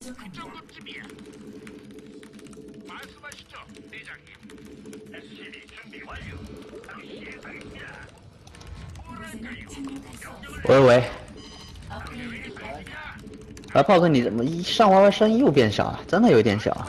喂喂，炮哥，你怎么一上 YY 声音又变小了？真的有点小啊。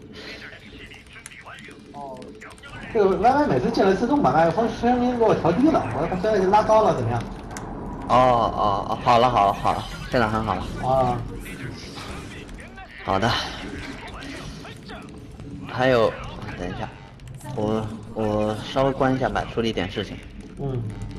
哦，这个 YY 每次进来自动把麦克风声音给我调低了，我现在就拉高了，怎么样？ 哦，好了，现在很好了。 啊， 好的。还有，等一下，我稍微关一下麦，处理一点事情。 嗯。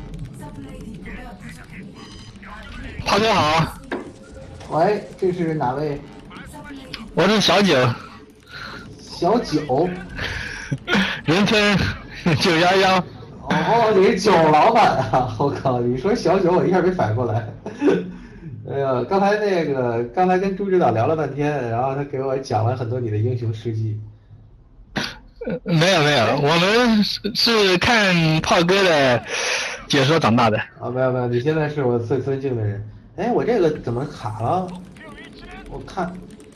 炮哥好。 喂，这是哪位？ 我是小九。 小九。 人称911。 哦，你是酒老板啊！我靠，你说小九，我一下没反应过来。哎呀，刚才跟朱指导聊了半天，然后他给我讲了很多你的英雄事迹。 没有，我们是看炮哥的解说长大的。 啊，没有，你现在是我最尊敬的人。哎，我这个怎么卡了？我看，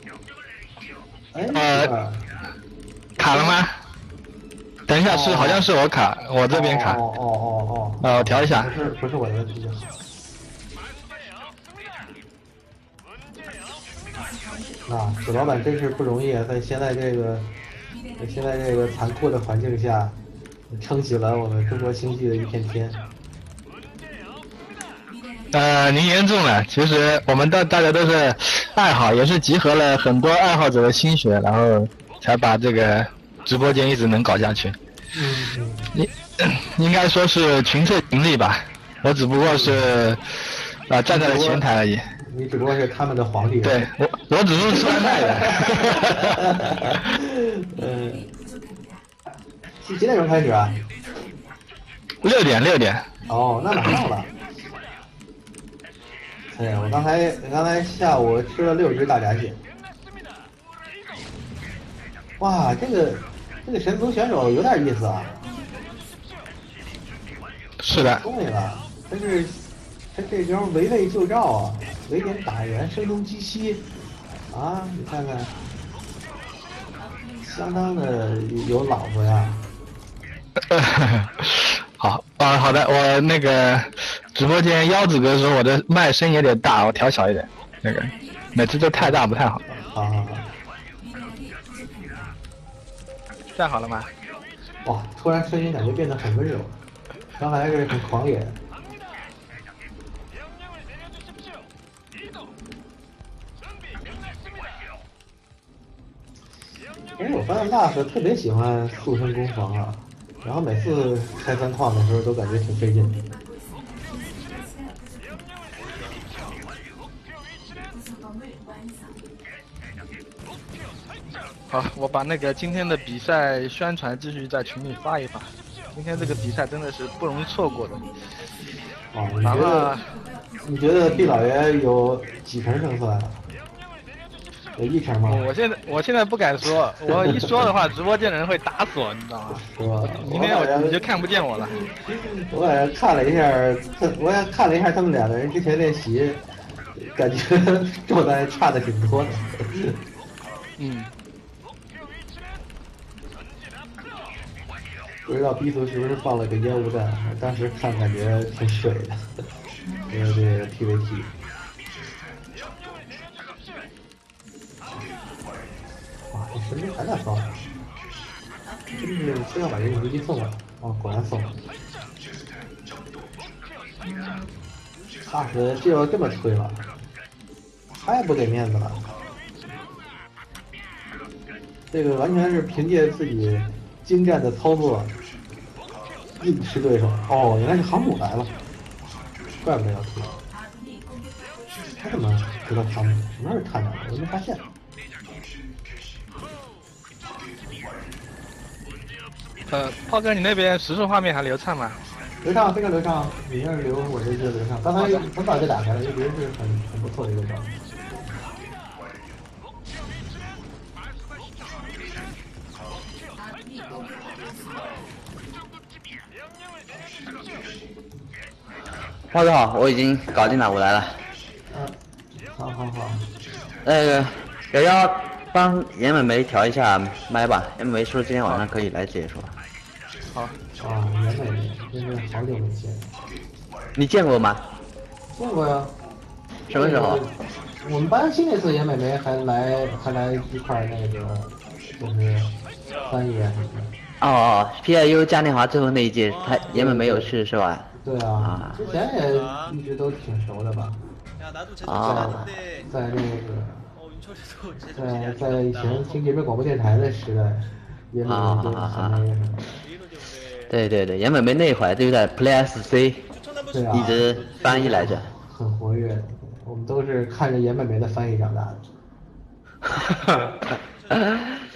哎， 卡了吗？等一下，好像是我卡，我这边卡。 哦。 我调一下。 不是我的问题。啊，史老板真是不容易啊，在现在这个残酷的环境下，撑起了我们中国星际的一片天。 您言重了。其实我们大家都是爱好，也是集合了很多爱好者的心血，然后才把这个直播间一直能搞下去。应该说是群策群力吧，我只不过是站在了前台而已。 你只不过是他们的皇帝。 对，我只是吃外卖的。 是几点钟开始啊 ？6点。 哦，那马上了。哎呀，我刚才下午吃了6只大闸蟹。哇，这个神族选手有点意思啊。 是的。 聪明了，他这招围魏救赵啊，围点打援，声东击西，啊，你看看，相当的有脑子呀。 好的，我那个直播间腰子哥说我的麦声有点大，我调小一点，那个每次都太大不太好。 好。 这样好了吗？ 哇，突然声音感觉变得很温柔，刚才是很狂野。哎，我发现 Lush 特别喜欢速升攻防啊，然后每次开3矿的时候都感觉挺费劲的。 好，我把那个今天的比赛宣传继续在群里发一发。今天这个比赛真的是不容易错过的。 你觉得毕老爷有几成胜算？有1成吗？ 我现在不敢说，我一说的话，直播间的人会打死我，你知道吗？ 是吧？ 明天你就看不见我了。 我晚上看了一下他们2个人之前练习，感觉状态差的挺多的。不知道 B 组是不是放了个烟雾弹？当时看感觉挺水的，因为这个 PVT。哇，这神兵还在放，真是非要把这个游击送了。哦，果然送了。大师就要这么吹了，太不给面子了。这个完全是凭借自己精湛的操作硬吃对手。哦，原来是航母来了，怪不得要推。他怎么知道航母？什么时候看到的？我都没发现。 炮哥，你那边实时画面还流畅吗？ 流畅，非常流畅。你要是流，我这就流畅。刚才很早就打开了，一直是很不错的一个招。 炮哥好，我已经搞定了，我来了。 好。 那个瑶瑶帮严美眉调一下麦吧，严美眉说今天晚上可以来解说。 好， 啊，袁美眉，真是好久没见。 你见过吗？ 见过呀。 什么时候？ 我们班新那次严美眉还来一块儿那个，就是翻译啊什么的。 哦，PIU 嘉年华最后那一届，她严美眉有去是吧？ 对啊，之前也一直都挺熟的吧？ 啊， 在那个，在以前听这边广播电台的时代，严美眉就相当于什么？ 对，严美眉那会儿就在 Play SC， 对啊， 一直翻译来着。 很活跃，我们都是看着严美眉的翻译长大的。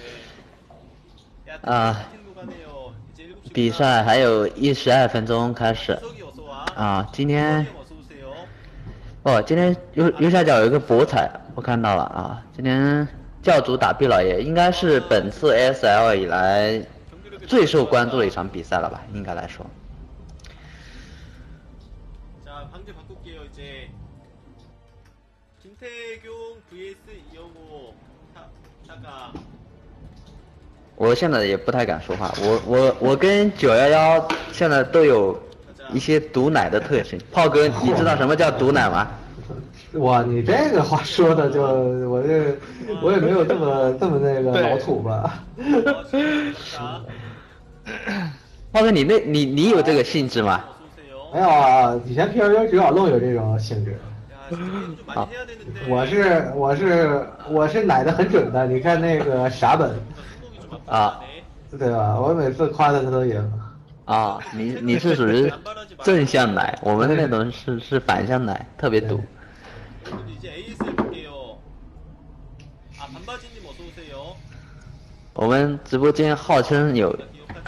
啊，比赛还有12分钟开始。啊，今天右下角有一个博彩，我看到了啊。今天教主打毕老爷，应该是本次 ASL 以来最受关注的一场比赛了吧？应该来说。我现在也不太敢说话，我跟911现在都有一些毒奶的特性。炮哥，你知道什么叫毒奶吗？ 哇，你这个话说的就我也没有这么那个老土吧。 炮哥，你有这个性质吗？ 没有啊，以前 PLU 只有漏有这种性质。 啊， 我是奶的很准的，你看那个傻本。 啊， 对吧？我每次夸他都赢。 啊，你是属于正向奶，我们那种是反向奶，特别毒。我们直播间号称有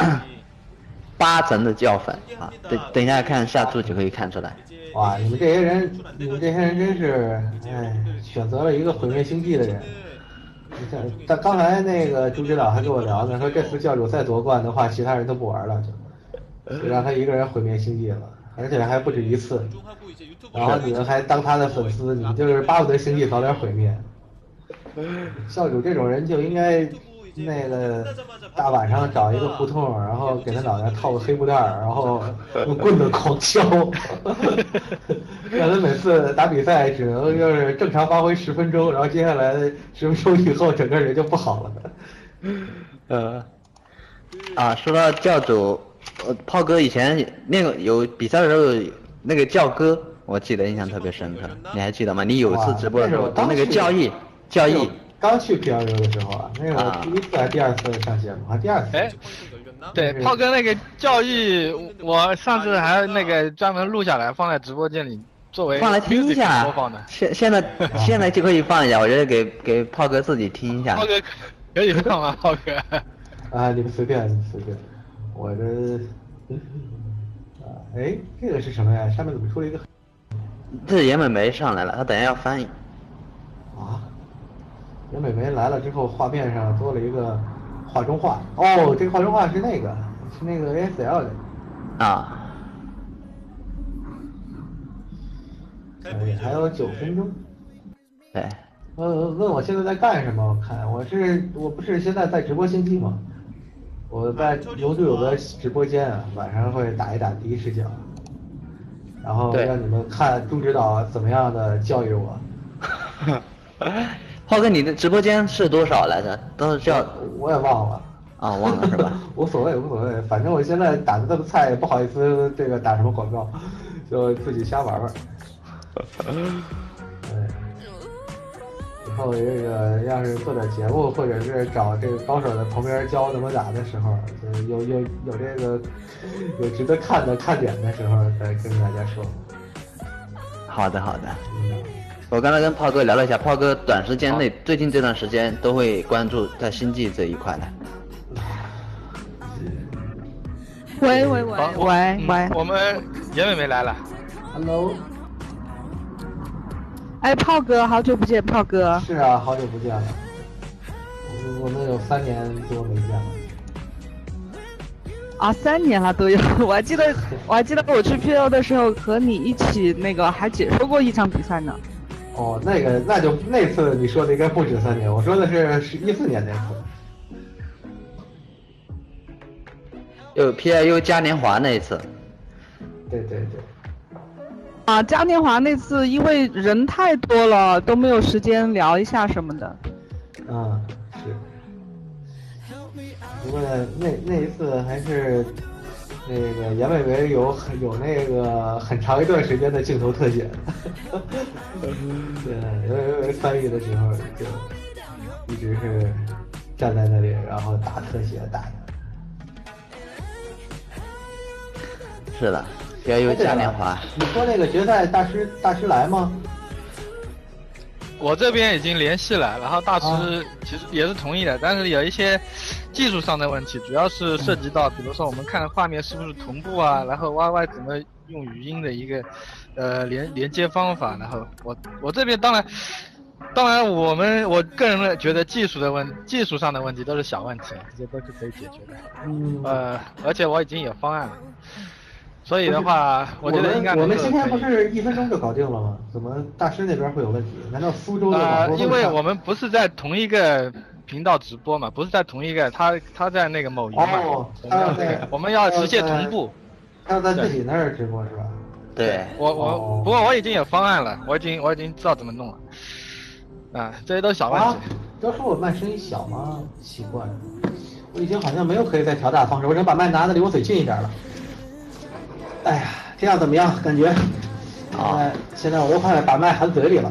8成的教粉啊，等一下看下注就可以看出来。 哇，你们这些人真是，哎，选择了一个毁灭星际的人。但刚才那个朱指导还跟我聊呢，说这次教主再夺冠的话，其他人都不玩了，就让他一个人毁灭星际了，而且还不止一次。然后你们还当他的粉丝，你们就是巴不得星际早点毁灭。教主这种人就应该那个大晚上找一个胡同，然后给他脑袋套个黑布袋，然后用棍子狂敲，让他每次打比赛只能就是正常发挥10分钟，然后接下来10分钟以后整个人就不好了。 说到教主，炮哥以前那个有比赛的时候有那个教歌，我记得印象特别深刻，你还记得吗？你有次直播的时候读那个教义。 刚去 PLU 的时候啊，那个第一次还是第二次上节目？还第二次。 哎，对，炮哥那个教义，我上次还那个专门录下来放在直播间里，作为放来听一下播放的。 现在就可以放一下，我觉得给炮哥自己听一下。 炮哥可以放吗？炮哥？ 啊，你们随便，我这，哎，这个是什么呀？上面怎么出了一个？ 这是严美眉上来了，她等一下要翻译。 啊？严美眉来了之后，画面上多了一个画中画。哦，这个画中画是那个 ASL 的。 啊。 还有9分钟。 对。 问我现在在干什么？我看我不是现在在直播星际吗？我在牛队有个直播间啊，晚上会打一打第一视角，然后让你们看朱指导怎么样的教育我。 炮哥，你的直播间是多少来着？都是叫我也忘了啊，忘了是吧？ 无所谓，反正我现在打的这么菜，也不好意思这个打什么广告，就自己瞎玩玩。以后这个要是做点节目，或者是找这个高手在旁边教怎么打的时候，有这个有值得看的看点的时候，再跟大家说。 好的。我刚才跟炮哥聊了一下，炮哥短时间内最近这段时间都会关注在星际这一块的。 喂， 我们严美眉来了。 Hello。 哎，炮哥，好久不见，炮哥。 是啊，好久不见了。我们有3年多没见了。 啊，3年了都有。我还记得我去 PL 的时候和你一起那个还解说过一场比赛呢。 哦，那次你说的应该不止3年，我说的是14年那次。 有 PIU 嘉年华那一次。 对。 啊，嘉年华那次因为人太多了，都没有时间聊一下什么的。 嗯，是。不过那一次还是那个严伟伟有那个很长一段时间的镜头特写。对，严伟伟翻译的时候就一直是站在那里，然后打特写打的。 是的。要有嘉年华。 你说那个决赛大师来吗？ 我这边已经联系了，然后大师其实也是同意的，但是有一些技术上的问题，主要是涉及到，比如说我们看画面是不是同步啊，然后 YY 怎么用语音的一个连接方法，然后我这边当然我个人觉得技术上的问题都是小问题，这些都是可以解决的。而且我已经有方案了。所以的话，我觉得应该我们今天不是1分钟就搞定了吗？怎么大师那边会有问题？难道苏州的网络？ 因为我们不是在同一个频道直播嘛，不是在同一个，他在那个某云嘛，我们要实现同步。 他要在自己那儿直播是吧？ 对， 不过我已经有方案了，我已经知道怎么弄了。这些都是小问题。 都说我麦声音小吗？奇怪，我已经好像没有可以再调大的方式，我只能把麦拿得离我嘴近一点了。哎呀，这样怎么样？感觉，现在我都快把麦含嘴里了。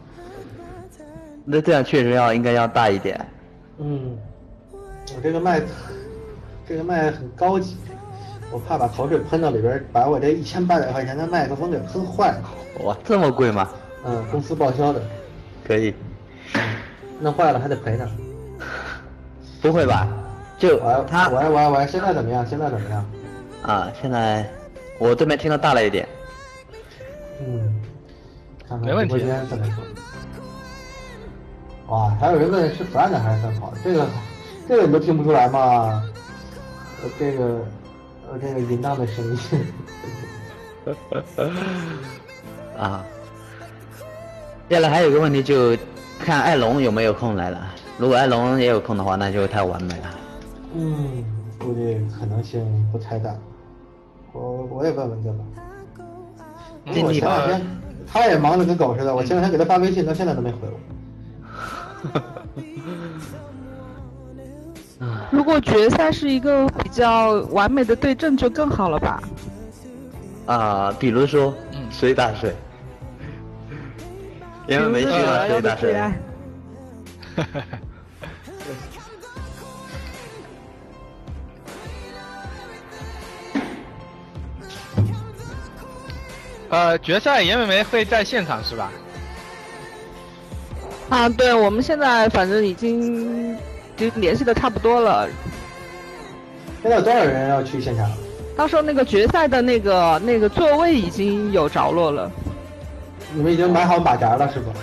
那这样确实应该要大一点。 我这个麦很高级，我怕把口水喷到里边，把我这1800块钱的麦克风给喷坏了。 哇，这么贵吗？ 公司报销的。 可以。 弄坏了还得赔呢。 不会吧？就喂，现在怎么样？现在我这边听得大了一点。 看看没问题。 直播间怎么说？哇，还有人问是 Fran 还是3跑？这个你都听不出来吗？这个淫荡的声音。 接下来还有个问题，就看艾龙有没有空来了。如果艾龙也有空的话，那就太完美了。 估计可能性不太大。我也问问他吧。我前2天他也忙得跟狗似的，我前2天给他发微信，到现在都没回我。 如果决赛是一个比较完美的对阵，就更好了吧？ 比如说谁打谁，因为没去了谁打谁。 决赛严美梅会在现场是吧？ 对，我们现在反正已经就联系的差不多了。 现在有多少人要去现场？ 到时候那个决赛的那个座位已经有着落了。 你们已经买好马扎了是吧？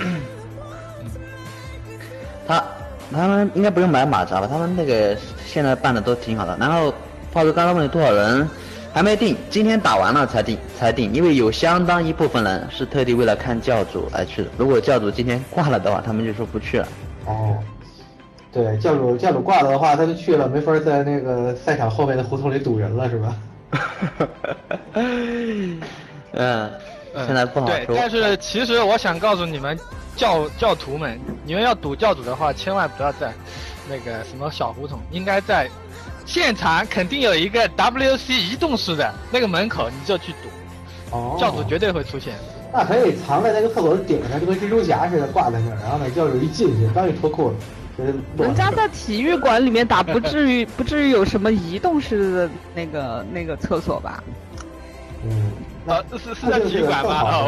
他们应该不用买马扎吧？他们那个现在办的都挺好的。然后炮哥刚刚问多少人？还没定，今天打完了才定，因为有相当一部分人是特地为了看教主来去的。如果教主今天挂了的话，他们就说不去了。 对，教主挂了的话，他就去了，没法在那个赛场后面的胡同里堵人了，是吧？ 现在不好说。 对，但是其实我想告诉你们教徒们，你们要堵教主的话，千万不要在那个什么小胡同，应该在现场肯定有一个 WC 移动式的那个门口，你就去堵。教主绝对会出现。 那可以藏在那个厕所的顶上，就跟蜘蛛侠似的挂在那儿，然后呢，教主一进去，刚一脱裤子， 人家在体育馆里面打，不至于有什么移动式的那个厕所吧？ 是在体育馆吗？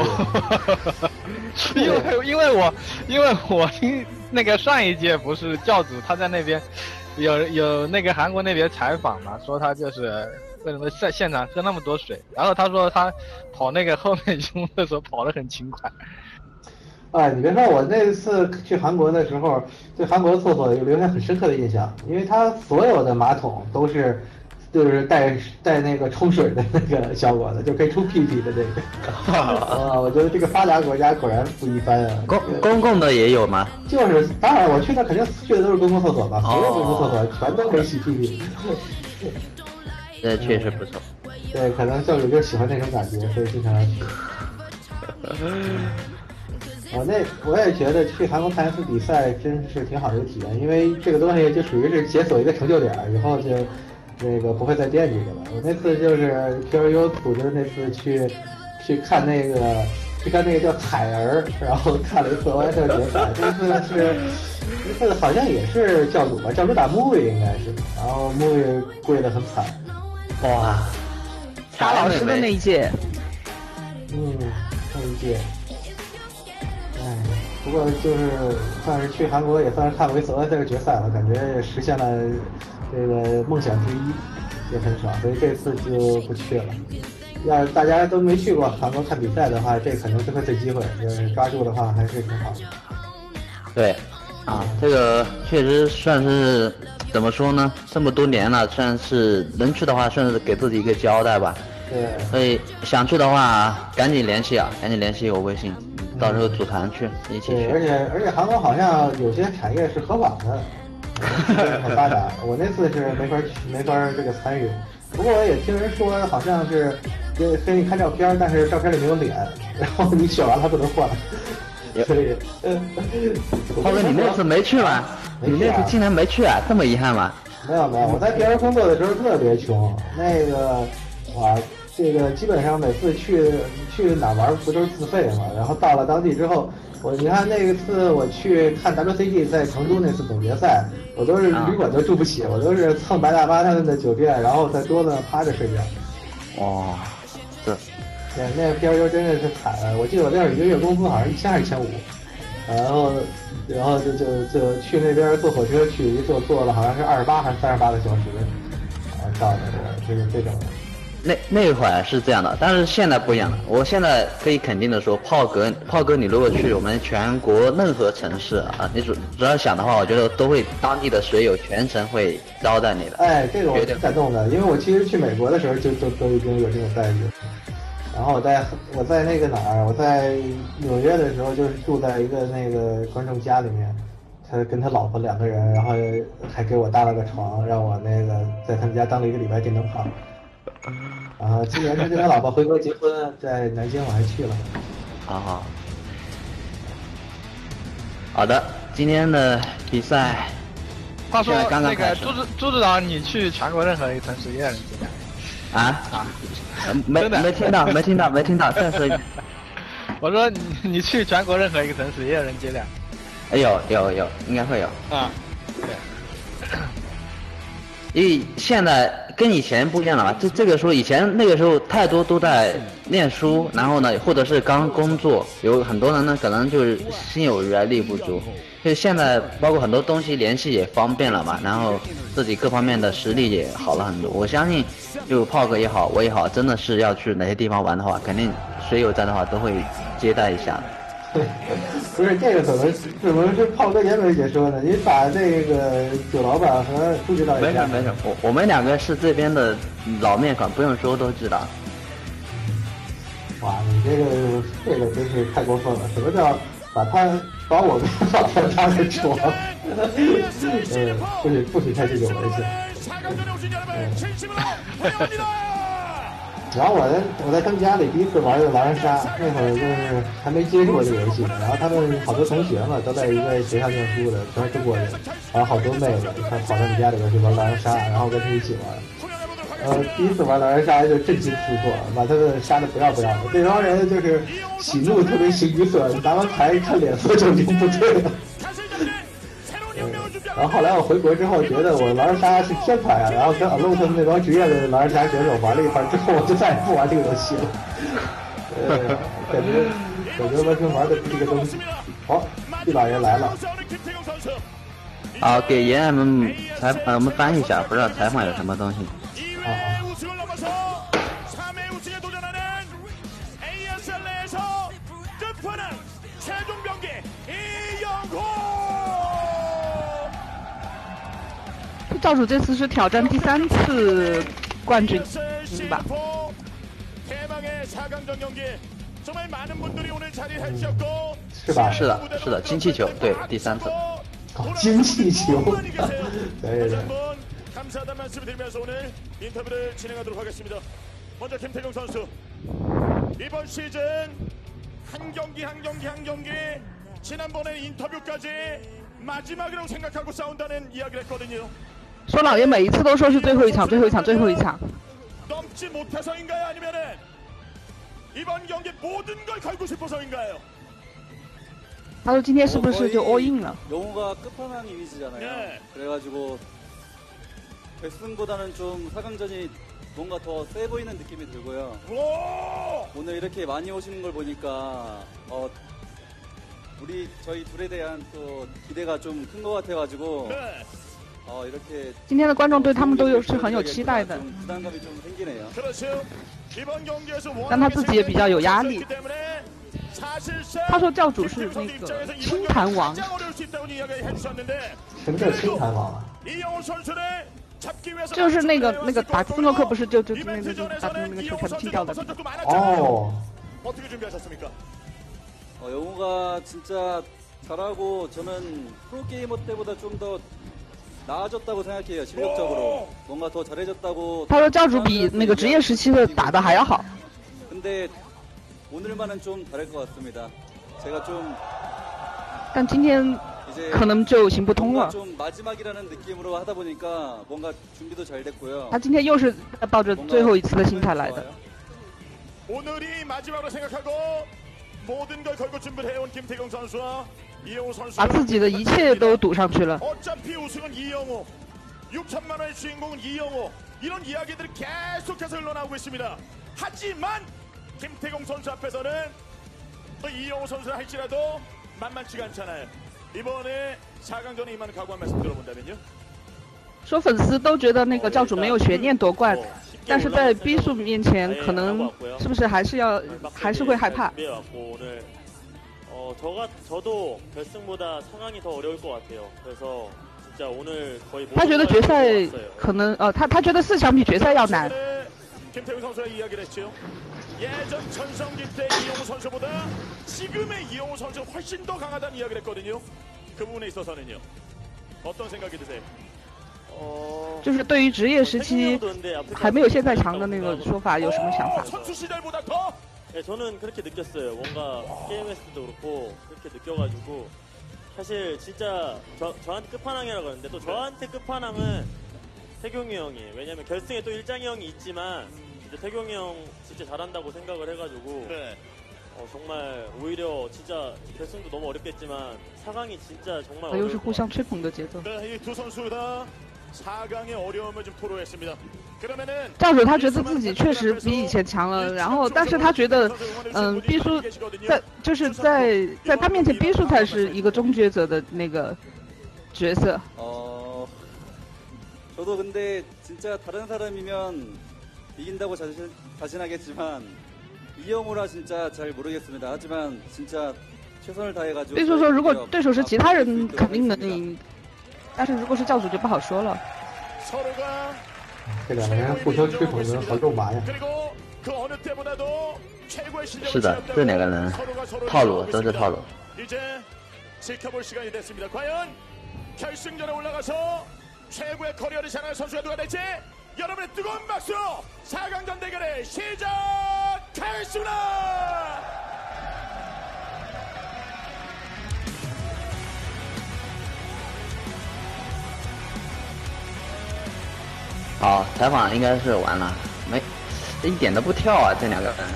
因为我听那个上一届不是教主他在那边有那个韩国那边采访嘛，说他就是为什么在现场喝那么多水，然后他说他跑那个后面胸的时候跑得很勤快。 你别说，我那次去韩国的时候，对韩国的厕所有留下很深刻的印象，因为它所有的马桶都是就是带那个冲水的那个效果的，就可以冲屁屁的这个。啊，我觉得这个发达国家果然不一般啊。 公共的也有吗？ 就是，当然我去那肯定去的都是公共厕所吧，所有公共厕所全都可以洗屁屁。 这确实不错。 对，可能教主就喜欢那种感觉，所以经常去。我也觉得去韩国看一次比赛真是挺好的一个体验，因为这个东西就属于是解锁一个成就点，以后就那个不会再惦记着了。我那次就是 QQ 组织那次去看那个叫彩儿，然后看了一次 OSL 决赛，这次好像也是教主吧，教主打 Movie 应该是，然后 Movie 跪得很惨。 哇， 打老师的那一届。 那一届。不过就是算是去韩国也算是看过一次 OSL 决赛了，感觉也实现了这个梦想之一，也很爽，所以这次就不去了。要是大家都没去过韩国看比赛的话，这可能是个次机会，要是抓住的话还是挺好的。 对，这个确实算是怎么说呢？这么多年了，算是能去的话，算是给自己一个交代吧。 对， 所以想去的话，赶紧联系我微信。到时候组团去一起去。 对，而且韩国好像有些产业是合法的，很发达。我那次是没法这个参与，不过我也听人说好像是给你看照片，但是照片里没有脸，然后你选完了不能换。所以， 浩哥，你那次没去吗？你那次竟然没去啊？这么遗憾吗？ 没有，我在别人工作的时候特别穷，那个这个基本上每次去哪玩不都是自费嘛？然后到了当地之后，你看那次我去看 WCG 在成都那次总决赛，我都是旅馆都住不起，我都是蹭白大巴他们的酒店，然后在桌子上趴着睡觉。 哇， 对，那个 PRU 真的是惨了。我记得我那会儿一个月工资好像1000还是1500，然后就去那边坐火车去，一坐了好像是28还是38个小时，到那个就是这种。 那会儿是这样的，但是现在不一样了。我现在可以肯定的说，炮哥，你如果去我们全国任何城市啊，你只要想的话，我觉得都会当地的水友全程会招待你的。 哎，这个我挺感动的，因为我其实去美国的时候就都已经有这种待遇。然后我在那个哪儿，我在纽约的时候就是住在一个那个观众家里面，他跟他老婆2个人，然后还给我搭了个床，让我那个在他们家当了1个礼拜电灯泡。然后今年他跟他老婆回国结婚，在南京我还去了。 好的，今天的比赛， 话说刚刚那个朱指导，你去全国任何一个城市也有人接待？ 没听到，再说一遍。 我说你去全国任何一个城市也有人接待？ 有，应该会有。 对。 因为现在跟以前不一样了嘛，这个时候以前那个时候太多都在念书，然后呢，或者是刚工作，有很多人呢可能就是心有余而力不足。就现在包括很多东西联系也方便了嘛，然后自己各方面的实力也好了很多。我相信，就炮哥也好，我也好，真的是要去哪些地方玩的话，肯定水友在的话都会接待一下。 不是这个怎么是炮哥严伟姐说呢？你把这个酒老板和朱指导也没事，我们2个是这边的老面孔，不用说都知道。 哇，你这个真是太过分了！什么叫把我们放在他的床？不许开这种玩笑。然后我在他们家里第一次玩的狼人杀，那会儿就是还没接触过这个游戏，然后他们好多同学嘛都在一个学校念书的，全是中国人，然后好多妹子，他跑他们家里边去玩狼人杀，然后跟他们一起玩。第一次玩狼人杀就震惊四座，把他们杀的不要的。这帮人就是喜怒特别形于色，拿完牌看脸色就已经不对了。然后后来我回国之后，觉得我狼人杀是天才啊，然后跟 Alone 他们那帮职业的狼人杀选手玩了一番之后，我就再也不玩这个游戏了。感觉完全玩的不是个东西。好，毕老爷来了。 好，给爷爷们我们翻译一下，不知道采访有什么东西。 教主这次是挑战第3次冠军吧。 대망의 4강전 경기 정말 많은 분들이 오늘 자리를 해주셨고 是吧？ 是的，是的，金气球，对，第3次。 金气球，对对。 감사하다는 말씀을 드리면서 오늘 인터뷰를 진행하도록 하겠습니다. 먼저 김태경 선수 이번 시즌 한 경기 지난번에 인터뷰까지 마지막이라고 생각하고 싸운다는 이야기를 했거든요. 说老爷每一次都说是最后一场，最后一场，最后一场。 넘지 못해서인가요? 아니면은 이번 경기 모든 걸 걸고 싶어서인가요? 他说今天是不是就 all in 了？ 영호가 끝판왕 이미지잖아요. 네. 그래가지고 결승보다는 좀 4강전이 뭔가 더 세 보이는 느낌이 들고요. 오! 오늘 이렇게 많이 오시는 걸 보니까 저희 둘에 대한 또 기대가 좀 큰 것 같아가지고 네. 이렇게 今天的观众对他们都是很有期待的， 좀 부담감이 좀 생기네요. 그렇죠. 이번 경기에서 但他自己也比较有压力。 때문에 사실상 他说教主是那个清坛王， 가장 어려울 수 있다고 이야기를 해주셨는데 什么叫清谈王啊？ 이영호 선수를 잡기 위해서 就是那个打斯诺克不是就那个把那个球全部踢掉的。 哦， 어떻게 준비하셨습니까? 영호가 진짜 잘하고 저는 프로게이머 때보다 좀 더 나아졌다고 생각해요. 실력적으로 뭔가 더 잘해졌다고. 他说教主比那个职业时期的打的还要好。 근데 오늘만은 좀 다를 것 같습니다. 제가 좀 但今天 이제 可能就行不通 뭔가 了。 좀 마지막이라는 느낌으로 하다 보니까 뭔가 준비도 잘 됐고요. 他今天又是抱着最后一次的心态来的。 오늘이 마지막으로 생각하고 모든 걸 걸고 준비를 해온 김태경 선수와 이영호 선수. 把自己的一切都赌上去了。 어차피 우승은 이영호, 6천만 원의 주인공은 이영호. 이런 이야기들이 계속해서 흘러나오고 있습니다. 하지만 김태경 선수 앞에서는 또 이영호 선수를 할지라도 만만치가 않잖아요. 이번에 4강전에 임하는 각오 한 말씀 들어본다면요? 说粉丝都觉得那个教主没有悬念夺冠，但是在逼数面前，可能是不是还是会害怕？ 오늘 저도 결승보다 상황이 더 어려울 것 같아요. 그래서 진짜 오늘 거의 他觉得决赛可能他觉得4强比决赛要难。 김태우 선수가 이야기를 했죠. 예전 전성기 때 이영호 선수보다 지금의 이영호 선수가 훨씬 더 강하다는 이야기를 했거든요. 그 부분에 있어서는요. 어떤 생각이 드세요? 就是对于职业时期还没有现在强的那个说法有什么想法？ 선수 시절보다 더? 네, 저는 그렇게 느꼈어요. 뭔가 게임에서도 그렇고 그렇게 느껴가지고 사실 진짜 저한테 끝판왕이라고 그러는데 또 저한테 끝판왕은 태경이 형이 왜냐면 결승에 또 일장이 형이 있지만 진짜 태경이 형 진짜 잘한다고 생각을 해가지고 네. 정말 오히려 진짜 결승도 너무 어렵겠지만 4강이 진짜 정말 又是 어려울 互相吹捧的节奏。 네, 이 두 선수 다 4강의 어려움을 좀 토로했습니다. 그러면은 教主他觉得自己确实比以前强了，然后但是他觉得，逼叔在他面前逼叔才是一个终结者的那个角色。 저도 근데 진짜 다른 사람이면 이긴다고 자신하겠지만 이영호라 진짜 잘 모르겠습니다. 하지만 진짜 최선을 다해가지고. 逼叔说，如果对手是其他人，肯定能赢，但是如果是教主就不好说了。 这两个人互相吹捧的好肉麻呀！ 是的，这两个人套路都是套路。 이제 지켜볼 시간이 됐습니다. 과연 결승전에 올라가서 최고의 커리어를 자랑할 선수가 누가 될지 여러분의 뜨거운 박수 4강전 대결을 시작하겠습니다. 好，采访应该是完了，一点都不跳啊，这两个人。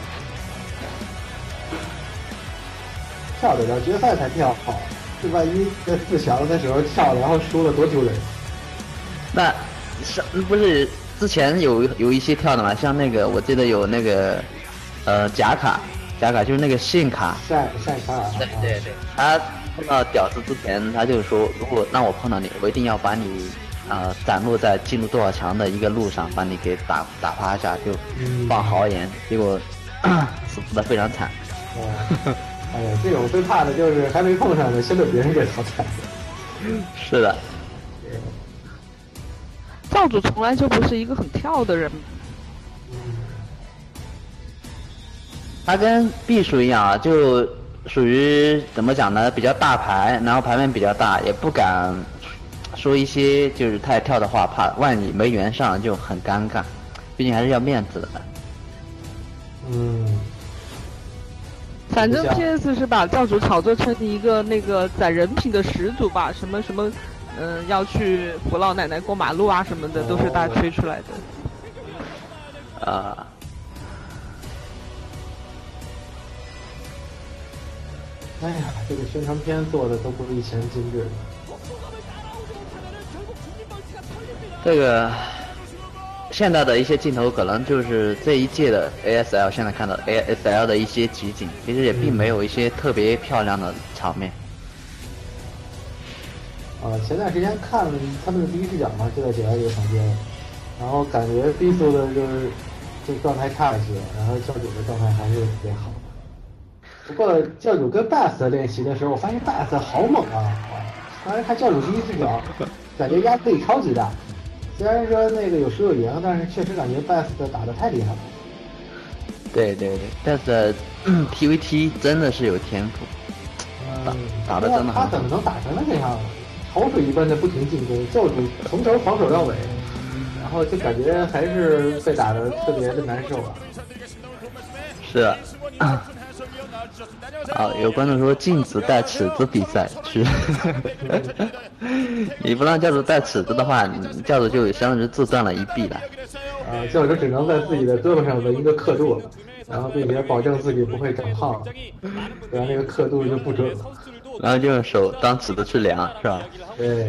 跳得到决赛才跳好，这万一在4强的时候跳，然后输了多丢人。 那不是之前有一些跳的嘛？像那个我记得有那个假卡就是那个信卡。 善卡尔。 对，他碰到屌丝之前，他就说，如果让我碰到你，我一定要把你。斩落在进入多少强的一个路上，把你给打趴下，就放豪言，结果死的非常惨。 哎呀，这种最怕的就是还没碰上呢，先被别人给淘汰。 是的。 教主从来就不是一个很跳的人。 他跟避暑一样啊，就属于怎么讲呢？比较大牌，然后牌面比较大，也不敢说一些就是太跳的话，怕万一没圆上就很尴尬，毕竟还是要面子的。 反正 PS 是把教主炒作成一个那个攒人品的始祖吧，什么什么，要去扶老奶奶过马路啊什么的，都是大吹出来的。 啊。 哎呀，这个宣传片做的都不如以前精致。 这个现在的一些镜头，可能就是这一届的 ASL 现在看到 ASL 的一些集锦，其实也并没有一些特别漂亮的场面。 前段时间看他们的第一视角嘛，就在解决这个场景，然后感觉 B 组的就状态差一些，然后教主的状态还是特别好。不过教主跟 Bass 练习的时候，我发现 Bass 好猛啊！当时看教主第一视角，感觉压力超级大。虽然说那个有输有赢，但是确实感觉 Bass 打得太厉害了。 对，但是TVT 真的是有天赋，打得真的好。 他怎么能打成那个样子？潮水一般的不停进攻，教主从头防守到尾，然后就感觉还是被打得特别的难受啊。 是啊。有观众说禁止带尺子比赛去，你不让教主带尺子的话，教主就相当于自断了一臂了。 教主只能在自己的胳膊上纹一个刻度，然后并且保证自己不会长胖，不然那个刻度就不准了。 然后就用手当尺子去量，是吧？ 对。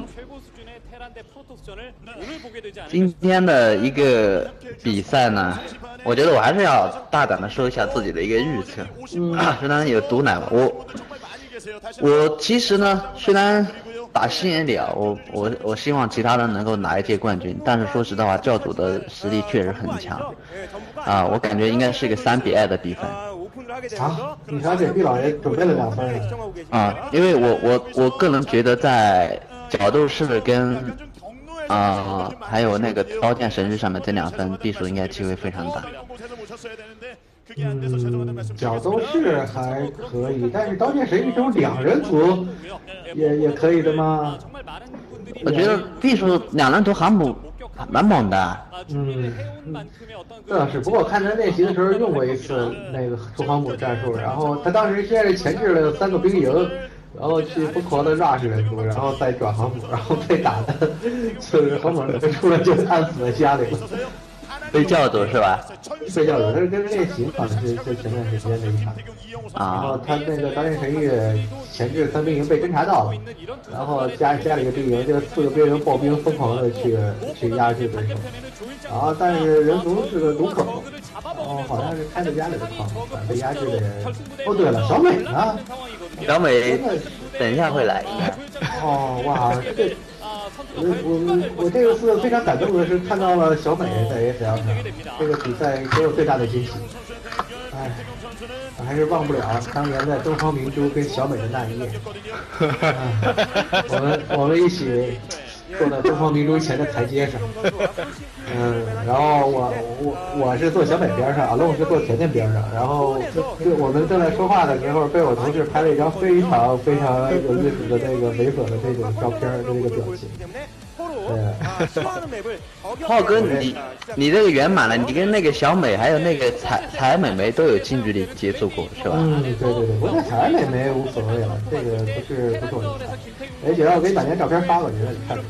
今天的一个比赛呢，我觉得我还是要大胆的说一下自己的一个预测。虽然有毒奶嘛，我其实呢，虽然打心眼里啊，我希望其他人能够拿一届冠军，但是说实在话，教主的实力确实很强啊，我感觉应该是一个3-2的比分。 你看这毕老爷准备了2分啊，因为我个人觉得在角斗士跟还有那个刀剑神域上面这2分，避暑应该机会非常大。 角斗士还可以，但是刀剑神域这种2人组也可以的吗？ 我觉得避暑2人组航母蛮猛的。 这倒是，不过我看他练习的时候用过一次那个出航母战术，然后他当时先是前置了3个兵营，然后去疯狂的 rush 人族，然后再转航母，然后被打的就是航母出来就按死在家里了。 被教主是吧？ 被教主，他是跟练习好像是前段时间那一场。然后他那个刀剑神域前置3兵营被侦察到了，然后加了一个兵营，就4个兵营爆兵疯狂的去压制对手。然后但是人族是个毒口，好像是开在家里的矿，被压制的人。对了，小美呢？ 小美等一下会来。 哇，这个。我这次非常感动的是看到了小美在 ASL 上，这个比赛给我最大的惊喜。我还是忘不了当年在东方明珠跟小美的那一夜。我们一起坐在东方明珠前的台阶上。然后我是坐小美边上，阿龙是坐甜甜边上，然后我们正在说话的时候，被我同事拍了一张非常非常有意思的那个猥琐的那种照片的那个表情。 浩哥，你这个圆满了，你跟那个小美还有那个彩美眉都有近距离接触过，是吧？ 对，不过彩美眉无所谓了，这个不是我的菜。姐，我给你把那照片发过去，让你看。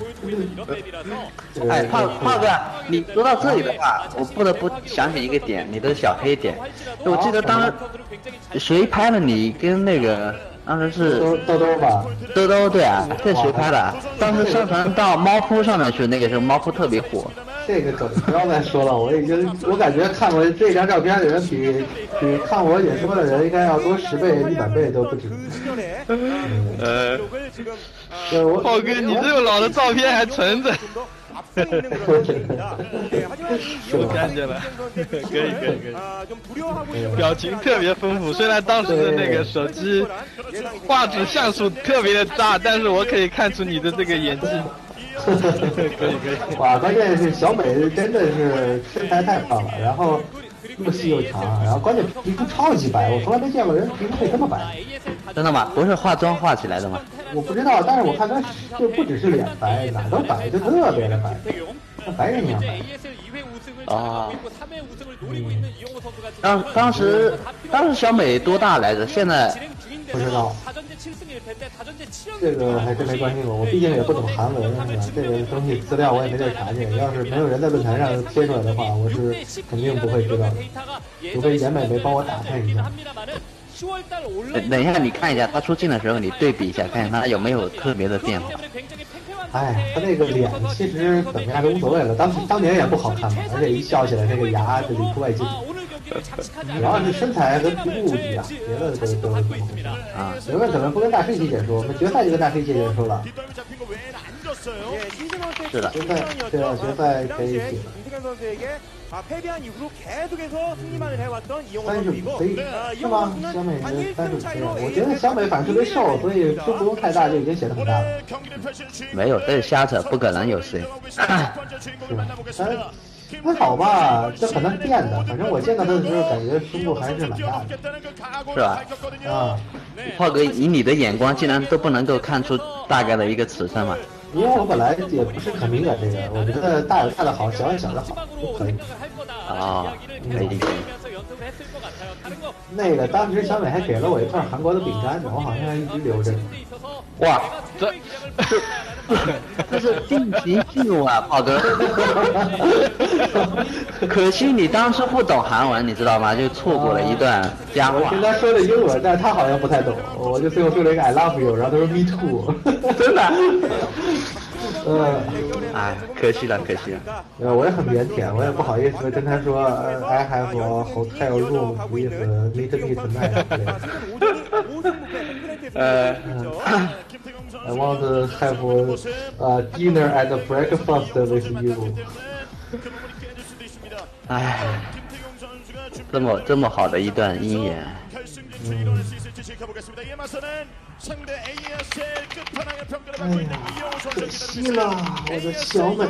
浩哥，你说到这里的话，我不得不想起一个点，你的小黑点。我记得当时谁拍了你跟那个？当时是兜吧， 兜对啊，这谁拍的？当时上传到猫扑上面去，那个时候猫扑特别火。 这个梗不要再说了，我感觉看我这张照片的人比看我演说的人应该要多10倍、100倍都不止。 浩哥，你这个老的照片还存着？ 앞서 있는 그런 선수입니다. 네, 하지만 이 이영호 看见了，可以可以可以。 좀 두려워하고 있는 表情特别丰富，虽然当时的那个手机画质像素特别的渣，但是我可以看出你的这个演技。可以可以。 哇，关键是小美真的是身材太胖了，然后又细又长，然后关键皮肤超级白，我从来没见过人皮肤可以这么白。 真的吗？不是化妆化起来的吗？ 我不知道，但是我看他就不只是脸白，哪都白，就特别的白，像白人一样白。 啊。当时小美多大来着？现在不知道。这个还真没关心过，我毕竟也不懂韩文，是吧？这个东西资料我也没地儿查去。要是没有人在论坛上贴出来的话，我是肯定不会知道的，除非严美没帮我打探一下。 等一下，你看一下他出镜的时候，你对比一下，看看他有没有特别的变化。 哎，他那个脸其实怎么样都无所谓了，当年也不好看嘛，而且一笑起来那个牙就里出外进。主要是身材和皮肤无敌啊，别的都怎么回事啊？刘问可能不跟大师一起解说，我们决赛就跟大师一起解说了。 是的， 决赛对啊，决赛可以一起。 패배한 이후로 계속해서 승리만을 해왔던 이영호 35 선수이고 岁是吗？小美是35岁，我觉得小美反正特别瘦，所以胸不用太大就已经显得很大了。 没有，这是瞎扯，不可能有谁。 是吧？还好吧，这很难变的。反正我见到他的时候，感觉胸部还是蛮大的。 是吧？ 啊， 炮哥，以你的眼光，竟然都不能够看出大概的一个尺寸嘛？ 因为我本来也不是很敏感这个，我觉得大有大的好，小有小的好，都可以。 啊，可以可以。 那个当时小美还给了我一串韩国的饼干呢，我好像一直留着。 哇，这是定情信物啊，炮哥。可惜你当时不懂韩文，你知道吗？就错过了一段佳话。 我跟他说的英文，但是他好像不太懂，我就最后说了一个 I love you， 然后他说 me too， 真的。 哎，可惜了，可惜了。 我也很腼腆，我也不好意思跟他说I have a hotel room with meet tonight。I want to have dinner and breakfast with you。 哎，这么好的一段姻缘。 哎呀，可惜了，我的小美。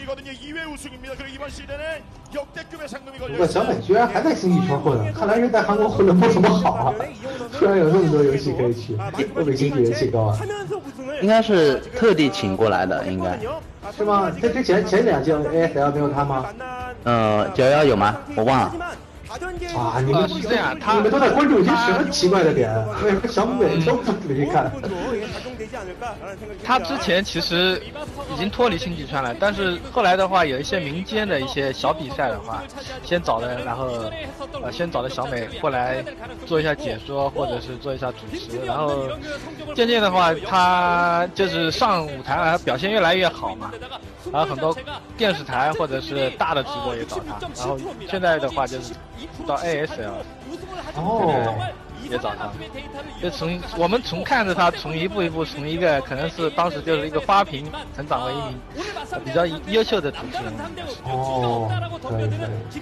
不过小美居然还在星际圈混，看来是在韩国混的不怎么好啊。突然有那么多游戏可以去，都比经济人气高啊。 应该是特地请过来的，应该是吗？这之前两届 ASL 没有他吗 ？911有吗？我忘了。 啊，你们是这样， 你们都在关注一些什么奇怪的点？为什么小美都不仔细看？ 他之前其实已经脱离星际圈了，但是后来的话，有一些民间的一些小比赛的话，先找的小美过来做一下解说，或者是做一下主持，然后渐渐的话，他就是上舞台表现越来越好嘛，然后很多电视台或者是大的直播也找他，然后现在的话就是到 ASL， 哦。 也找他，就我们看着他从一步一步从一个可能是当时就是一个花瓶成长为一名比较优秀的主持人。 哦，可以。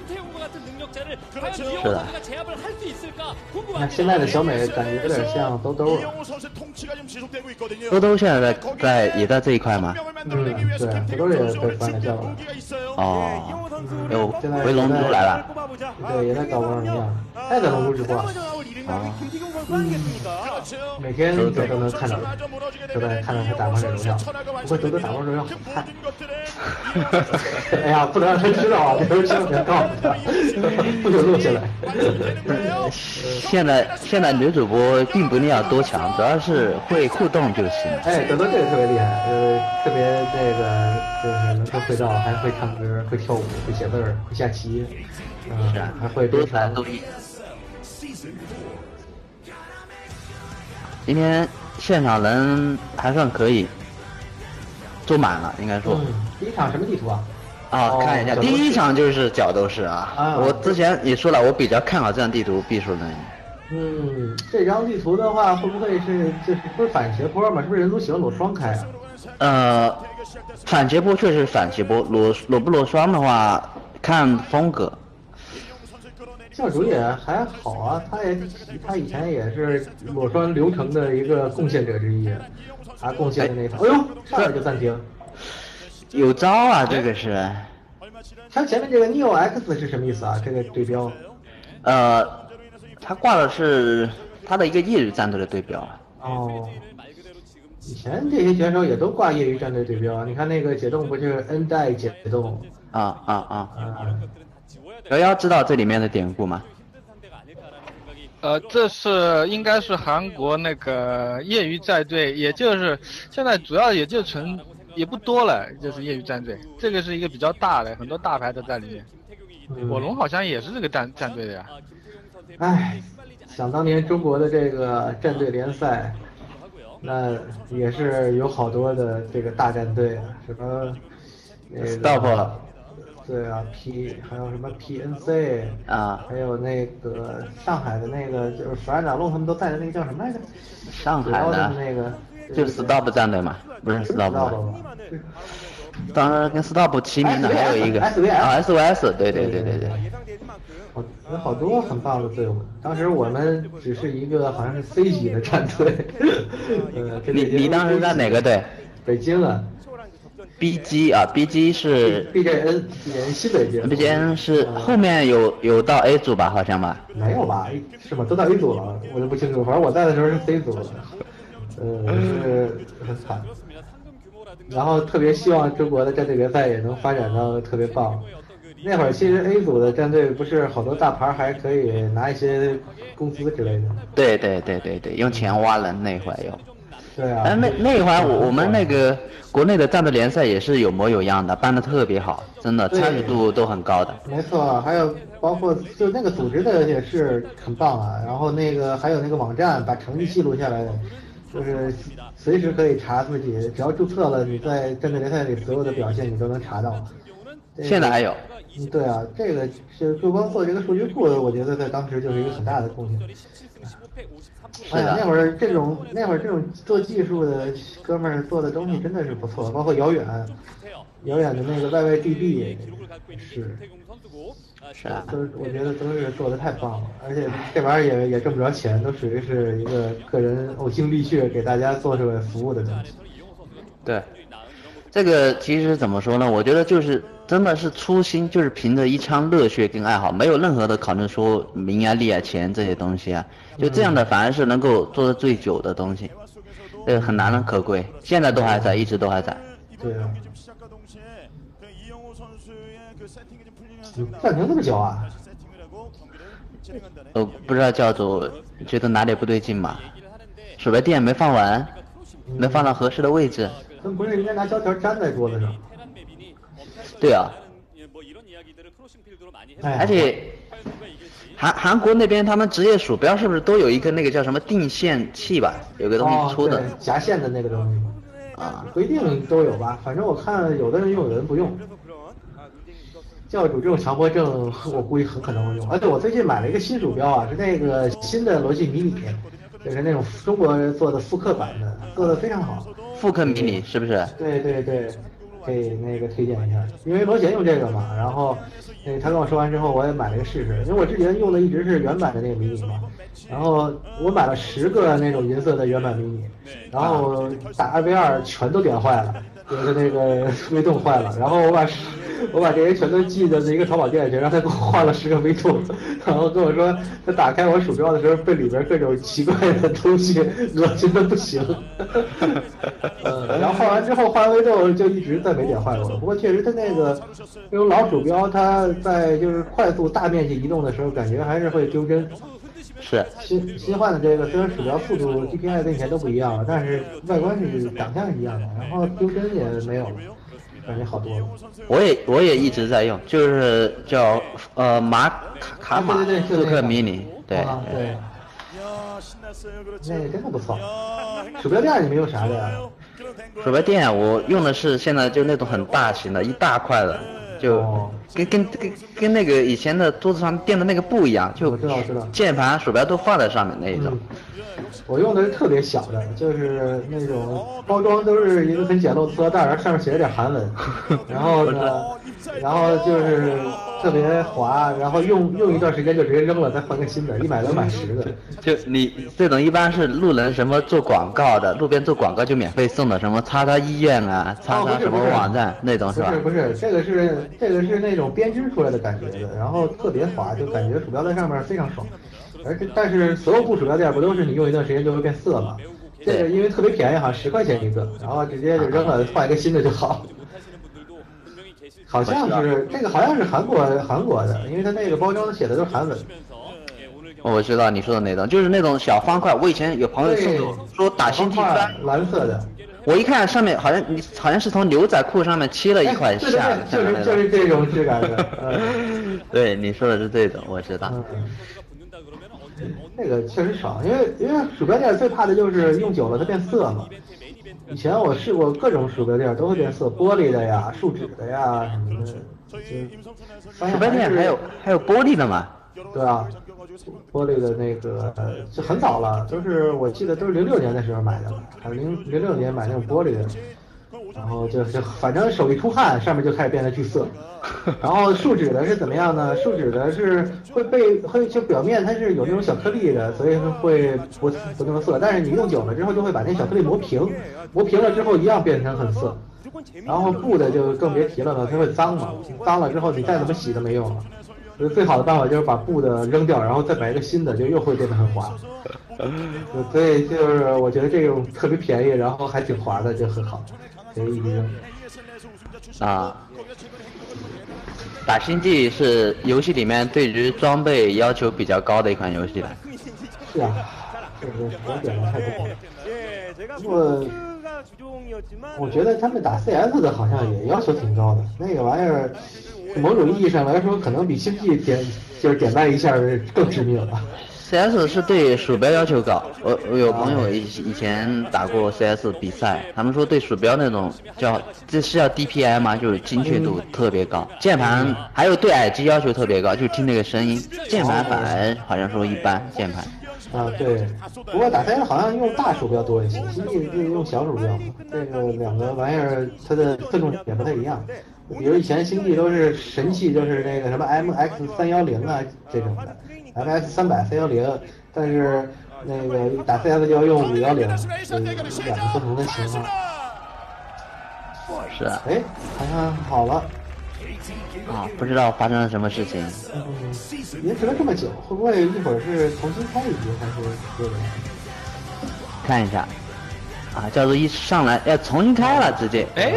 是的。 那现在的小美感觉有点像兜兜了。 兜兜现在也在这一块吗？ 对，兜兜也被翻了叫了。 哦，又回龙珠来了。 对，也在搞王者荣耀，他也在龙珠直播。啊，每天都能看到，都在看到他打王者荣耀。不过德德打王者荣耀很菜。哎呀，不能让他知道啊！别人千万别告诉他，不许录下来。 现在女主播并不一定要多强，主要是会互动就行。 哎，德德这个特别厉害，特别那个就是能说会道，还会唱歌，会跳舞，会写字儿，会下棋， 是啊， 还会多才多艺。今天现场人还算可以，坐满了，应该说。 第一场什么地图啊？ 看一下，第一场就是角斗士啊。我之前也说了，我比较看好这张地图，必输能赢。 这张地图的话，会不会是就是不是反斜坡嘛？是不是人都喜欢裸双开啊？ 反斜波确实是反斜波，裸不裸双的话看风格。 教主也还好啊，他以前也是裸双流程的一个贡献者之一，他贡献的那套，哎呦，上来就暂停， 有招啊，这个是。 他前面这个 Neo X 是什么意思啊？这个对标？ 他挂的是他的一个业余战队的对标。哦。 以前这些选手也都挂业余战队对标啊，你看那个解冻不是 N 代解冻？ 瑶瑶知道这里面的典故吗？ 这是应该是韩国那个业余战队，也就是现在主要也就也不多了，就是业余战队。这个是一个比较大的，很多大牌都在里面。火龙好像也是这个战队的呀。 唉，想当年中国的这个战队联赛，那也是有好多的这个大战队啊，什么 Stop。 对啊还有什么 PNC 啊，还有那个上海的那个就是弗兰达龙他们都带的那个叫什么来着？ 上海的那个就是 Stop 战队嘛，不是 Stop 吧？当然跟 Stop 齐名的还有一个 SVS， 对。 有好多很棒的队伍。当时我们只是一个好像是 C 级的战队。 你当时在哪个队？ 北京啊。 BG 啊 ，BG 是 BJN 西北京 ，BJN 是后面有到 A 组吧，好像吧？ 没有吧？是吗？都到 A 组了，我就不清楚。反正我在的时候是 C 组的，是很惨。然后特别希望中国的战队联赛也能发展到特别棒。那会儿其实 A 组的战队不是好多大牌还可以拿一些工资之类的。 对，用钱挖人那会儿有。 对啊。 那一会儿我们那个国内的战队联赛也是有模有样的，办得特别好，真的参与度都很高的。 没错，还有包括就那个组织的也是很棒啊。然后那个还有那个网站把成绩记录下来，就是随时可以查自己，只要注册了，你在战队联赛里所有的表现你都能查到。 现在还有。 对啊，这个是就光做这个数据库，我觉得在当时就是一个很大的贡献。哎呀，那会儿这种做技术的哥们儿做的东西真的是不错，包括遥远的那个 YYDB 是啊，我觉得都是做的太棒了，而且这玩意儿也挣不着钱，都属于是一个个人呕心沥血给大家做出来服务的东西。 对，这个其实怎么说呢？我觉得就是真的是初心，就是凭着一腔热血跟爱好，没有任何的考虑说名啊利啊钱这些东西啊，就这样的反而是能够做的最久的东西，这个很难能可贵，现在都还在，一直都还在。 对啊。暂停这么久啊？ 不知道教主觉得哪里不对劲嘛？鼠标垫没放完，没放到合适的位置。 不是应该拿胶条粘在桌子上？ 对啊。而且韩国那边他们职业鼠标是不是都有一个那个叫什么定线器吧？有个东西出的。 夹线的那个东西。啊，不一定都有吧？反正我看有的人用，有的人不用。教主这种强迫症，我估计很可能会用。而且我最近买了一个新鼠标啊，是那个新的罗技迷你，就是那种中国做的复刻版的，做的非常好。 复刻迷你是不是？ 对，可以那个推荐一下，因为罗贤用这个嘛，然后他跟我说完之后，我也买了一个试试，因为我之前用的一直是原版的那个迷你嘛，然后我买了10个那种银色的原版迷你，然后打2v2全都点坏了，就是那个微动坏了，然后我把这些全都寄到一个淘宝店去，让他给我换了10个微动，然后跟我说他打开我鼠标的时候被里边各种奇怪的东西恶心的不行。然后换完之后换微动就一直再没点坏过了。不过确实他那种老鼠标，它在就是快速大面积移动的时候，感觉还是会丢帧。 是新换的这个虽然鼠标速度 DPI 跟以前都不一样了，但是外观是长相是一样的，然后丢帧也没有了。感觉好多了， 我也一直在用，就是叫马卡马复刻迷你，对， 那个真的不错。鼠标垫你们用啥的呀？ 鼠标垫我用的是现在就那种很大型的，一大块的， 就跟那个以前的桌子上垫的那个布一样，就我知道键盘、鼠标都放在上面那一种。 我用的是特别小的，就是那种包装都是一个很简陋的塑料袋，然后上面写了点韩文，然后呢，然后就是特别滑，然后用一段时间就直接扔了，再换个新的，一买能买10个。 就你这种一般是路人什么做广告的，路边做广告就免费送的，什么叉叉医院啊，叉叉什么网站那种是吧？ 不是，这个是那种编织出来的感觉的，然后特别滑，就感觉鼠标在上面非常爽。但是所有部鼠标垫不都是你用一段时间就会变色吗？这个因为特别便宜，好像10块钱一个，然后直接就扔了，换一个新的就好。好像是这个好像是韩国的，因为它那个包装写的都是韩文。 我知道你说的那种，就是那种小方块。我以前有朋友送我说打星际3， 蓝色的。 我一看上面好像是从牛仔裤上面切了一块下来， 就是这种质感的。 对，你说的是这种，我知道。 这个确实爽，因为鼠标垫最怕的就是用久了它变色嘛。以前我试过各种鼠标垫都会变色，玻璃的呀、树脂的呀什么的。 鼠标垫还有玻璃的嘛？ 对啊，玻璃的那个就很早了，我记得都是06年的时候买的了，还是06年买那种玻璃的。然后就反正手一出汗，上面就开始变得巨色。然后树脂的是怎么样呢？树脂的是会就表面它是有那种小颗粒的，所以会不那么色。但是你用久了之后，就会把那小颗粒磨平了之后一样变成很色。然后布的就更别提了嘛，它会脏嘛，脏了之后你再怎么洗都没用了。所以最好的办法就是把布的扔掉，然后再买一个新的，就又会变得很滑。所以就是我觉得这种特别便宜，然后还挺滑的，就很好。可以一直扔啊！打星际是游戏里面对于装备要求比较高的一款游戏了。 是啊，这个我点的太多了。不过我觉得他们打 CS 的好像也要求挺高的，那个玩意儿某种意义上来说，可能比星际点赞一下更致命了。 CS 是对鼠标要求高，我有朋友以前打过 CS 比赛，他们说对鼠标那种这是叫 DPI 吗？就是精确度特别高，键盘还有对耳机要求特别高，就是听那个声音，键盘反而好像说一般，键盘。 啊，对，不过打 CS 好像用大鼠标多一些，星际就是用小鼠标，这个两个玩意儿它的侧重点不太一样。比如以前星际都是神器，就是那个什么 MX310啊这种的。MX300、310，但是那个打 CS 就要用510，两个不同的型号。 是啊。 哎，好像好了。 啊，不知道发生了什么事情。 延迟了这么久，会不会一会儿是重新开一局还是多人？ 看一下。啊，叫做一上来要重新开了，直接。 哎。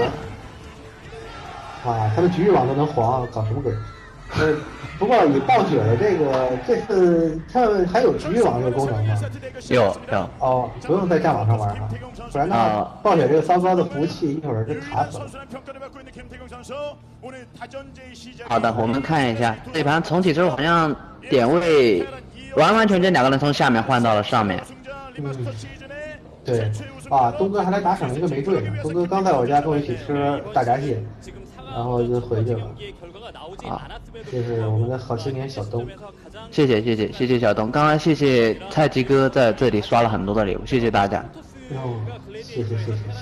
啊，他们局域网都能黄，搞什么鬼？不过以暴雪的这次他们还有局域网这个功能吗？ 有。 哦，不用在战网上玩了，不然的话，暴雪这个糟糕的服务器一会儿就卡死了。 好的，我们看一下这盘重启之后，好像点位完全两个人从下面换到了上面。 对。啊，东哥还来打赏了一个玫瑰呢。东哥刚在我家跟我一起吃大闸蟹。然后就回去了。啊，这是我们的好青年小东， 谢谢小东。刚刚谢谢蔡吉哥在这里刷了很多的礼物，谢谢大家。 哦，谢谢。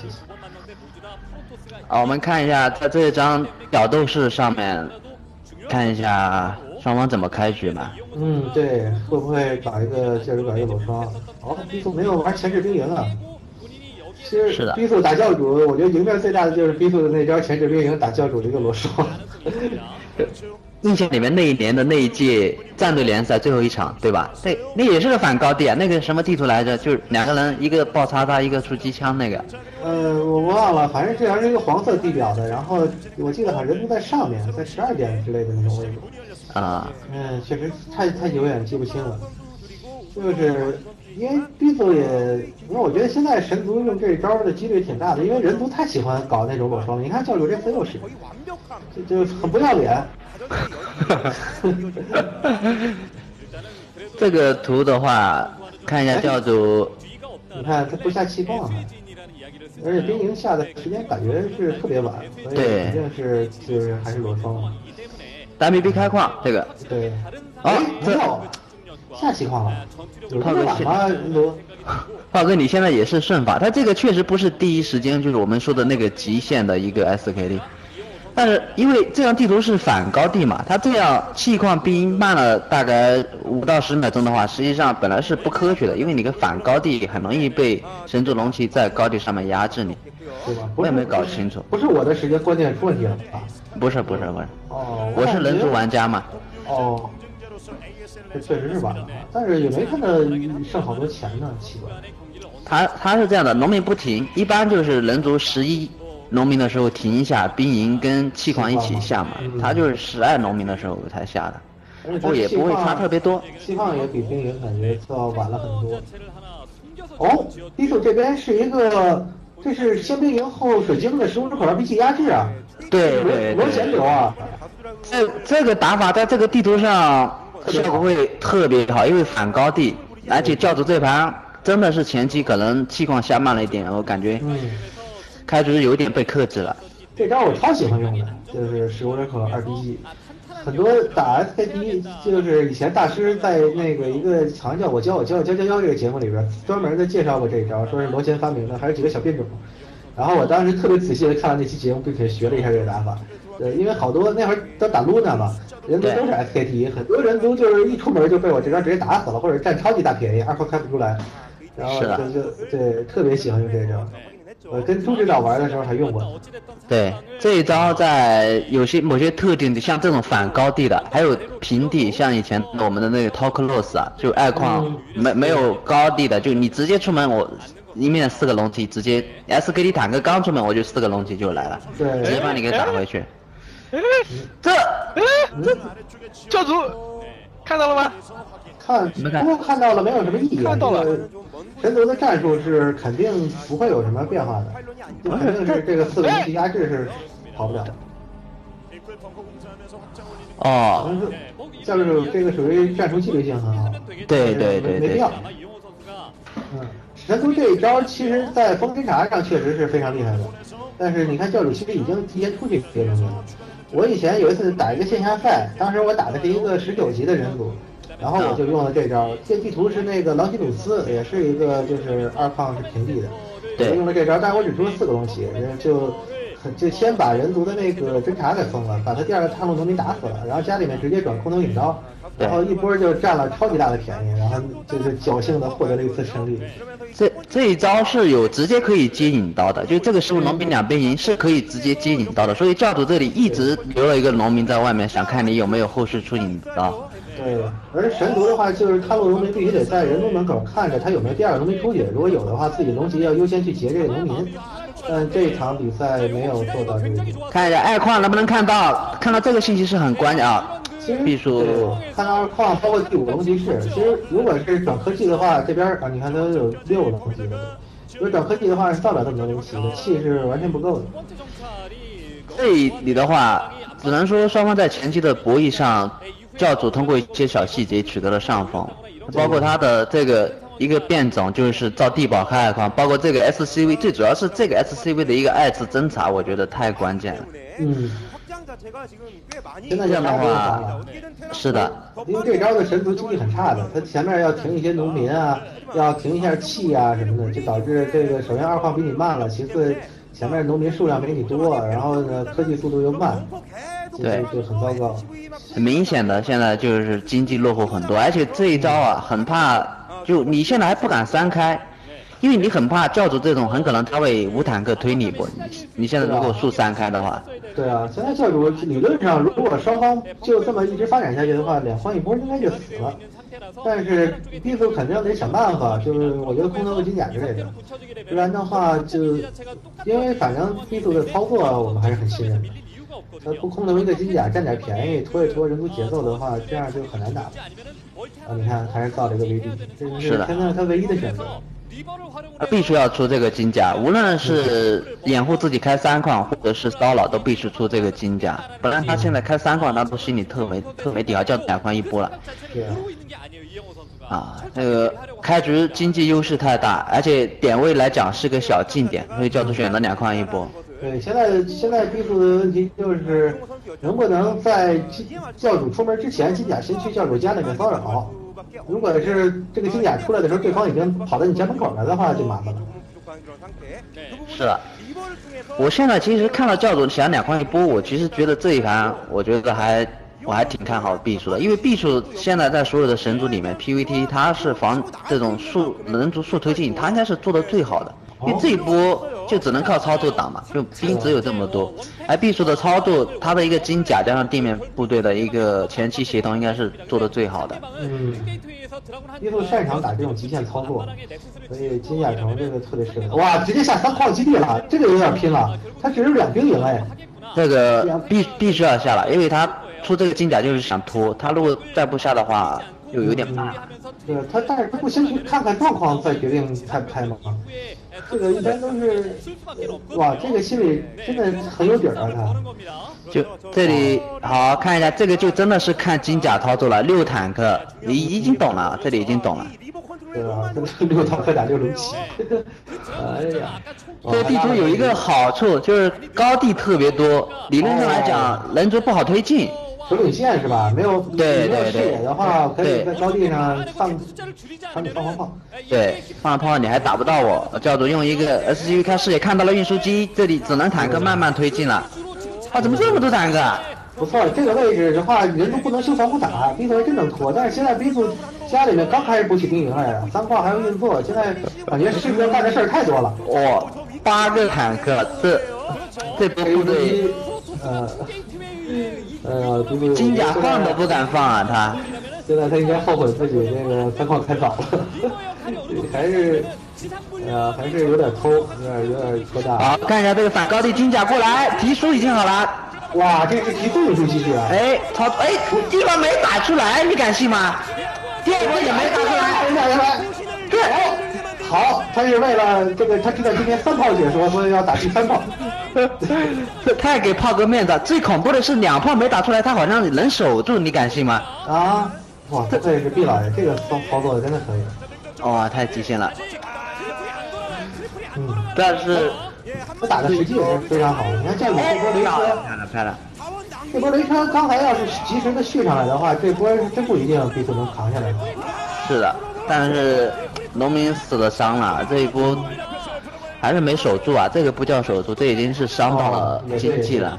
好，我们看一下在这张角斗士上面，看一下双方怎么开局嘛。 对，会不会搞一个介入搞一个裸双？哦，逼速没有玩前置兵营啊。其实逼速打教主，我觉得赢面最大的就是逼速的那招前置兵营打教主的一个裸双。 印象里面那一年的那一届战队联赛最后一场，对吧？那也是个反高地啊，那个什么地图来着？就是两个人，一个爆叉叉，一个出机枪那个。 我忘了，反正这还是一个黄色地表的，然后我记得好像人都在上面，在12点之类的那种位置。 啊。 确实太久远记不清了，就是。因为逼族因为我觉得现在神族用这招的几率挺大的，因为人族太喜欢搞那种裸双了。你看教主这次又是，就很不要脸。 这个图的话，看一下教主， 你看他不下气泵啊， 而且兵营下的时间感觉是特别晚，所以肯定是就是还是裸双嘛。 WB 开矿这个， 对， 这下期矿了，有这么晚吗？罗？ 浩哥，你现在也是顺法，他这个确实不是第一时间就是我们说的那个极限的一个 SKD， 但是因为这张地图是反高地嘛，它这样气矿兵营慢了大概5到10秒钟的话，实际上本来是不科学的，因为你个反高地很容易被神族龙骑在高地上面压制你， 对吧？ 我也没搞清楚。 不是我的时间关键出问题了吧？ 不是。 哦， 我是人族玩家嘛。 哦，这确实是晚了，但是也没看到剩好多钱呢，奇怪。 他是这样的，农民不停，一般就是人族11农民的时候停一下，兵营跟气矿一起下嘛，他就是12农民的时候才下的，不过也不会差特别多。 气矿也比兵营感觉要晚了很多。哦，地图这边是一个，这是先兵营后水晶的15口RPG 压制啊。 对， 螺旋流啊。 这个打法在这个地图上效果会特别好，因为反高地，而且教主这盘真的是前期可能气矿下慢了一点，我感觉开局有点被克制了。 这招我超喜欢用的，就是15人口 RPG。很多打 SKD 就是以前大师在那个一个好像叫我教这个节目里边专门的介绍过这一招，说是罗旋发明的，还有几个小变种。然后我当时特别仔细的看了那期节目，并且学了一下这个打法。因为好多那会儿都打 Luna 嘛，人族都是 SKT， 很多人族就是一出门就被我这招直接打死了，或者占超级大便宜，二矿开不出来。然后对，特别喜欢用这招。我跟朱指导玩的时候还用过。 对，这一招在某些特定的，像这种反高地的，还有平地，像以前我们的那个 Talk Loss 啊，就爱矿没有高地的，就你直接出门，我一面4个龙骑，直接 SKT 坦克刚出门我就4个龙骑就来了，直接把你给打回去。这教主看到了吗？ 看到了，没有什么意义。 看到了。 神族的战术是肯定不会有什么变化的，就肯定是这个4个龙骑压制是跑不了的。 哦， 就是这个属于战术纪律性很好。 对， 没必要。神族这一招其实在封侦察上确实是非常厉害的，但是你看教主其实已经提前出去别人了。我以前有一次打一个线下赛，当时我打的是一个19级的人组，然后我就用了这招。这地图是那个朗希努斯，也是一个就是2矿是平地的，我用了这招，但是我只出了4个龙骑，就先把人族的那个侦察给封了，把他第2个探路农民打死了，然后家里面直接转空投引刀，然后一波就占了超级大的便宜，然后就是侥幸的获得了一次胜利。 这一招是有直接可以接引刀的，就这个15农民2边营是可以直接接引刀的，所以教主这里一直留了一个农民在外面，想看你有没有后续出引刀。 对，而神族的话就是探路农民必须得在人族门口看着他有没有第2个农民出去，如果有的话，自己龙骑要优先去截这个农民。但这一场比赛没有做到这个地方。 看一下爱矿能不能看到这个信息是很关键啊。秘书看到矿包括第5龙骑士，其实如果是转科技的话，这边你看都有6个龙骑的，如果转科技的话是造不了这么多龙骑的，气是完全不够的。 这里的话，只能说双方在前期的博弈上，教主通过一些小细节取得了上风，包括他的这个一个变种就是造地堡开爱矿，包括这个 SCV， 最主要是这个 SCV 的一个2次侦查，我觉得太关键了。 现在这样的话，是的， 因为这招的神族经济很差的，他前面要停一些农民啊，要停一下气啊什么的，就导致这个首先2矿比你慢了，其次前面农民数量没你多，然后呢科技速度又慢， 对， 就很糟糕。 很明显的，现在就是经济落后很多，而且这一招啊，很怕，就你现在还不敢3开。因为你很怕教主这种，很可能他会无坦克推你一波。你现在如果速3开的话， 对啊，现在教主理论上，如果双方就这么一直发展下去的话，2换1波应该就死了。但是 B 组肯定得想办法，就是我觉得空投个金甲之类的，不然的话就，因为反正 B 组的操作我们还是很信任的。他不空投一个金甲占点便宜，拖一拖人族节奏的话，这样就很难打。你看还是造了一个 VD， 这是现在他唯一的选择。 他必须要出这个金甲，无论是掩护自己开3矿，或者是骚扰，都必须出这个金甲。不然他现在开3矿，他都心里特没底，叫2矿1波了。 对啊。 啊，那个开局经济优势太大，而且点位来讲是个小近点，所以教主选了2矿1波。 对，现在 B 组的问题就是能不能在教主出门之前，金甲先去教主家里面骚扰。如果是这个金甲出来的时候，对方已经跑到你家门口了的话，就麻烦了。 是的，我现在其实看到教主想2矿1波，我其实觉得这一盘，我觉得我还挺看好毕数的，因为毕数现在在所有的神族里面 PVT 它是防这种人族速推进，它应该是做的最好的，因为这一波就只能靠操作挡嘛，就兵只有这么多，而毕数的操作，它的一个金甲加上地面部队的一个前期协同应该是做的最好的。 毕数擅长打这种极限操作，所以金甲城这个特别适合。哇，直接下3矿基地了，这个有点拼了，他只有2兵营哎。 这个必须要下了，因为他出这个金甲就是想拖，他如果再不下的话，就有点慢。 对，但是他不先去看看状况再决定开不开吗？这个一般都是，哇，这个心里真的很有底儿啊，他。 就这里好看一下，这个就真的是看金甲操作了，6坦克，你已经懂了，这里已经懂了。 对吧？6坦克打6龙骑。哎呀， 这个地图有一个好处就是高地特别多，理论上来讲，人族不好推进。 首领线是吧？没有对视野的话，可以在高地上放黄炮。 对，放炮你还打不到我。教主用一个 SGV 开视野看到了运输机，这里只能坦克慢慢推进了。啊，怎么这么多坦克啊？ 不错，这个位置的话，人都不能修防不打，兵团真能拖。但是现在兵组家里面刚开始补起兵营来着，3矿还要运作，现在感觉士兵干的事儿太多了。 哇，8个坦克，这波部队，金甲放都不敢放啊，他。 现在他应该后悔自己那个3矿开早了，还是有点偷，有点拖大。 好，看一下这个反高地金甲过来，提速已经好了。 哇，这是提速运输机制啊！ 哎，第一波没打出来，你敢信吗？第2波也没打出来。 对，好，他是为了这个，他知道今天3炮解说，所以要打第3炮。 这太给炮哥面子。最恐怖的是2炮没打出来，他好像能守住，你敢信吗？ 啊，哇，这是毕老爷，这个操作真的可以。 哇，太极限了。但是他打的实际也是非常好。你看这波雷车， 漂亮。 这波雷车刚才要是及时的续上来的话，这波真不一定必须能扛下来。 是的，但是农民死了伤了，这一波还是没守住啊，这个不叫守住，这已经是伤到了经济了。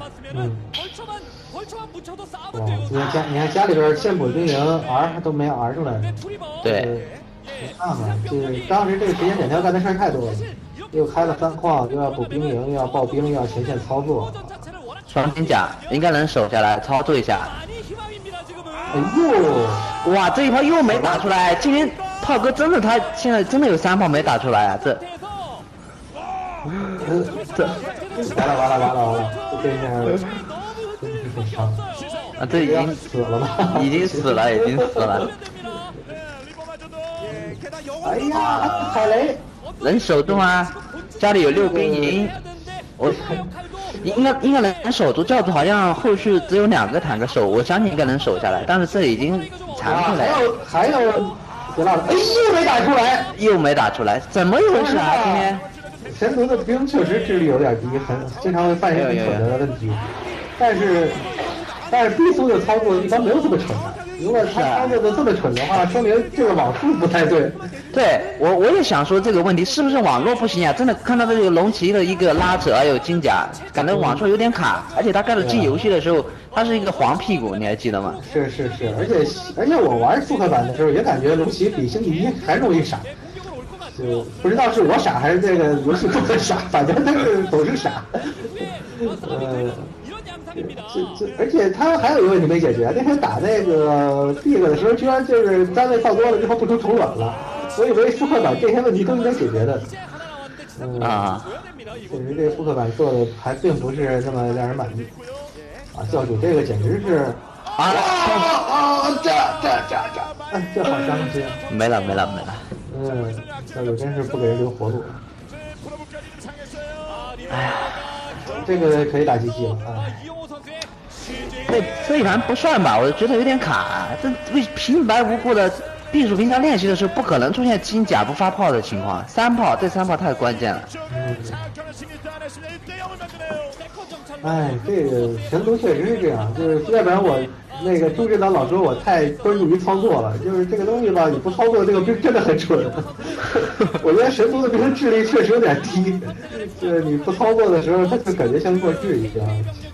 哇，你看家里边现补兵营 R 都没 R 出来。 对。 你看看，就是当时这个时间点他要干的事儿太多了，又开了3矿，又要补兵营，又要爆兵，又要前线操作。 双金甲应该能守下来，操作一下。 哎呦， 哇，这一炮又没打出来，今天炮哥真的他现在真的有3炮没打出来啊，这完了，这下真是很伤啊，这已经死了吧？ 已经死了。 哎呀，踩雷， 能守住吗？家里有6兵营，我应该能守住。教主好像后续只有2个坦克守，我相信应该能守下来。但是这已经残酷了。 还有，别闹了！哎，又没打出来， 怎么一回事啊？今天神族的兵确实智力有点低，经常会犯一些很蠢的问题。但是 B 组的操作一般没有这么蠢的。如果他操作的这么蠢的话，说明这个网速不太对。 对，我也想说这个问题是不是网络不行啊？真的看到这个龙骑的一个拉扯，还有金甲，感觉网速有点卡，而且他开始进游戏的时候，他是一个黄屁股，你还记得吗？ 是，而且我玩复刻版的时候也感觉龙骑比星际1还容易傻，就不知道是我傻还是这个游戏做的傻，反正他是总是傻。而且他还有一个问题没解决，那天打那个 Big 的时候，居然就是单位放多了之后不出虫卵了。我以为复刻版这些问题都应该解决的。确实这个复刻版做的还并不是那么让人满意。啊，教主这个简直是这好伤心。 没了。 教主真是不给人留活路。 哎呀， 这个可以打机器了啊。这一盘不算吧，我觉得有点卡，这为平白无故的避暑平常练习的时候不可能出现金甲不发炮的情况，这三炮太关键了。 哎，这个神族确实是这样，就是要不然我那个朱指导老说我太专注于操作了，就是这个东西吧，你不操作这个兵真的很蠢。我觉得神族的兵智力确实有点低，就是你不操作的时候，他就感觉像弱智一样。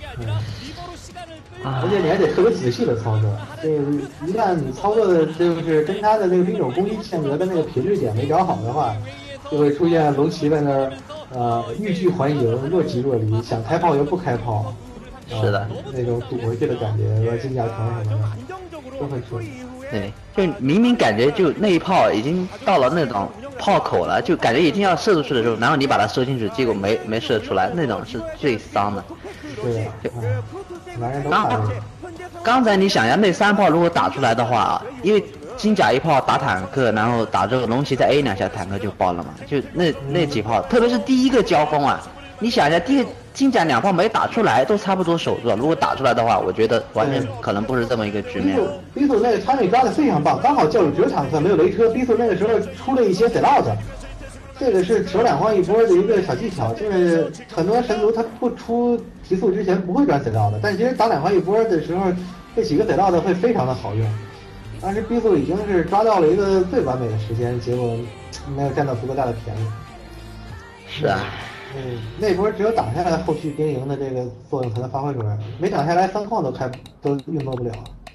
而且你还得特别仔细的操作，这个一旦你操作的就是跟他的那个兵种攻击间隔的那个频率点没找好的话，就会出现龙骑在那儿。欲拒还迎，若即若离，想开炮又不开炮， 是的， 那种堵回去的感觉，和金甲城什么的都很蠢。 对，就明明感觉就那一炮已经到了那种炮口了，就感觉已经要射出去的时候，然后你把它射进去，结果没射出来，那种是最伤的。 对，男人都怕这个。 刚才你想一下，那3炮如果打出来的话啊，因为金甲1炮打坦克，然后打这个龙骑再 A 2下，坦克就爆了嘛。就那几炮，特别是第一个交锋啊，你想一下，第一个金甲2炮没打出来，都差不多守住了。如果打出来的话，我觉得完全可能不是这么一个局面。 逼速那个参与抓的非常棒，刚好教主只有坦克没有雷车，逼速那个时候出了一些贼烙子。这个是手2晃一波的一个小技巧，就是很多神族他不出提速之前不会转贼烙的，但其实打2晃一波的时候，这几个贼烙的会非常的好用。当时逼速已经是抓到了一个最完美的时间，结果没有占到足够大的便宜。 是啊， 那波只有挡下来，后续兵营的这个作用才能发挥出来，没挡下来3矿都运作不了。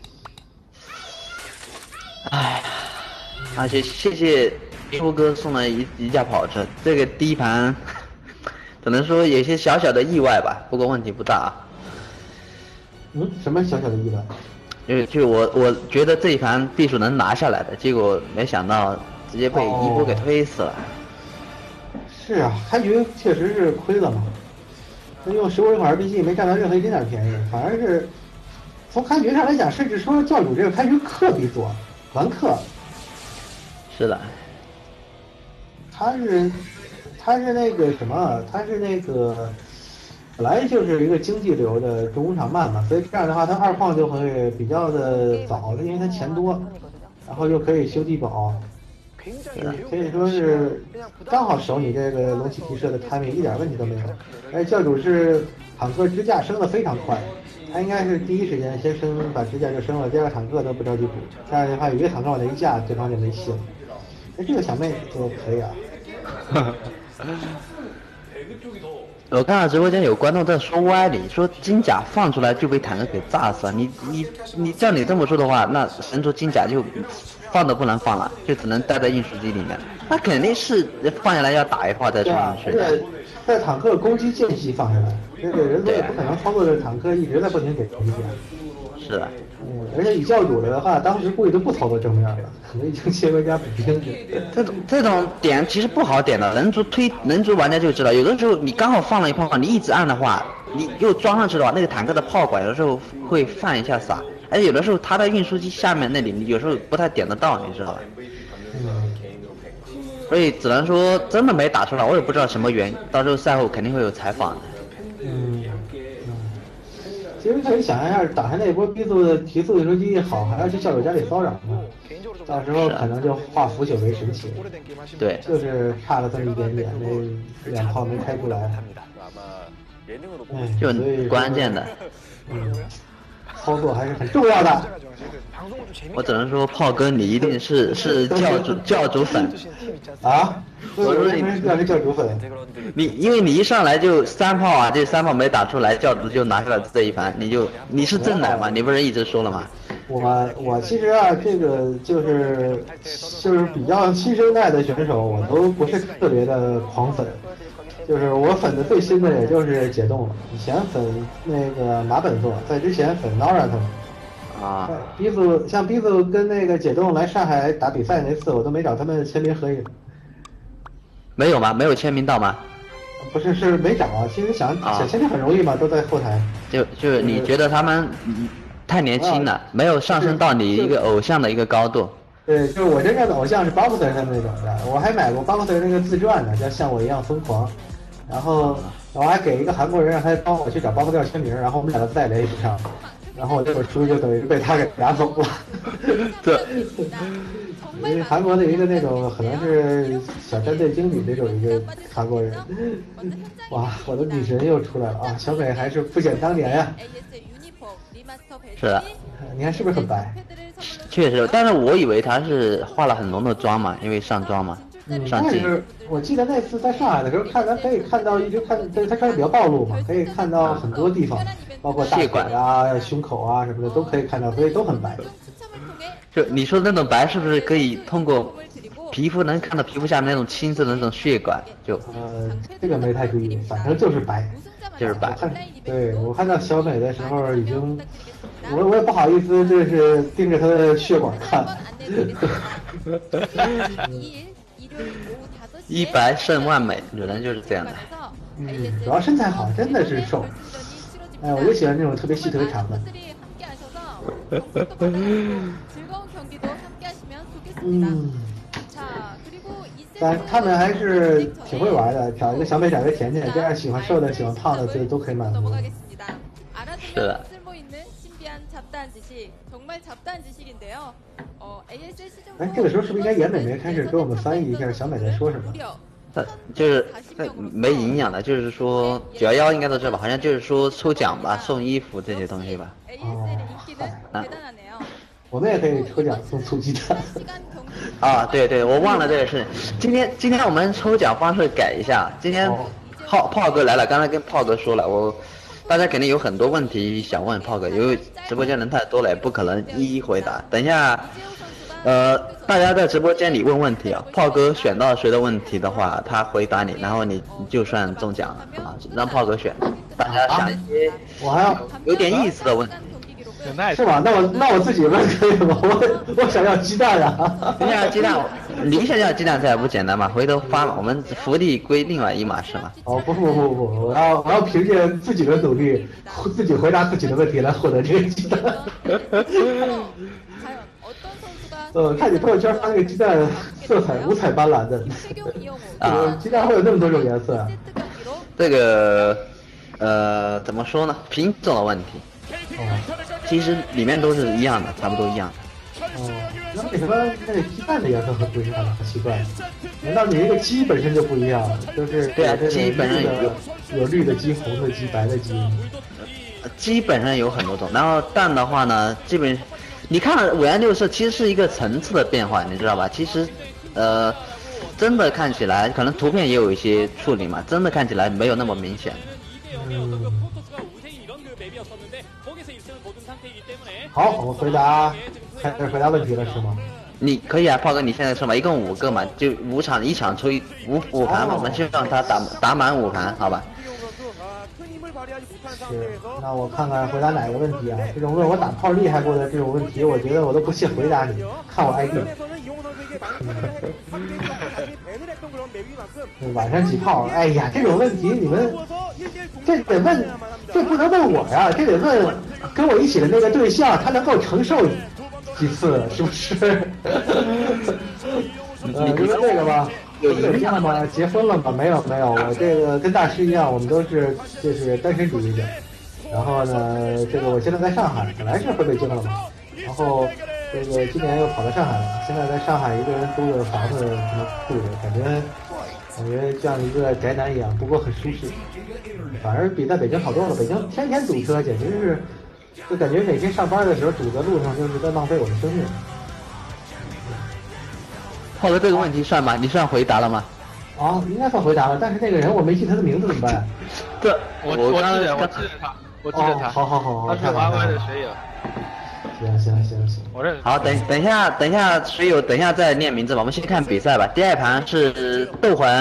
唉，而且谢谢初哥送了一架跑车，这个第一盘只能说有些小小的意外吧，不过问题不大。 什么小小的意外？ 就我觉得这一盘避暑能拿下来的，结果没想到直接被一波给推死了。 是啊，开局确实是亏了嘛。用15人口 RPG 没占到任何一点便宜，反而是从开局上来讲，甚至说教主这个开局克比多，完克。 是的。 他是那个什么，他是那个。本来就是一个经济流的中工厂慢嘛，所以这样的话，它2矿就会比较的早，因为它钱多，然后又可以修地堡，可以说是刚好守你这个龙骑提射的 timing 一点问题都没有。而且教主是坦克支架升的非常快，他应该是第一时间先把支架就升了，第2个坦克都不着急补，这样的话有一个坦克往那一架，对方就没戏了。哎，这个小妹就可以啊。 我看到直播间有观众在说歪理，说金甲放出来就被坦克给炸死了。你照你这么说的话，那神族金甲就放都不能放了，就只能待在运输机里面。那肯定是放下来要打一炮再冲上去。 对，在坦克攻击间隙放下来，这个人族也不可能操作着坦克一直在不停给攻击。 是的。 而且以教主的话，当时估计都不操作正面了，可能已经切回家补兵去。 这种点其实不好点的，人族玩家就知道，有的时候你刚好放了一炮，你一直按的话，你又装上去的话，那个坦克的炮管有的时候会犯一下傻，而且有的时候它在运输机下面那里，你有时候不太点得到，你知道吧？所以只能说真的没打出来，我也不知道什么原因，到时候赛后肯定会有采访的。 其实可以想象一下，打下那波逼速的提速运输机好，还要去教主家里骚扰呢，到时候可能就化腐朽为神奇。 对， 就是差了这么一点点，那2炮没开出来。 就很关键的。 操作还是很重要的。 我只能说，炮哥你一定是教主粉啊！我说你教主粉， 因为你一上来就3炮啊，这3炮没打出来，教主就拿下了这一盘，你是正奶嘛？你不是一直说了吗？ 我其实啊，这个就是比较新生代的选手，我都不是特别的狂粉。就是我粉的最新的也就是解冻了，以前粉那个马本座，在之前粉 Nora 他们。 啊， 逼速跟那个解冻来上海打比赛那次，我都没找他们签名合影。 没有吗？没有签名到吗？ 不是，是没找啊。其实想签名很容易嘛，都在后台。 就是你觉得他们太年轻了，没有上升到你一个偶像的一个高度。 对，就是我真正的偶像是巴布特他们那种的，我还买过巴布特那个自传呢，叫《像我一样疯狂》，然后我还给一个韩国人让他帮我去找巴布特签名，然后我们两个再联系上。然后这本书就等于被他给拿走了。 对， 因为韩国的一个那种可能是小战队经理那种一个韩国人，哇，我的女神又出来了啊！小美还是不减当年呀。 是的， 你看是不是很白？ 确实，但是我以为他是化了很浓的妆嘛，因为上妆嘛，上镜。 但是我记得那次在上海的时候看，咱可以看到一直看，对，他看的比较暴露嘛，可以看到很多地方，包括大腿啊、胸口啊什么的都可以看到，所以都很白。 就你说的那种白，是不是可以通过皮肤能看到皮肤下面那种青色的那种血管？就这个没太注意，反正就是白， 就是白。 对，我看到小美的时候已经，我也不好意思，就是盯着她的血管看。 一白胜万美，女人就是这样的。 主要身材好，真的是瘦。哎，我就喜欢那种特别细特别长的。但他们还是挺会玩的，找一个小美找一个甜甜，这样喜欢瘦的喜欢胖的都可以满足。 是的。 哎，这个时候是不是应该严美眉开始给我们翻译一下小美在说什么？ 就是没营养的，就是说911应该都知道吧？好像就是说抽奖吧，送衣服这些东西吧。 哦，我们也可以抽奖送醋鸡蛋。 啊，对对，我忘了这个事。今天我们抽奖方式改一下。今天炮哥来了，刚才跟炮哥说了，大家肯定有很多问题想问炮哥，因为直播间人太多了，也不可能一一回答。等一下，大家在直播间里问问题啊，炮哥选到谁的问题的话，他回答你，然后你就算中奖了啊，让炮哥选。大家想一些我还要有点意思的问题。 是吧？那我自己问可以吗？我想要鸡蛋啊！ 你想要鸡蛋，你想要鸡蛋这还不简单吗？回头发我们福利归另外一码事嘛。 哦不，我要凭借自己的努力，自己回答自己的问题来获得这个鸡蛋。看你朋友圈发那个鸡蛋，色彩五彩斑斓的。啊，鸡蛋会有那么多种颜色啊？ 这个怎么说呢？品种的问题。其实里面都是一样的，差不多一样的。 那为什么那个鸡蛋的颜色会不一样？很奇怪。难道你这个鸡本身就不一样？就是对啊，鸡本身有绿的鸡、红的鸡、白的鸡。 鸡本身有很多种，然后蛋的话呢，基本你看五颜六色，其实是一个层次的变化，你知道吧？其实真的看起来，可能图片也有一些处理嘛，真的看起来没有那么明显。 好，我们开始回答问题了是吗？ 你可以啊，炮哥，你现在说嘛，一共5个嘛，就5场，一场抽五盘嘛，我们希望他打满5盘，好吧？ 是，那我看看回答哪个问题啊？这种问我打炮厉害过的这种问题，我觉得我都不屑回答你，看我 ID。晚上几炮？哎呀，这种问题你们这得问，这不能问我呀，这得问跟我一起的那个对象，他能够承受几次，是不是？你问这个吧，有对象吗？结婚了吗？没有，我这个跟大师一样，我们都是就是单身主义者。然后呢，这个我现在在上海，本来是河北京了嘛，然后这个今年又跑到上海了，现在在上海一个人租的房子什么住着，感觉像一个宅男一样，不过很舒适，反而比在北京好多了。北京天天堵车，简直是，就感觉每天上班的时候堵在路上就是在浪费我的生命。 炮哥这个问题算吗？你算回答了吗？ 啊，应该算回答了，但是那个人我没记他的名字怎么办？ 这我记得他， 好， 他是玩玩的水友。 行， 我认识。 好，等一下，水友，等一下再念名字吧。我们先看比赛吧。第2盘是斗魂。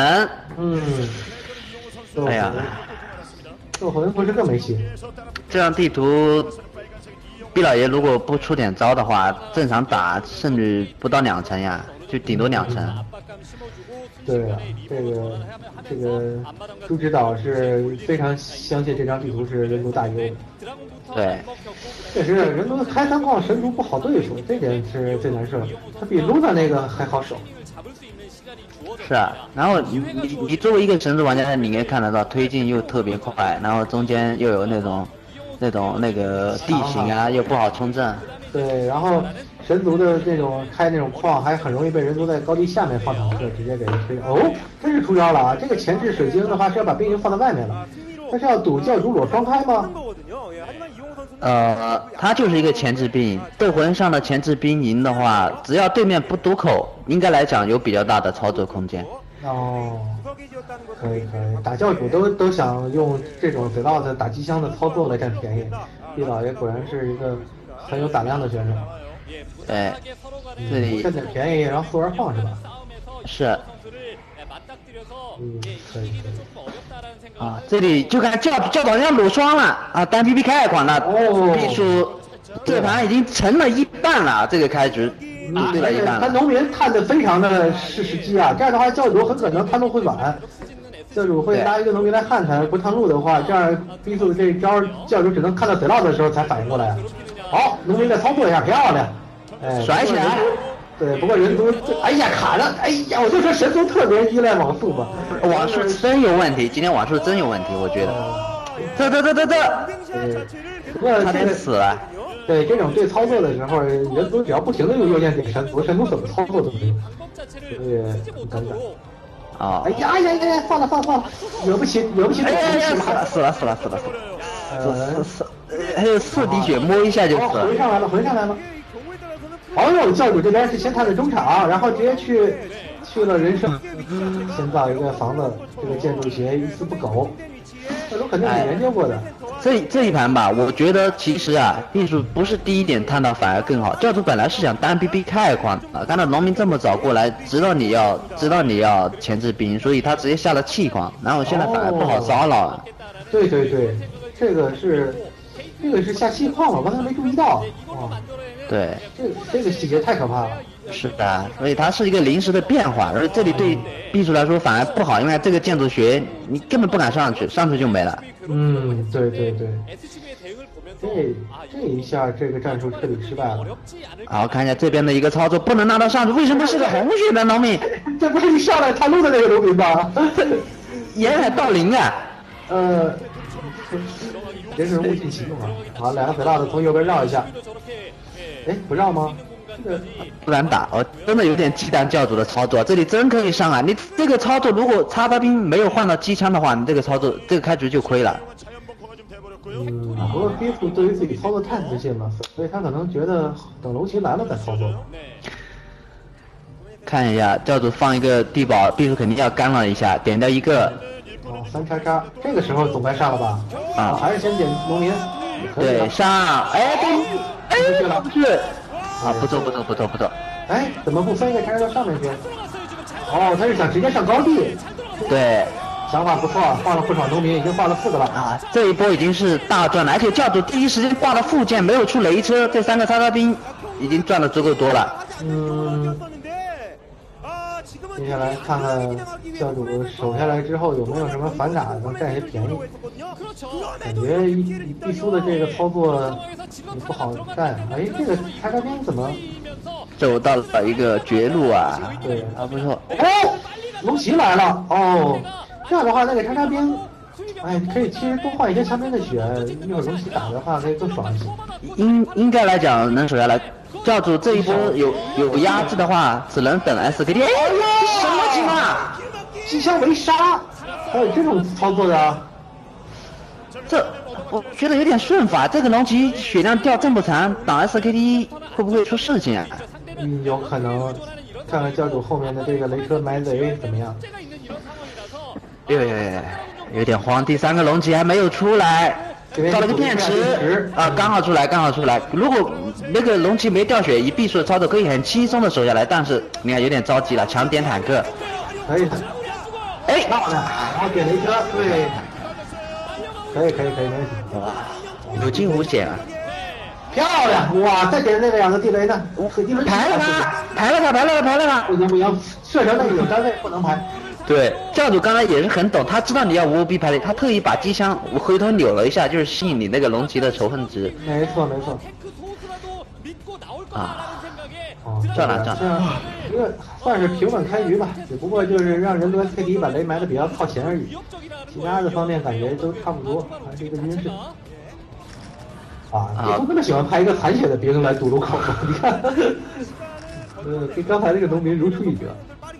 哎呀， 斗魂不是更没戏。 这张地图，毕老爷如果不出点招的话，正常打胜率不到2成呀，就顶多2成。 对啊，这个朱指导是非常相信这张地图是人族大优的。 对， 确实人族开3矿神族不好对付，这点是最难受的。他比卢娜那个还好守。 是啊，然后你作为一个神族玩家，你应该看得到推进又特别快，然后中间又有那个地形啊，又不好冲阵。 对，然后神族的那种开那种矿，还很容易被人族在高地下面放坦克直接给推。哦，真是出招了啊！这个前置水晶的话是要把兵营放在外面了，他是要堵教主裸双开吗？ 它就是一个前置兵营，斗魂上的前置兵营的话，只要对面不堵口，应该来讲有比较大的操作空间。 哦，可以，打教主都想用这种贼佬的打机箱的操作来占便宜。毕老爷果然是一个很有胆量的选手。 对，这里占点便宜，然后速而放是吧？ 是。 可以。 啊，这里就看教导要裸双了啊，单 PP 开矿了，秘书这盘已经成了一半了，这个开局对了一半了。 他农民探的非常的时机啊，这样的话教主很可能探路会晚，教主会拉一个农民来撼他，不探路的话，这样逼速这招教主只能看到贼佬的时候才反应过来。好，农民再操作一下，漂亮，哎， 甩起来。 对，不过人族，哎呀卡了，哎呀，我就说神族特别依赖网速吧， 网速真有问题，今天网速真有问题，我觉得。 不过他真死了。 对这种对操作的时候，人族只要不停的用右键点神族怎么操作都没用，所以很尴尬。 啊！ 哎呀，放了，惹不起！ 死了！还有4滴血，摸一下就死了。 回上来了。哦呦，教主这边是先探的中场，然后直接去了人生，先造一个房子，这个建筑学一丝不苟，这都肯定是研究过的。 这一盘吧，我觉得其实啊，秘书不是第一点探到反而更好。教主本来是想单 BB 开矿啊，看到农民这么早过来，知道你要前置兵，所以他直接下了气矿，然后现在反而不好骚扰了。 对，这个是下气矿了，我刚才没注意到。哦， 对， 这个细节太可怕了。 是的，所以它是一个临时的变化，而这里对秘书来说反而不好，因为这个建筑学你根本不敢上去就没了。 对。这一下这个战术彻底失败了。 好，看一下这边的一个操作，不能拉到上去，为什么是个红血的农民？ 这不是你上来探路的那个农民吧？ 沿海盗铃啊！ 人是物尽其用啊！好，两个贼佬的从右边绕一下。哎，不绕吗？ 不敢打，我真的有点忌惮教主的操作，这里真可以上啊！你这个操作如果插刀兵没有换到机枪的话，你这个操作这个开局就亏了。 不过逼数对于自己操作太自信了，所以他可能觉得等龙骑来了再操作。 看一下教主放一个地堡，逼数肯定要干扰一下，点掉一个。 3叉，这个时候总该上了吧？还是先点农民。 对，上，不是。不错。 哎，怎么不分一个叉到上面去？哦，他是想直接上高地。 对， 想法不错，放了不少农民，已经放了4个了啊！这一波已经是大赚了，而且教主第一时间挂了附件，没有出雷车，这3个叉兵已经赚的足够多了。 接下来看看教主守下来之后有没有什么反打能占些便宜。感觉一必输的这个操作也不好干。哎，这个叉兵怎么走到了一个绝路啊？ 对不错。 龙骑来了哦，这样的话那个叉兵，哎，可以其实多换一些枪兵的血，一会儿龙骑打的话可以更爽一些。 应该来讲能守下来。教主这一波有压制的话，只能等 SKD。哎呀，什么情况？ 机枪围杀，还有这种操作的啊？ 这我觉得有点顺法。这个龙骑血量掉这么长，挡 SKD 会不会出事情啊？ 有可能。看看教主后面的这个雷车埋雷怎么样？ 有点慌。第3个龙骑还没有出来。搞了个电池啊，刚好出来。如果那个龙骑没掉血，以必数的操作可以很轻松的守下来，但是你看有点着急了，强点坦克。 可以的。哎，然后点雷车，对。可以，没问题。 有惊无险啊！ 漂亮！哇，再点那2个地雷呢？ 排了他！ 不行，射程内有单位不能排。 对，教主刚才也是很懂，他知道你要无逼排雷，他特意把机枪回头扭了一下，就是吸引你那个龙骑的仇恨值。 没错。 赚了。 一个算是平稳开局吧，只不过就是让人伦 KD 把雷埋的比较靠前而已，其他的方面感觉都差不多，还是一个晕势。 你不那么喜欢派一个残血的兵来堵路口吗？你看，跟刚才那个农民如出一辙。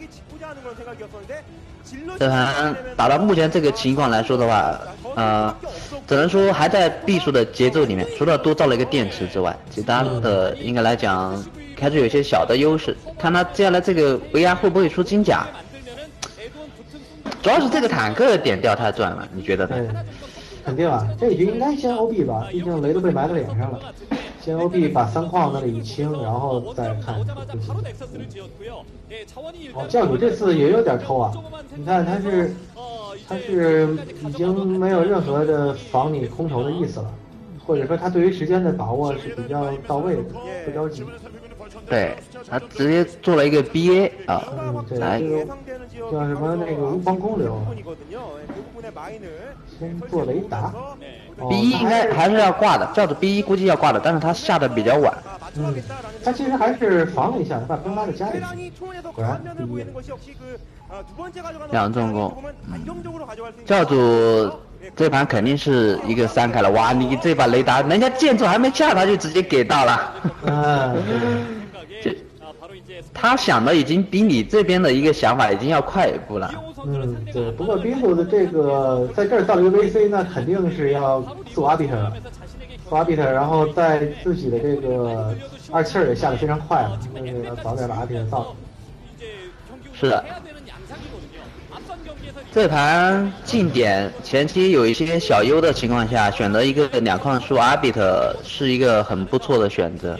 这盘打到目前这个情况来说的话，只能说还在B数的节奏里面，除了多造了一个电池之外，其他的应该来讲开始有一些小的优势。看他接下来这个VR会不会出金甲，主要是这个坦克点掉太赚了，你觉得呢？ 肯定啊，这局应该先 OB 吧，毕竟雷都被埋在脸上了。先 OB 把3矿那里一清，然后再看。教主这次也有点抽啊，你看他是已经没有任何的防你空投的意思了，或者说他对于时间的把握是比较到位的，不着急。 对，他直接做了一个 BA 啊， 对，这个叫什么那个无防空流，先做雷达。 B1 应该还是要挂的，教主 B1 估计要挂的，但是他下的比较晚。 他其实还是防了一下，把喷发的加进去，果然B1。 2重攻，教主这盘肯定是一个3开了，哇！你这把雷达，人家建筑还没下，他就直接给到了。他想的已经比你这边的一个想法已经要快一步了。 对。不过 B 组的这个在这儿造了一个 VC， 那肯定是要做 Arbiter 了，做 Arbiter， 然后在自己的这个2气儿也下得非常快了，要早点把 Arbiter 造。 是的。这盘近点前期有一些小优的情况下，选择一个2矿输 Arbiter 是一个很不错的选择。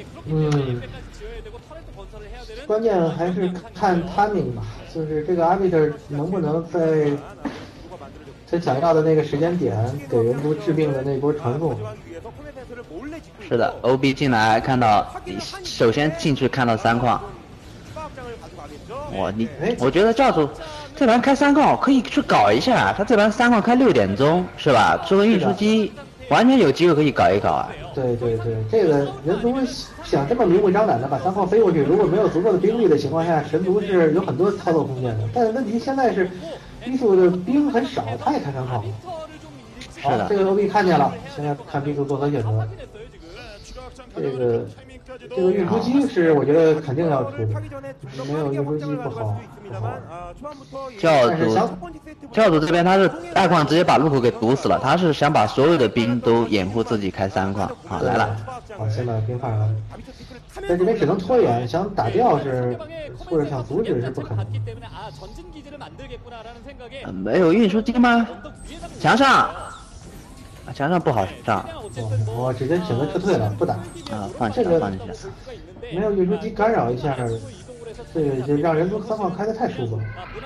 关键还是看 timing 吧，就是这个 Arbiter 能不能在他想要的那个时间点给人族致命的那波传送。 是的 ，OB 进来看到，首先进去看到3矿。我觉得教主这盘开3矿可以去搞一下，他这盘3矿开6点钟是吧？作为运输机，完全有机会可以搞一搞啊。 对，这个人族想这么明目张胆的把3矿飞过去，如果没有足够的兵力的情况下，神族是有很多操作空间的。但是问题现在是B组的兵很少，他也开3矿了。 是的， 这个 OB 看见了，现在看 B 组做何选择。这个运输机是我觉得肯定要出的，没有运输机不好。 教主这边他是2矿直接把路口给堵死了，他是想把所有的兵都掩护自己开3矿。好，来了。 好，先把兵放上来。在这边只能拖延，想打掉是，或者想阻止是不可能。 没有运输机吗？墙上不好上。 我直接选择撤退了，不打。 放弃了。 没有运输机干扰一下，这个就让人族3矿开得太舒服了。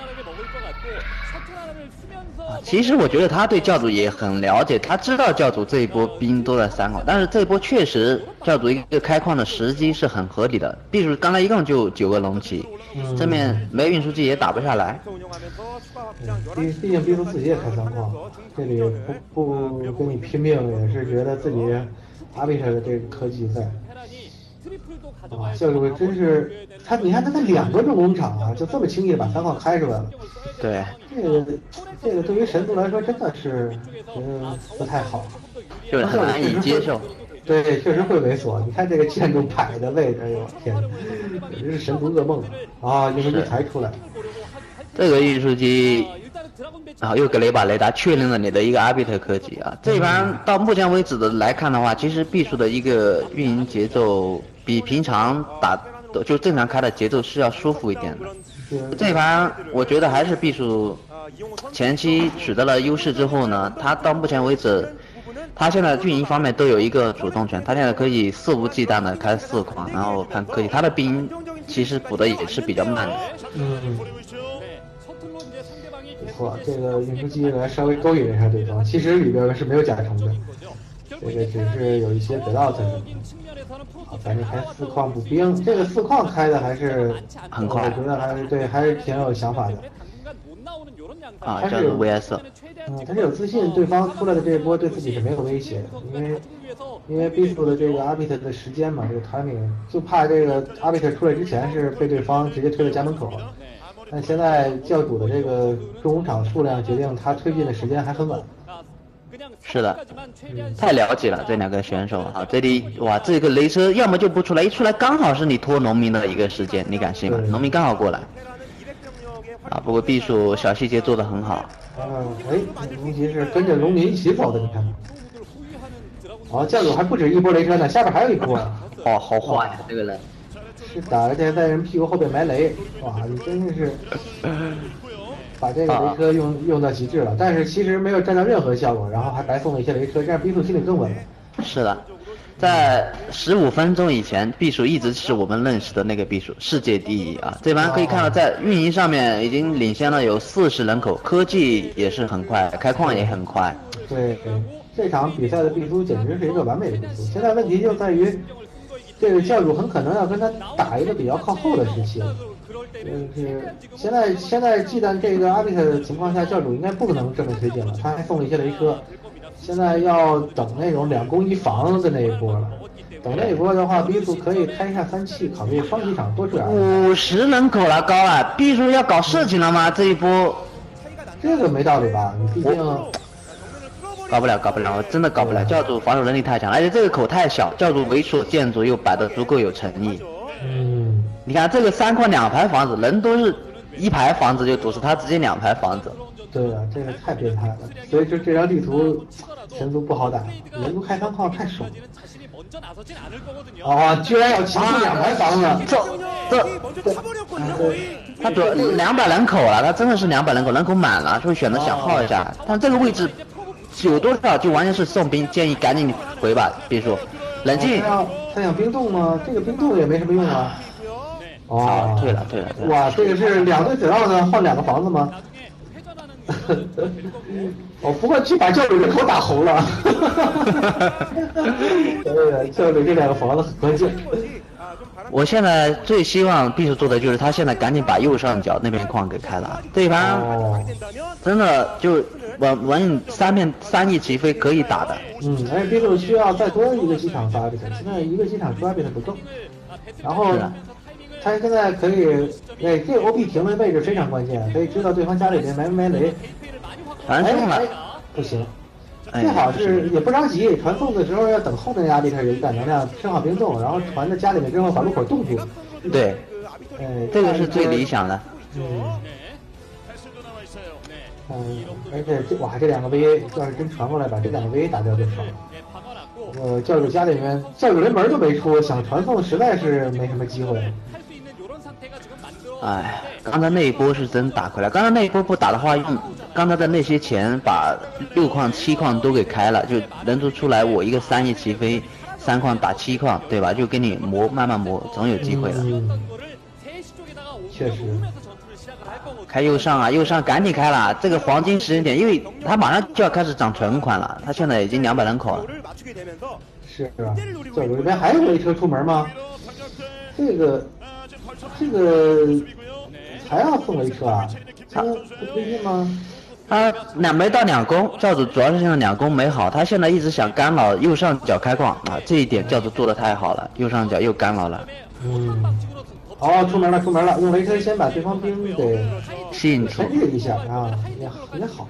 其实我觉得他对教主也很了解，他知道教主这一波兵都在3矿，但是这一波确实教主一个开矿的时机是很合理的。B组刚才一共就9个龙骑，这面没运输机也打不下来。 毕竟 B 组自己也开3矿，这里不跟你拼命也是觉得自己Arbiter的这个科技在。教主真是他，你看他那2个重工厂啊，就这么轻易把3矿开出来了。 对， 这个对于神族来说真的是不太好， 就是很难以接受。 对，确实会猥琐。你看这个建筑摆的位置，哎呦天哪，简直是神族噩梦啊！运输机才出来， 这个运输机又给了一把雷达，确认了你的一个 Arbiter 科技啊。这一盘到目前为止的来看的话，其实 B 数的一个运营节奏比平常就正常开的节奏是要舒服一点的。这一盘我觉得还是 B 数前期取得了优势之后呢，他到目前为止，他现在运营方面都有一个主动权，他现在可以肆无忌惮的开4矿，然后看科技，他的兵其实补的也是比较慢的。 不错，这个运输机来稍微勾引一下对方，其实里边是没有甲虫的，这个只是有一些得到才是。好，咱这开4矿补兵，这个4矿开的还是很快， 我觉得还是挺有想法的。 啊，这是VS。 他是有自信，对方出来的这一波对自己是没有威胁的，因为 B 组的这个 Arbiter 的时间嘛，这个 timing 就怕这个 Arbiter 出来之前是被对方直接推到家门口。但现在教主的这个重工厂数量决定他推进的时间还很晚。 是的，太了解了这两个选手啊！这里哇，这个雷车要么就不出来，一出来刚好是你拖农民的一个时间，你敢信吗？农民刚好过来。啊，不过避暑小细节做得很好。 哎，尤其是跟着农民一起走的，你看。哦，教主还不止一波雷车呢，下边还有一波。 哦，好坏呀，这个人。 是打而且在人屁股后边埋雷，哇，你真的是把这个雷车用到极致了。但是其实没有占到任何效果，然后还白送了一些雷车，这样避暑心里更稳了。 是的。在15分钟以前，避暑一直是我们认识的那个避暑，世界第一啊！这盘可以看到，在运营上面已经领先了有40人口，科技也是很快，开矿也很快。 对，这场比赛的避暑简直是一个完美的避暑。现在问题就在于，这个教主很可能要跟他打一个比较靠后的时期了。现在忌惮这个阿比特的情况下，教主应该不可能这么推进了，他还送了一些雷车。现在要等那种2攻1防的那一波了，等那一波的话，避暑可以开一下3气，考虑双机场多出点。 50人口了，高啊！避暑要搞事情了吗？这一波， 这个没道理吧？你毕竟搞不了，我真的搞不了。教主防守能力太强，而且这个口太小，教主猥琐建筑又摆得足够有诚意。你看这个3矿2排房子，人都是1排房子就堵死，他直接2排房子。 对啊，这个太变态了，所以说这张地图神族不好打，人族开3矿太爽了。啊，居然要骑出2排房了， 他主200人口了，他真的是200人口，人口满了，就选择想耗一下，但这个位置有多少就完全是送兵，建议赶紧回吧，别说冷静。 他想冰冻吗？这个冰冻也没什么用啊。 哦，退了。 哇，这个是2队嘴奥呢，换2个房子吗？哦，不过去把教主人口打红了。教主这2个房子很关键。 我现在最希望避暑做的就是他现在赶紧把右上角那边矿给开了，这一盘真的就玩3翼齐飞可以打的。 而且避暑需要再多一个机场发比赛，现在一个机场出来比赛不够。然后他现在可以，这个 OP 停的位置非常关键，可以知道对方家里面埋没雷。 传送了， 不行，最好是也不着急，传送的时候要等后面的阿比特有一点能量吃好冰冻，然后传到家里面之后把路口冻住。 对，这个是最理想的。而且这2个 VA 要是真传过来，把这2个 VA 打掉就爽了。教主家里面，教主连门都没出，想传送实在是没什么机会。 哎，刚才那一波是真打回来，刚才那一波不打的话，用刚才的那些钱把6矿7矿都给开了，就人族出来我一个3翼齐飞，3矿打7矿，对吧？就给你磨，慢慢磨，总有机会的。 确实。 开右上啊，右上赶紧开了，这个黄金时间点，因为他马上就要开始涨存款了，他现在已经200人口了。 是啊，教主这边还有雷车出门吗？这个还要送雷车啊？他不推进吗？ 他没到2攻，教主主要是现在2攻没好，他现在一直想干扰右上角开矿啊，这一点教主做的太好了，右上角又干扰了。 好，出门了，用雷车先把对方兵给吸引出一下啊，也好。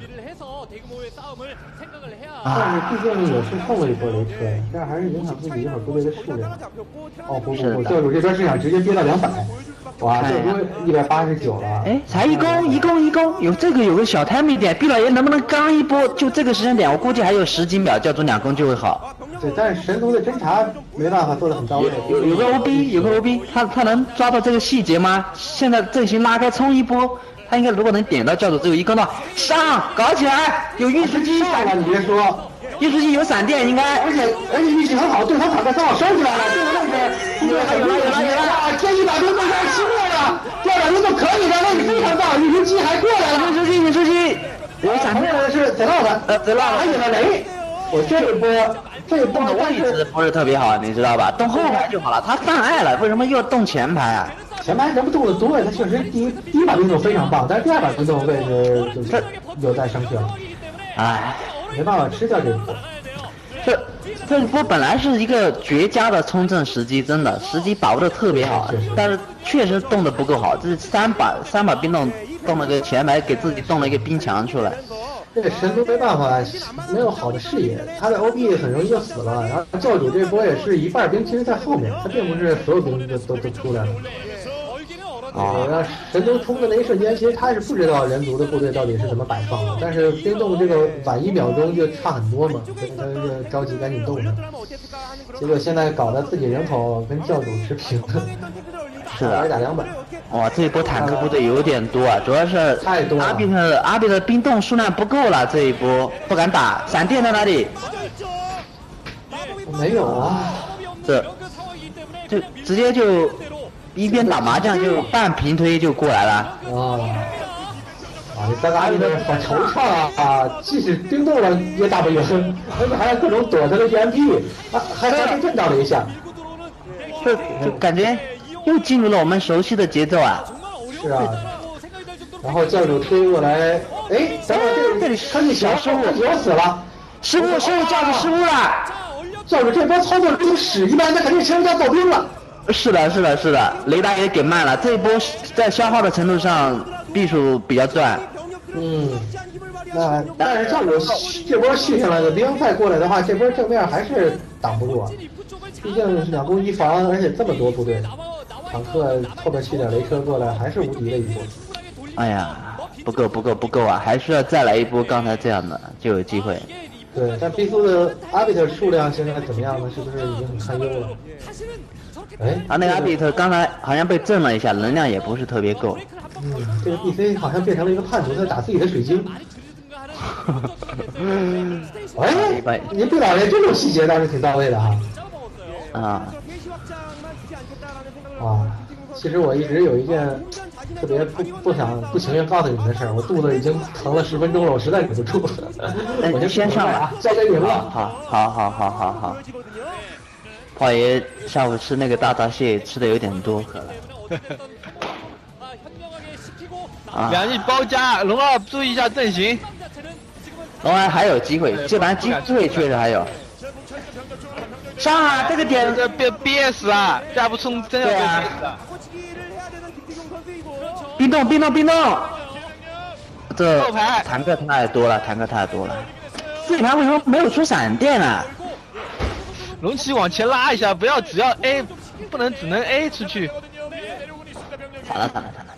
但是毕竟也是送了一波雷车，这样还是影响自己一会儿部队的数量。不，教主这边是想直接憋到200，哇，这波189了。 哎，才一攻，有个小 timing 点，毕老爷能不能刚一波？就这个时间点，我估计还有10几秒，教主2攻就会好。 对，但是神族的侦查没办法做得很到位。 有个 OB，他能抓到这个细节吗？现在阵型拉开冲一波，他应该如果能点到教主只有1攻的话，上搞起来，有运输机上了，你别说， 运输机有闪电应该， 而且运气很好，对方坦克3号收起来了，这个位置有了，这1把兵都要熄灭了，这2把兵都可以的，位置非常棒，运输机还过来了， 运输机有闪电的是贼浪的，还有了雷，我这一波的位置不是特别好，你知道吧？动后排就好了，他犯爱了，为什么又动前排啊？ 前排人不动的多呀，他确实第一把兵种非常棒，但是第2把兵种位置就是有待商榷了。 哎， 没办法吃掉这一波。 这一波本来是一个绝佳的冲阵时机，真的时机把握的特别好，但是确实动的不够好。这是三把兵动了个前排，给自己动了一个兵墙出来。 这神族没办法，没有好的视野，他的 OB 很容易就死了。然后教主这波也是一半兵其实在后面，他并不是所有兵都出来了。让神族冲的那一瞬间，其实他是不知道人族的部队到底是怎么摆放的，但是冰冻这个晚1秒钟就差很多嘛，所以他就着急赶紧动了。结果现在搞得自己人口跟教主持平， 是的， 打200。 哇，这一波坦克部队有点多啊，主要是太多了。 阿比的冰冻数量不够了，这一波不敢打。闪电在哪里？ 没有啊， 这就直接就一边打麻将就半平推就过来了。 你3个阿比的好惆怅啊！即使冰冻了也打不赢，而且还要各种躲他的 EMP， 还被震到了一下。 这就感觉又进入了我们熟悉的节奏啊！ 是啊，然后教主推过来，哎，等会这里科技小失误，有死了， 失误，教主失误了！ 教主这波操作跟屎一般，那肯定前面造兵了。 是的，雷达也给慢了，这一波在消耗的程度上，避暑比较赚。 但是教主这波续上来的兵再过来的话，这波正面还是挡不住啊。毕竟是2攻1防，而且这么多部队，坦克后边去点雷车过来，还是无敌的一波。 哎呀，不够啊，还是要再来一波刚才这样的就有机会。 对，但 B 苏的阿比特数量现在怎么样呢？是不是已经很堪忧了？ 那个阿比特刚才好像被震了一下，能量也不是特别够。 这个 BC 好像变成了一个叛徒，在打自己的水晶。您毕老爷这种细节倒是挺到位的哈。其实我一直有一件特别不情愿告诉你们的事儿，我肚子已经疼了10分钟了，我实在忍不住了。我就先上来， 交给你们了。 好。炮爷下午吃那个大闸蟹吃的有点多，可能。 2亿包夹，龙二注意一下阵型。 龙二还有机会，这盘机会确实还有。上啊，这个点被憋死啊！再不冲真要被憋死啊！ 冰冻！这坦克太多了，这盘为什么没有出闪电啊？ 龙骑往前拉一下，不要只要 A， 不能只能 A 出去。 惨了！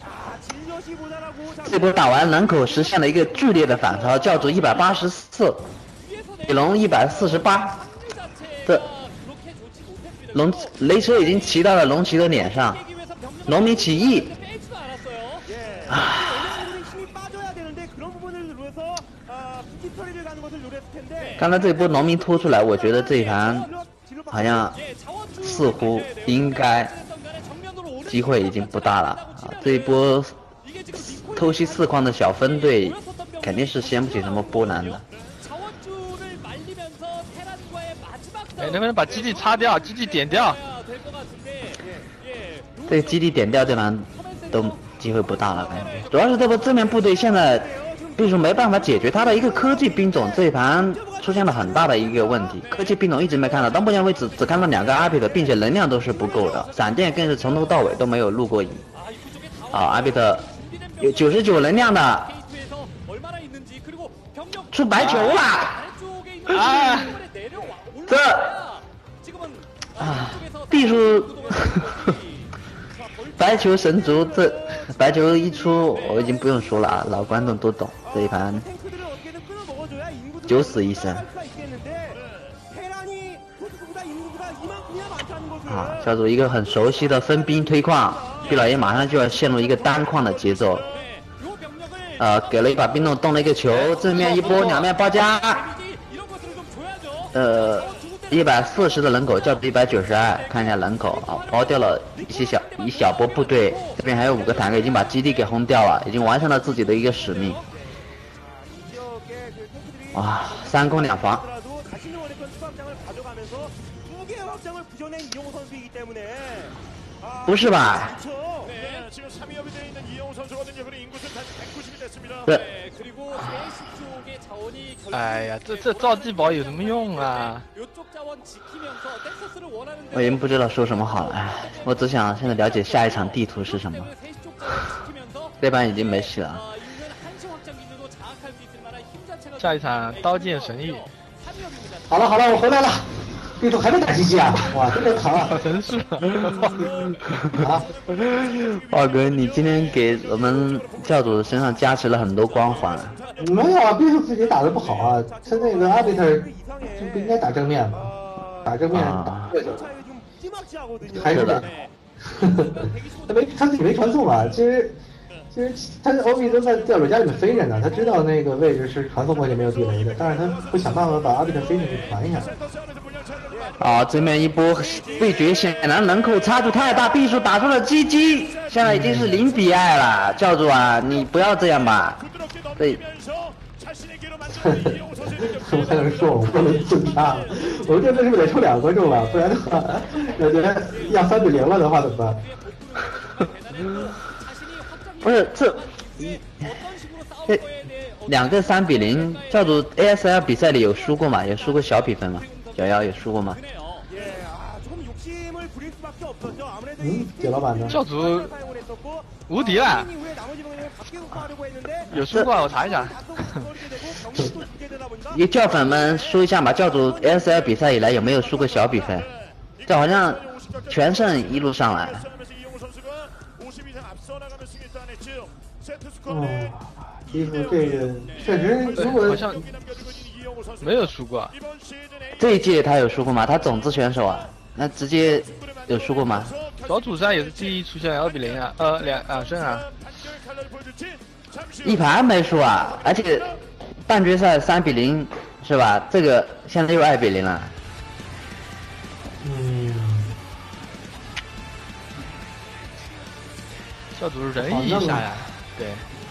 这波打完，人口实现了一个剧烈的反超，教主184，野龙148，这雷车已经骑到了龙骑的脸上，农民起义。刚才这波农民拖出来，我觉得这一盘好像似乎应该机会已经不大了啊！这一波偷袭4矿的小分队肯定是掀不起什么波澜的。 能不能把基地擦掉，基地点掉？ 这个基地点掉这盘都机会不大了，感觉主要是这波正面部队现在避暑没办法解决他的一个科技兵种，这一盘出现了很大的一个问题，科技兵种一直没看到，到目前为止只看到2个阿比特，并且能量都是不够的，闪电更是从头到尾都没有录过影。阿比特有99能量的，出白球了！避暑白球神族，这白球一出我已经不用说了啊，老观众都懂，这一盘9死1生。教主一个很熟悉的分兵推矿，毕老爷马上就要陷入一个单矿的节奏。给了一把冰冻，动了一个球，正面一波，2面包夹。140的人口，教主192，看一下人口啊，包掉了一小波部队，这边还有5个坦克已经把基地给轰掉了，已经完成了自己的一个使命。哇，3攻2防。不是吧？对。 哎呀，这造地堡有什么用啊？ 我已经不知道说什么好了，哎，我只想现在了解下一场地图是什么。这盘已经没戏了。 下一场刀剑神域。 好了，我回来了。对手还没打鸡鸡啊！哇，真的疼啊！ 真是啊！ 豹哥，你今天给我们教主身上加持了很多光环。 没有啊，毕竟自己打的不好啊。他那个阿比特就不应该打正面吗？打正面打过去了，还是的。他自己没传送啊。其实他欧比都在教主家里面飞着呢，他知道那个位置是传送过去没有地雷的，但是他不想办法把阿比特飞进去传一下。 这面一波对决显然人口差距太大，避暑打出了鸡鸡，现在已经是0比2了。教主啊，你不要这样吧。对。 我还能说我不能自杀了，我们这次是不是得抽2个中了？不然的话，感觉要3比0了的话怎么办？ 不是这2个3比0，教主 ASL 比赛里有输过吗？有输过小比分吗？11有输过吗？ 铁老板呢？ 教主无敌了，有输过，我查一下。 你教粉们说一下吧，教主 ASL 比赛以来有没有输过小比分？这好像全胜一路上来。 衣服这个确实，如果好像没有输过。 这一届他有输过吗？他种子选手啊，那直接有输过吗？ 小组赛也是第一出现2比0啊，2胜啊， 一盘没输啊，而且半决赛3比0是吧？这个现在又2比0了。 教主仁义一下呀，对。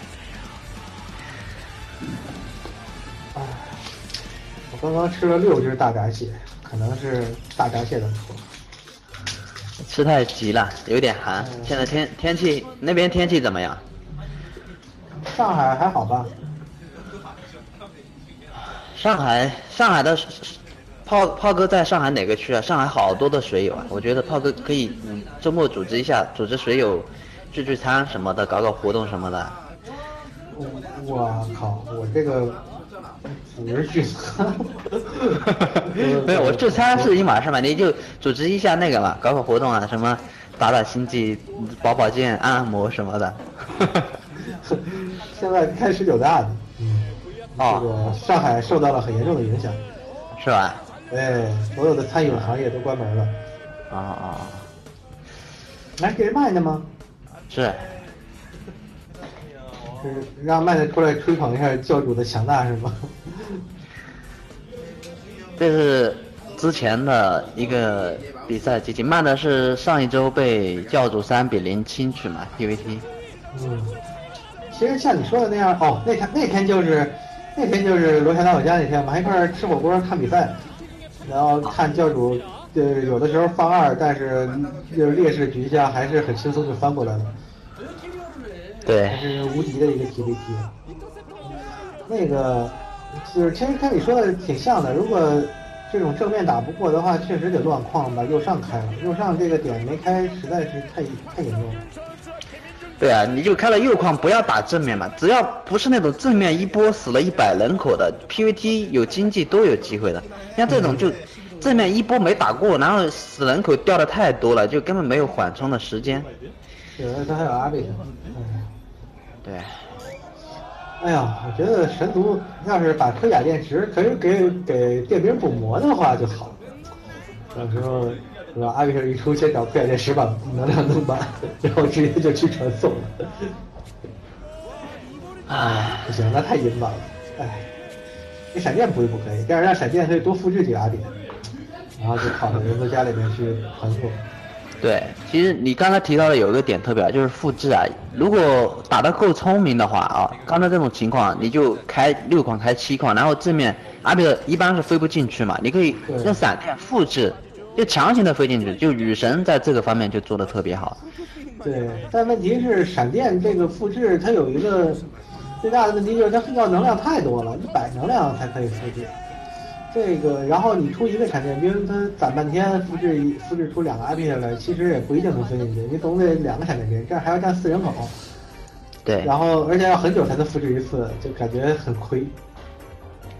我刚刚吃了6只大闸蟹，可能是大闸蟹的错。 吃太急了，有点寒。现在天气那边天气怎么样？ 上海还好吧？ 上海的炮哥在上海哪个区啊？上海好多的水友啊，我觉得炮哥可以周末组织一下，组织水友聚餐什么的，搞搞活动什么的。 我靠，我这个组织聚餐， 没有，我聚餐是一码事嘛，你就组织一下那个嘛，搞搞活动啊，什么打星际、保健、按摩什么的。 现在开19大的，这个上海受到了很严重的影响， 是吧？ 哎，所有的餐饮行业都关门了。来给人卖的吗？ 是让麦子出来吹捧一下教主的强大是吗？ 这是之前的一个比赛集锦，曼的是上一周被教主3比0轻取嘛 PVT。 其实像你说的那样，那天就是罗翔到我家那天，我们还一块吃火锅看比赛，然后看教主，有的时候放2，但是就是劣势局下还是很轻松就翻过来了。 对， 还是无敌的一个 PVT。那个就是其实跟你说的挺像的，如果这种正面打不过的话，确实得乱矿把右上开了，右上这个点没开实在是太严重了。 对啊，你就开了右矿，不要打正面嘛，只要不是那种正面一波死了100人口的 PVT 有经济都有机会的，像这种就正面一波没打过，然后死人口掉的太多了，就根本没有缓冲的时间。 他还有阿贝特， 对。 哎呀，我觉得神族要是把盔甲电池可以给电兵补魔的话就好了。到时候是吧？阿比特一出，先找盔甲电池把能量弄满，然后直接就去传送了。不行，那太阴巴了。那闪电补一补可以，但是让闪电可以多复制几个阿点，然后就跑到人族家里面去传送。 对，其实你刚才提到的有一个点特别好，就是复制啊。如果打得够聪明的话啊，刚才这种情况你就开6矿开7矿，然后正面阿比特一般是飞不进去嘛，你可以用闪电复制，就强行的飞进去，就雨神在这个方面就做得特别好。 对，但问题是闪电这个复制它有一个最大的问题，就是它要能量太多了，100能量才可以复制。这个，然后你出一个闪电兵，它攒半天复制出2个阿比特来，其实也不一定能飞进去，你总得2个闪电兵，这样还要占4人口。 对。 然后而且要很久才能复制一次，就感觉很亏。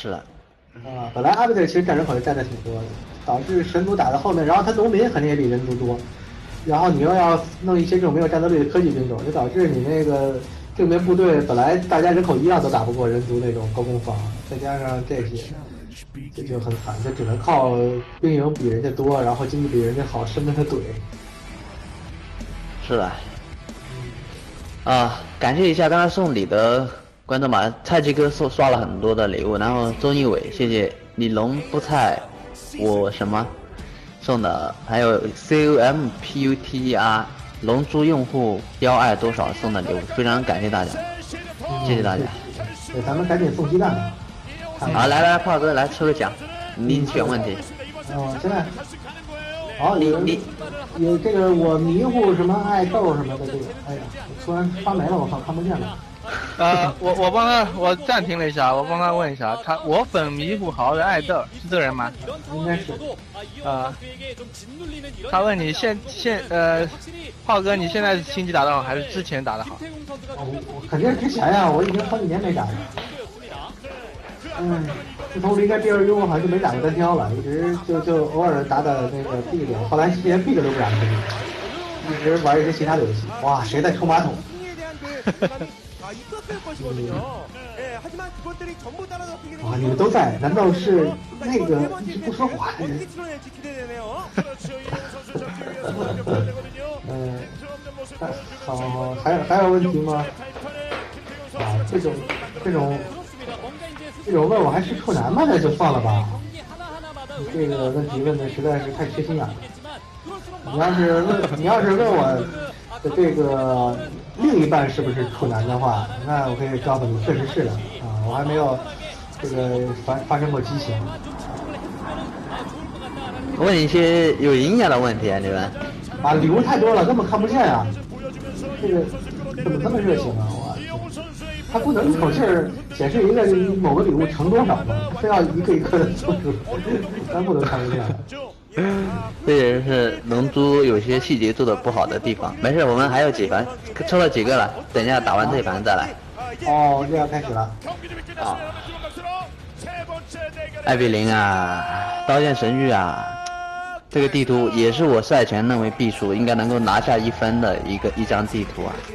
是的， 本来阿贝特其实占人口就占的挺多的，导致神族打到后面，然后他农民肯定也比人族多，然后你又要弄一些这种没有战斗力的科技兵种，就导致你那个正面部队本来大家人口一样都打不过人族那种高攻防，再加上这些，这就很惨，就只能靠兵营比人家多，然后经济比人家好，生跟他怼。 是的。感谢一下刚才送礼的观众吧，菜鸡哥刷了很多的礼物，然后周一伟谢谢你龙不菜我什么送的，还有 COMPUTER 龙珠用户标爱多少送的礼物，非常感谢大家，谢谢大家。 对，咱们赶紧送鸡蛋吧。 好，来，炮哥来抽个奖，你选问题。 现在，好，有这个我迷糊什么爱豆什么的这个，哎呀，突然发没了，我靠，看不见了。 我帮他，我暂停了一下，我帮他问一下，我粉迷糊豪的爱豆是这人吗？ 应该是。 他问你炮哥，你现在星级打得好还是之前打得好？ 我肯定是之前呀，我已经好几年没打了。自从离开 BRU 好像就没打过单挑了，一直就偶尔打那个 B 点，后来连 B 都不敢去，一直玩一些其他的游戏。哇，谁在冲马桶？哇，你们都在？难道是那个一直不说话的人？好，还有问题吗？这种问我还是处男吗？那就算了吧。你这个问题问的实在是太缺心眼了。你要是问我的这个另一半是不是处男的话，那我可以告诉你，确实是的我还没有这个发生过激情。 问一些有营养的问题啊，你们。 礼物太多了，根本看不见啊。这个怎么这么热情啊？他不能一口气儿显示一个某个礼物乘多少吗？非要一个一个的做出，咱不能看不见。 这也是龙珠有些细节做的不好的地方。没事，我们还有几盘，抽了几个了，等一下打完这一盘再来。 这要开始了。 艾比林啊，刀剑神域啊，这个地图也是我赛前认为必输，应该能够拿下1分的一张地图啊。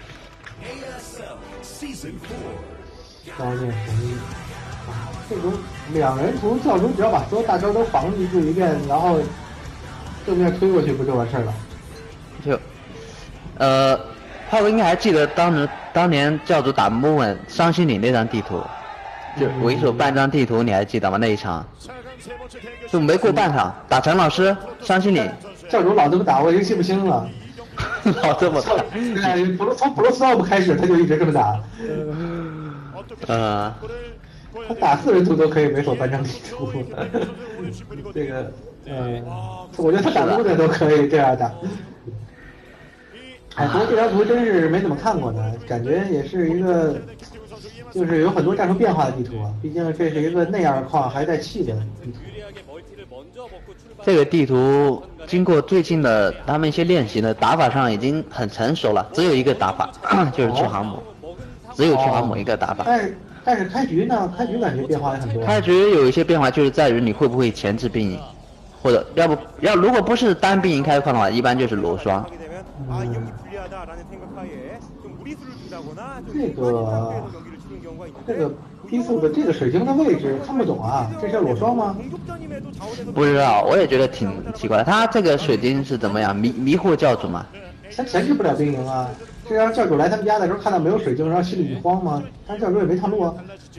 刀剑神域这种两人图教主只要把所有大招都防住一遍，然后正面推过去不就完事儿了？ 炮哥应该还记得当年教主打莫文伤心岭那张地图，就为首半张地图，你还记得吗？那一场就没过半场，打陈老师伤心岭， 教主老这么打，我已经记不清了。 老这么打， 从布罗斯奥布开始他就一直这么打。他打4人图都可以没锁半张地图，这个我觉得他打路的都可以这样打。不过这张图真是没怎么看过呢，感觉也是一个就是有很多战术变化的地图啊，毕竟这是一个内二矿还带气的地图。 这个地图经过最近的他们一些练习呢，打法上已经很成熟了，只有一个打法，就是去航母，只有去航母一个打法。 但是开局呢？开局感觉变化也很多。 开局有一些变化，就是在于你会不会前置兵营，或者如果不是单兵营开矿的话，一般就是裸双。 这个批复的这个水晶的位置看不懂啊，这是裸双吗？ 不知道，我也觉得挺奇怪的。他这个水晶是怎么样迷惑教主嘛？ 他前置不了兵营啊，是让教主来他们家的时候看到没有水晶，然后心里一慌吗？但是教主也没探路啊。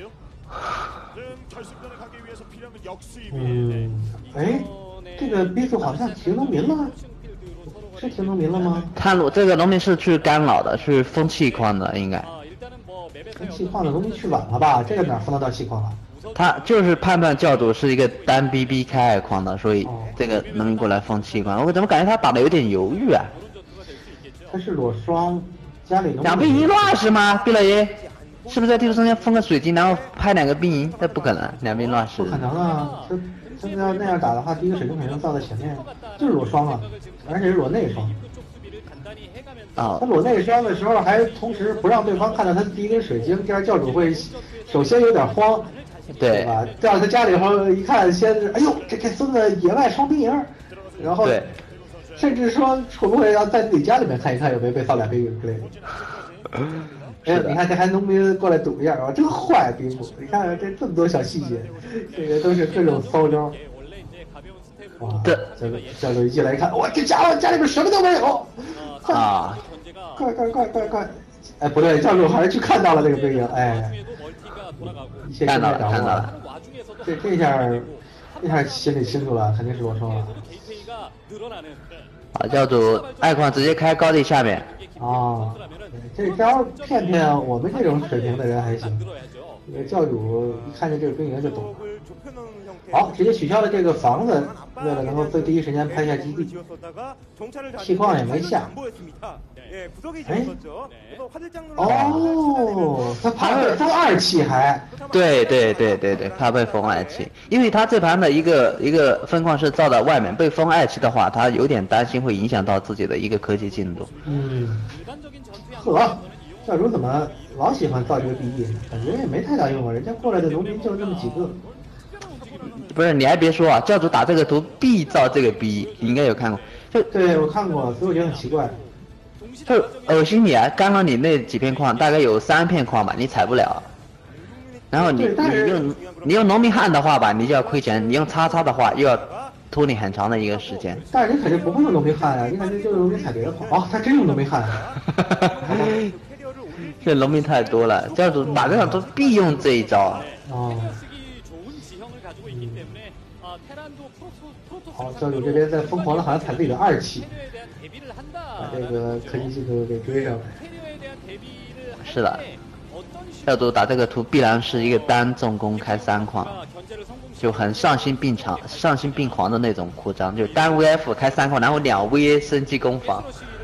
这个逼数好像停农民了，是停农民了吗？ 探路这个农民是去干扰的，去封气矿的，应该。 封气矿的农民去晚了吧？这个哪封得到气矿了？ 他就是判断教主是一个单 BB 开二矿的，所以这个农民过来封气矿。我怎么感觉他打的有点犹豫啊？ 他是裸双，家里 2兵营乱是吗？毕老爷，是不是在地图中间封个水晶，然后拍2个兵营？这不可能，2兵乱世。 不可能啊！这要那样打的话，第一个水晶肯定造在前面，就是裸双啊，而且是裸内双。他裸内双的时候还同时不让对方看到他的第一根水晶，这样教主会首先有点慌， 对吧？到他家里后一看，先是哎呦，这孙子野外双兵营，然后对， 甚至说会不会要在自己家里面看一看有没有被扫两兵营之类的。哎，你看这还农民过来堵一下啊，真坏兵部！你看这么多小细节，这个都是各种骚招。哇，这个教主一进来一看，我这家伙家里面什么都没有， 啊， 快！哎，不对，教主还是去看到了这个兵营，哎，一切看到了掌握看到了。 这下心里清楚了，肯定是罗冲了。 啊，教主爱矿直接开高地下面。 啊，这招骗我们这种水平的人还行，这个教主一看见这个兵营就懂了。好，直接取消了这个房子，为了能够在第一时间拍下基地，气矿也没下。哎，哦，他怕被封2气还？ 对，怕被封2气，因为他这盘的一个分矿是造到外面，被封2气的话，他有点担心会影响到自己的一个科技进度。 呵，教主怎么老喜欢造这个 BE 呢？感觉也没太大用啊，人家过来的农民就这么几个。 不是，你还别说啊，教主打这个图必造这个 BE，你应该有看过。 对，我看过，所以我觉得很奇怪。 就恶心你啊！刚刚你那几片矿大概有3片矿吧，你采不了。然后你用农民汉的话吧，你就要亏钱；你用叉的话，又要拖你很长的一个时间。 但是你肯定不会用农民汉啊，你肯定就用农民采别的矿。哦，他真用农民汉啊！ 这农民太多了，教主打这场都必用这一招。 哦。好，教主这边在疯狂的好像踩自己的2气，把这个科技进度给追上来。 是的，教主打这个图必然是一个单重攻开3矿，就很丧心病狂的那种扩张，就单 VF 开3矿，然后2 VA 升级攻防。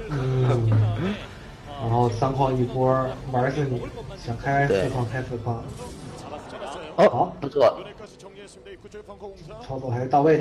然后3矿一波玩死你，想开4矿开4矿。 哦， 好， 不错， 操作还是到位的。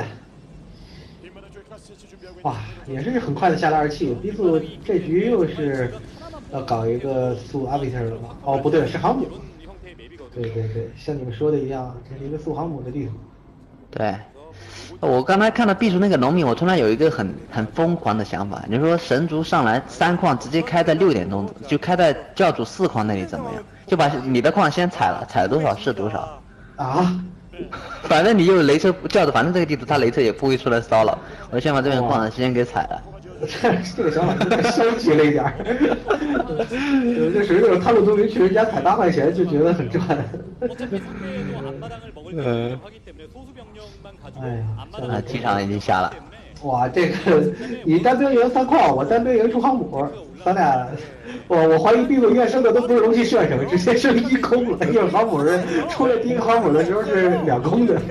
哇，也是很快的下了2气。逼速这局又是要搞一个速阿维特了吧？哦，不对，是航母。对，像你们说的一样，这是一个速航母的地图。 对，我刚才看到避暑那个农民，我突然有一个很疯狂的想法。你说神族上来3矿直接开在6点钟，就开在教主4矿那里怎么样？就把你的矿先采了，采多少是多少。 啊？ 反正你有雷车教主，反正这个地图他雷车也不会出来骚扰，我先把这边矿先给采了。 这个想法有点消极了一点儿。这属于那种探路农民去人家采8块钱就觉得很赚。哎呀， 机场已经下了。 哇，这个你单兵营3矿，我单兵营出航母，咱俩，我怀疑逼速验生的都不是龙骑炫手，直接是1攻了，因为航母是出了第1个航母的时候是2攻的。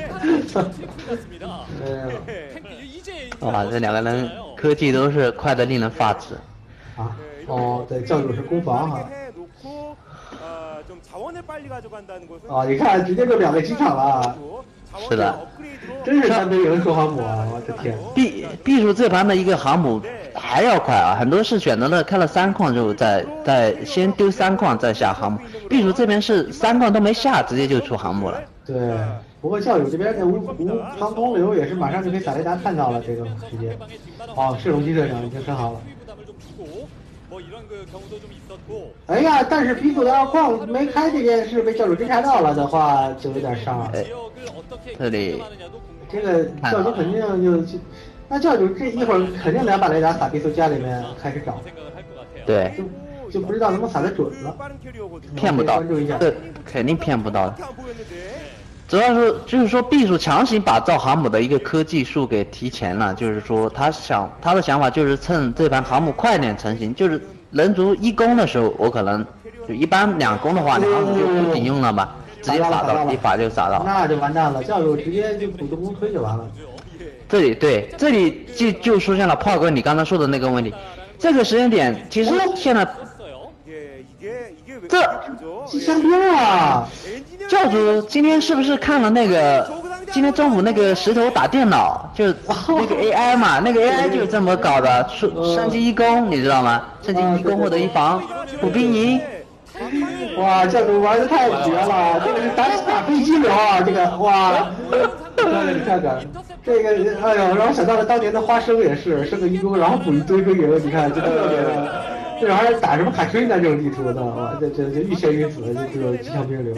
哇，这2个人科技都是快得令人发指。 啊，哦，对，教主是攻防哈。啊，你看，直接就2个机场了。 是的， 真是单兵营出航母啊！我的天， 避暑这盘的一个航母还要快啊，很多是选择了开了3矿就再先丢3矿再下航母，避暑这边是3矿都没下，直接就出航母了。 对，不过教主这边的无航空流也是马上就给撒雷达看到了这个时间。哦，是龙机队长已经升好了。哎呀，但是逼速的2矿没开这件事被教主侦察到了的话，就有点伤了。 这里这个教主肯定就，那教主这一会儿肯定得把雷达撒逼速家里面开始找。 对， 就不知道能不能撒得准了。 骗不到，这肯定骗不到的。主要是就是说，避暑强行把造航母的一个科技树给提前了，就是说他的想法就是趁这盘航母快点成型，就是人族1攻的时候，我可能就一般2攻的话，你航母就不顶用了吧，直接撒到一发就撒到， 那就完蛋了，教主直接就普通攻推就完了。 这里就出现了炮哥你刚才说的那个问题，这个时间点其实现在这机枪兵啊！ 教主今天是不是看了那个今天中午那个石头打电脑，就是那个 AI 嘛，那个 AI 就是这么搞的，升级1攻，你知道吗？升级1攻或者1防补兵营。 哇，教主玩的太绝了，这个是打飞机流啊，这个哇，你看看这个，哎呦，让我想到了当年的花生也是生个愚公，然后补一堆飞流，你看这特别的，这玩意儿打什么卡吹呢？这种地图的，哇，这欲仙欲死，这种机枪兵流。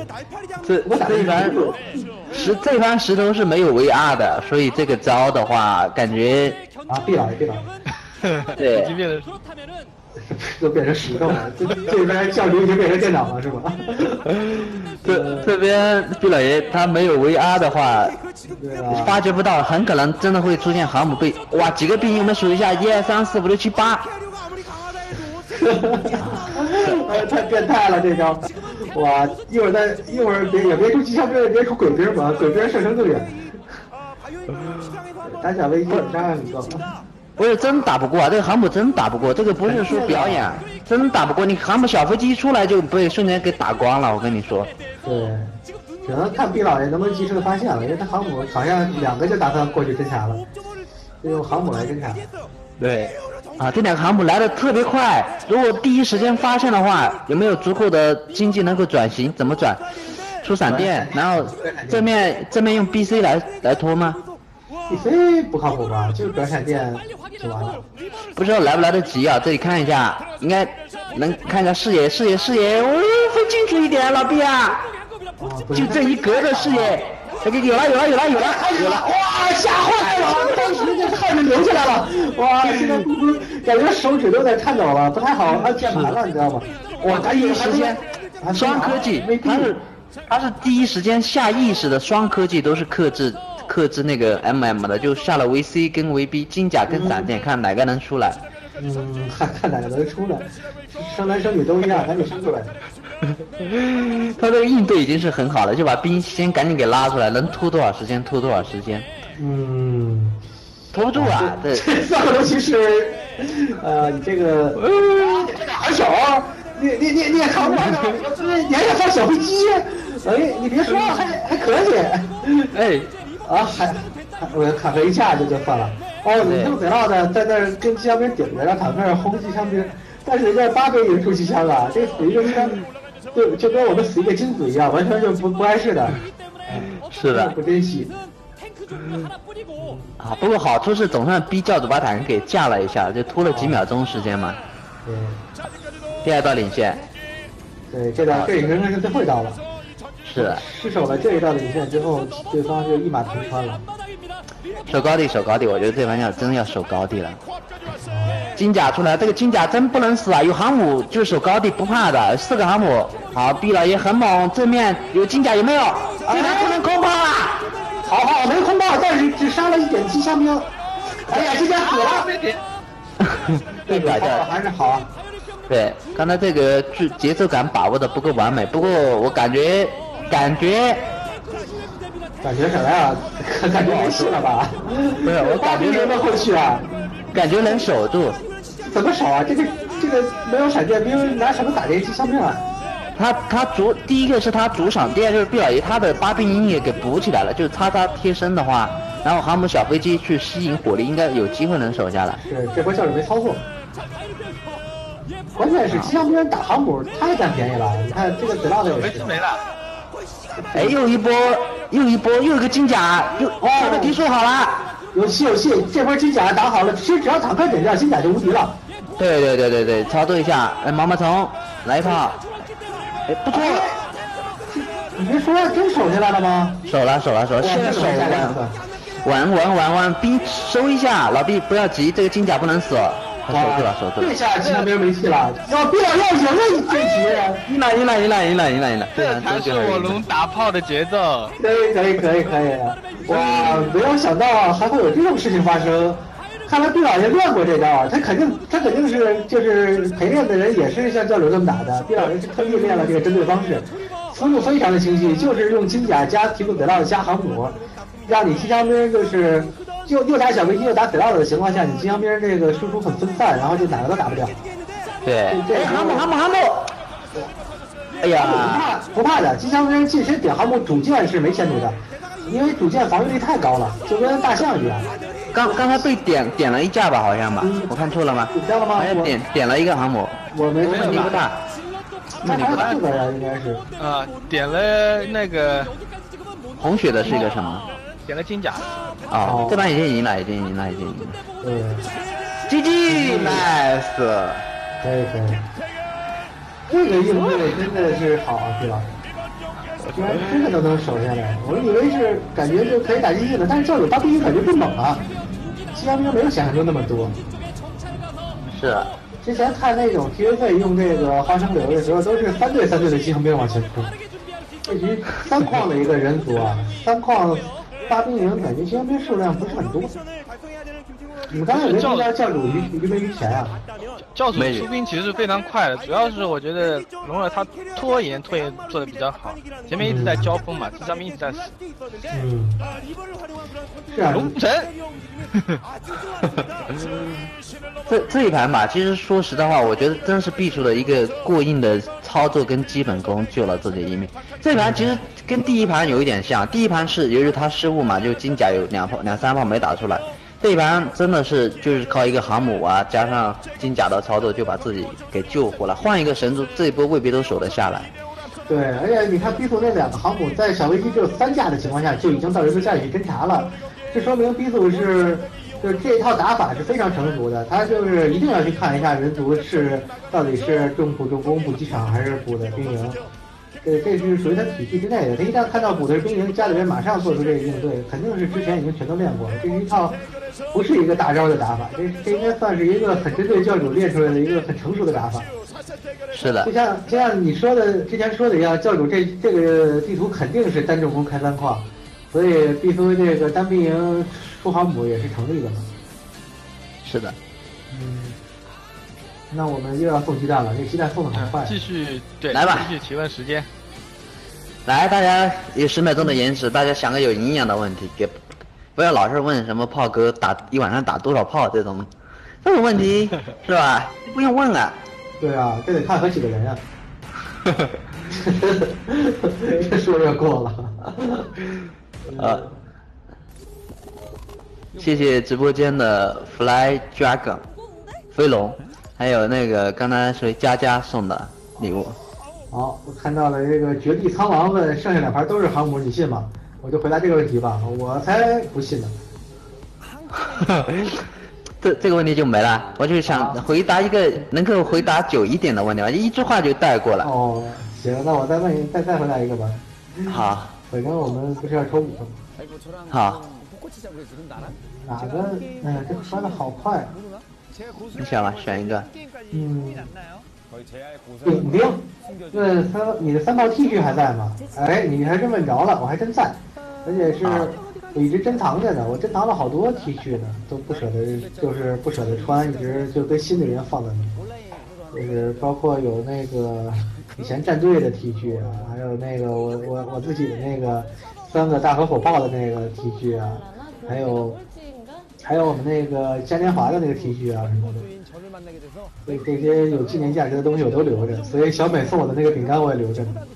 这盘石头是没有 VR 的，所以这个招的话，感觉啊，必老爷， 对， 已经变成都变成石头了，这边教主已经变成电脑了是吧？ 这边毕老爷他没有 VR 的话，发觉不到，很可能真的会出现航母被哇几个兵，我们数一下，1、2、3、4、5、6、7、8。 太变态了这招！哇，一会儿别出机枪兵，别出鬼兵吧，鬼兵射程更远。打小危机杀你个！ 不是真打不过啊，这个航母真打不过，这个不是说表演，真打不过。你航母小飞机出来就被瞬间给打光了，我跟你说。 对，只能看毕老爷能不能及时的发现了，因为他航母好像2个就打算过去侦察了，就用航母来侦察。 对，啊，这2个航母来的特别快，如果第一时间发现的话，有没有足够的经济能够转型？怎么转？出闪电，然后正面用 BC 来拖吗 ？BC 不靠谱吧？就是转闪电就完了。 不知道来不来得及啊？这里看一下，应该能看一下视野，哦，分清楚一点，老毕啊，就这一格的视野。有了！哇，吓坏了！当时这汗就流下来了。哇，现在感觉手指都在颤抖了，不太好按键盘了，你知道吗？哇，他第一时间双科技，他是第一时间下意识的双科技都是克制那个 MM 的，就下了 VC 跟 VB 金甲跟闪电，看哪个能出来。 看哪个能出来，生男生女都一样，赶紧生出来。 他这个应对已经是很好了，就把兵先赶紧给拉出来，能拖多少时间拖多少时间。拖不住啊！这三个尤其是，你这个，还手，你也扛不了，你还要放小飞机，哎，你别说，还可以， 哎， 我卡壳一下就算了。哦，你这么贼闹的，在那儿跟机枪兵顶着，让坦克轰机枪兵，但是人家8个人出机枪啊，这死一个枪，就跟我们死一个精子一样，完全就不碍事的。 是的， 不珍惜。 啊，不过好处是总算逼教主把坦克给架了一下，就拖了几秒钟时间嘛。 对。 第2道领先。 对，这应该是最后一道了。 是的。 失守了这一道领先之后，对方就一马平川了。 守高地，我觉得这盘真要守高地了。金甲出来，这个金甲真不能死啊！有航母就守高地不怕的，4个航母。好，毕老爷很猛，正面有金甲有没有？这盘不能空炮啊！好，没空炮，但是只杀了1点机枪兵。哎呀，金甲死了！ 这个还是好啊。 对，刚才这个节奏感把握的不够完美，不过我感觉什么呀？感觉没戏了吧？ 不是，我感觉能过去啊？ 感觉能守住。 怎么守啊？这个没有闪电兵，拿什么打这些机枪兵啊？ 第一个是他主场，第二就是毕老爷他的8兵营也给补起来了，就是他贴身的话，然后航母小飞机去吸引火力，应该有机会能守下来。 是，这波教主没操作。关键是机枪兵打航母太占便宜了，你看这个贼浪的也是。 没了。 哎，又一个金甲，这提速好了， 有戏，这波金甲打好了，其实只要坦克点掉，金甲就无敌了。 对，操作一下，哎，毛毛虫来一炮，哎，不错， 你别说，真守下来了吗？ 守了，现在守完，兵收一下，老毕不要急，这个金甲不能死。守住了。 这下机枪兵没戏了，要赢了这局， 赢了。 这才是我龙打炮的节奏。 可以。哇，没有想到还会有这种事情发生。看来毕老爷练过这招，他肯定是就是陪练的人也是像教主这么打的。毕老爷是特意练了这个针对方式，思路非常的清晰，就是用金甲加提供贼浪加航母，让你机枪兵就是又打小飞机又打贼浪的情况下，你机枪兵这个输出很分散，然后就哪个都打不掉。 对，航母。哎呀， 不怕的，机枪兵近身点航母主舰是没前途的，因为主舰防御力太高了，就跟大象一样。 刚才被点了一架吧，好像吧？我看错了吗？ 点了吗？ 好像点了一个航母。 我没问题不大。 还有4个呀，应该是。 点了那个红血的是一个什么？ 点了金甲。 哦，这盘已经赢了。 对。 GG nice。 可以。这个应对真的是好啊，对吧？居然这个都能守下来，我以为是感觉就可以打进去了，但是教主当兵感觉不猛啊，西洋兵没有想象中那么多。 是啊， 之前看那种 PVP 用这个花生流的时候，都是3对3对的机枪兵往前冲。这局3矿的一个人族啊，3矿8兵营，感觉机枪兵数量不是很多。你们刚才有没有听到教主鱼没鱼钱啊？ 教主出兵其实非常快的，主要是我觉得龙儿他拖延做的比较好，前面一直在交锋嘛，这上面一直在死。 是啊， 龙神。 这一盘吧，其实说实在话，我觉得真是必出的一个过硬的操作跟基本功救了自己一命。这一盘其实跟第一盘有一点像，第一盘是由于他失误嘛，就金甲有23炮没打出来。这一盘真的是就是靠一个航母啊，加上金甲的操作就把自己给救活了。换一个神族，这一波未必都守得下来。 对，而且你看逼族那2个航母在小危机只有3架的情况下，就已经到人族下里去侦察了，这说明逼族就是这一套打法是非常成熟的。他就是一定要去看一下人族是到底是重补重工补机场还是补的兵营。这是属于他体系之内的。他一旦看到补的是兵营，家里人马上做出这个应对，肯定是之前已经全都练过了。这是一套不是一个大招的打法，这应该算是一个很针对教主练出来的一个很成熟的打法。 是的， 就像你说的之前说的一样，教主这个地图肯定是单重工开3矿，所以必须这个单兵营出航母也是成立的嘛。 是的。 那我们又要送鸡蛋了，这鸡蛋送的很快。 继续对， 来吧， 继续提问时间。 来，大家有10秒钟的延迟，大家想个有营养的问题，不要老是问什么炮哥一晚上打多少炮这种问题是吧？不用问了。 对啊，这得看和几个人啊。这说就过了。 谢谢直播间的 Fly Dragon 飞龙，还有那个刚才说佳送的礼物。 好，我看到了这个绝地苍狼问剩下2盘都是航母，你信吗？我就回答这个问题吧，我才不信呢。 这个问题就没了，我就想回答一个能够回答久一点的问题吧，一句话就带过了。 哦，行，那我再回答一个吧。 好， 反正我们不是要抽5个吗？ 好。 哪个？这刷的好快。 你选吧，选一个。 丙丁，问你的3套 T 恤还在吗？哎，你还真问着了，我还真在，而且是我一直珍藏着呢，我珍藏了好多 T 恤呢，都不舍得，就是不舍得穿，一直就跟新的人放在那，就是包括有那个以前战队的 T 恤啊，还有那个我自己的那个3个大和火炮的那个 T 恤啊，还有我们那个嘉年华的那个 T 恤啊什么的。对，这些有纪念价值的东西我都留着，所以小美送我的那个饼干我也留着呢。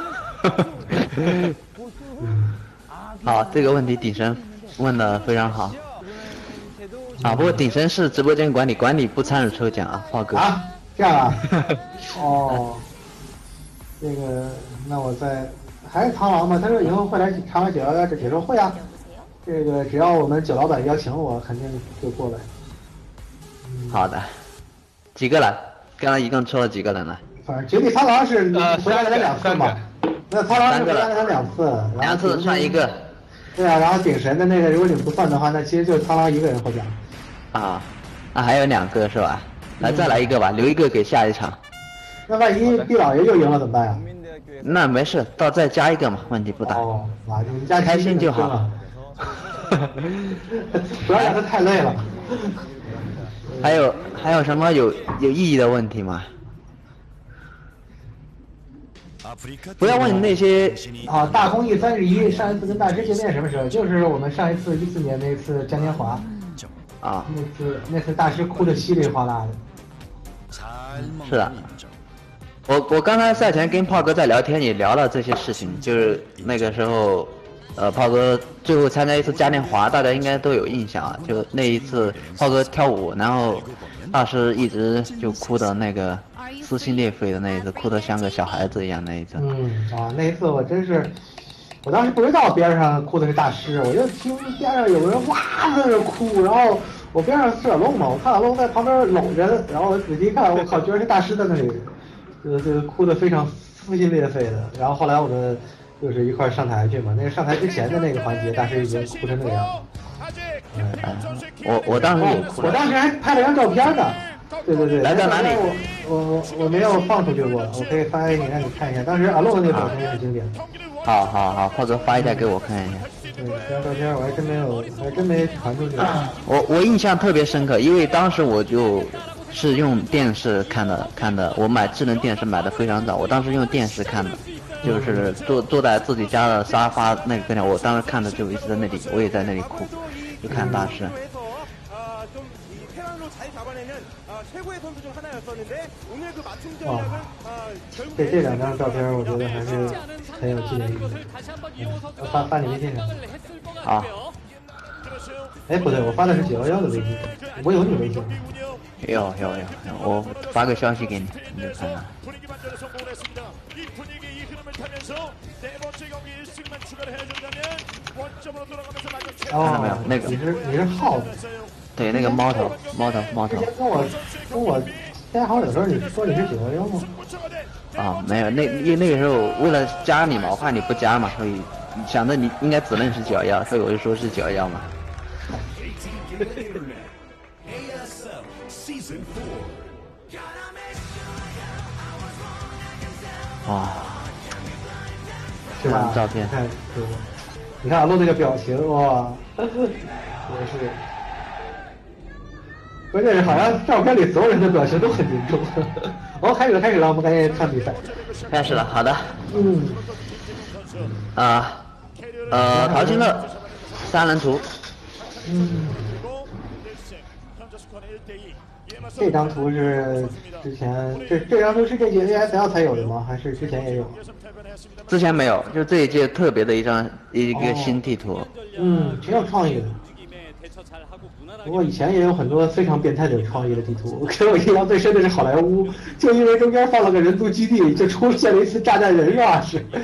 好，这个问题鼎神问的非常好。不过鼎神是直播间管理不参与抽奖啊，炮哥。 啊，这样啊？哦，这个那我还是螳螂吗？他说以后会来长安911这解说会啊。这个只要我们九老板邀请我，肯定就过来。 好的。几个了？刚刚一共抽了几个人了？ 反正绝地苍狼是回答了他2次嘛，那苍狼是回答了他2次 ，2次算一个。 对啊，然后顶神的那个，如果你不算的话，那其实就是苍狼一个人获奖。 那还有2个是吧？来，再来一个吧，留一个给下一场。 那万一毕老爷又赢了怎么办呀？ 那没事，再加一个嘛，问题不大。 哇，你们家开心就好。 不要让他太累了。 还有什么有意义的问题吗？不要问那些大公益31，上一次跟大师见面什么时候？就是我们上一次14年那次嘉年华那次大师哭得稀里哗啦的。 是的，我刚才赛前跟炮哥在聊天，也聊了这些事情，就是那个时候。炮哥最后参加一次嘉年华，大家应该都有印象啊。就那一次，炮哥跳舞，然后大师一直就哭的那个撕心裂肺的那一次，哭得像个小孩子一样那一次。 那一次我真是，我当时不知道边上哭的是大师，我就听边上有个人哇在那哭，然后我边上是小龙嘛，我看小龙在旁边搂着，然后我仔细看，我靠，居然是大师在那里，就哭得非常撕心裂肺的。然后后来我们就是一块上台去嘛，那个上台之前的那个环节，大师已经哭成那个样子。 我当时也哭了， 我当时还拍了张照片呢。对， 来在哪里？ 我没有放出去过，我可以发给你让你看一下。当时阿洛的那个表情也很经典。 好，或者发一下给我看一下。 对，这张照片我还真没传出去。 我印象特别深刻，因为当时我就是用电视看的，我买智能电视买的非常早，我当时用电视看的，就是坐在自己家的沙发那个跟前，我当时看的就一直在那里，我也在那里哭，就看大师。 这两张照片我觉得还是很有纪念意义的。发你微信上。 好。 不对，我发的是911的微信，我有你微信吗？ 有，我发个消息给你，你就看看。看到没有？那个你是耗子。 对，那个猫头。 之前跟我加好友的时候，你说你是911吗？ 没有，那个时候为了加你嘛，我怕你不加嘛，所以想着你应该只认识911，所以我就说是911嘛。哇， 是吧？ 照片， 你看阿洛那个表情，哇，也是。关键是好像照片里所有人的表情都很凝重。开始了，我们赶紧看比赛。 开始了，好的。陶金乐3人图。 这张图是之前这张图是这届 ASL 才有的吗？还是之前也有？ 之前没有，就这一届特别的一个新地图。 挺有创意的。不过以前也有很多非常变态的有创意的地图，给我印象最深的是好莱坞，就因为中间放了个人族基地，就出现了一次炸弹人啊！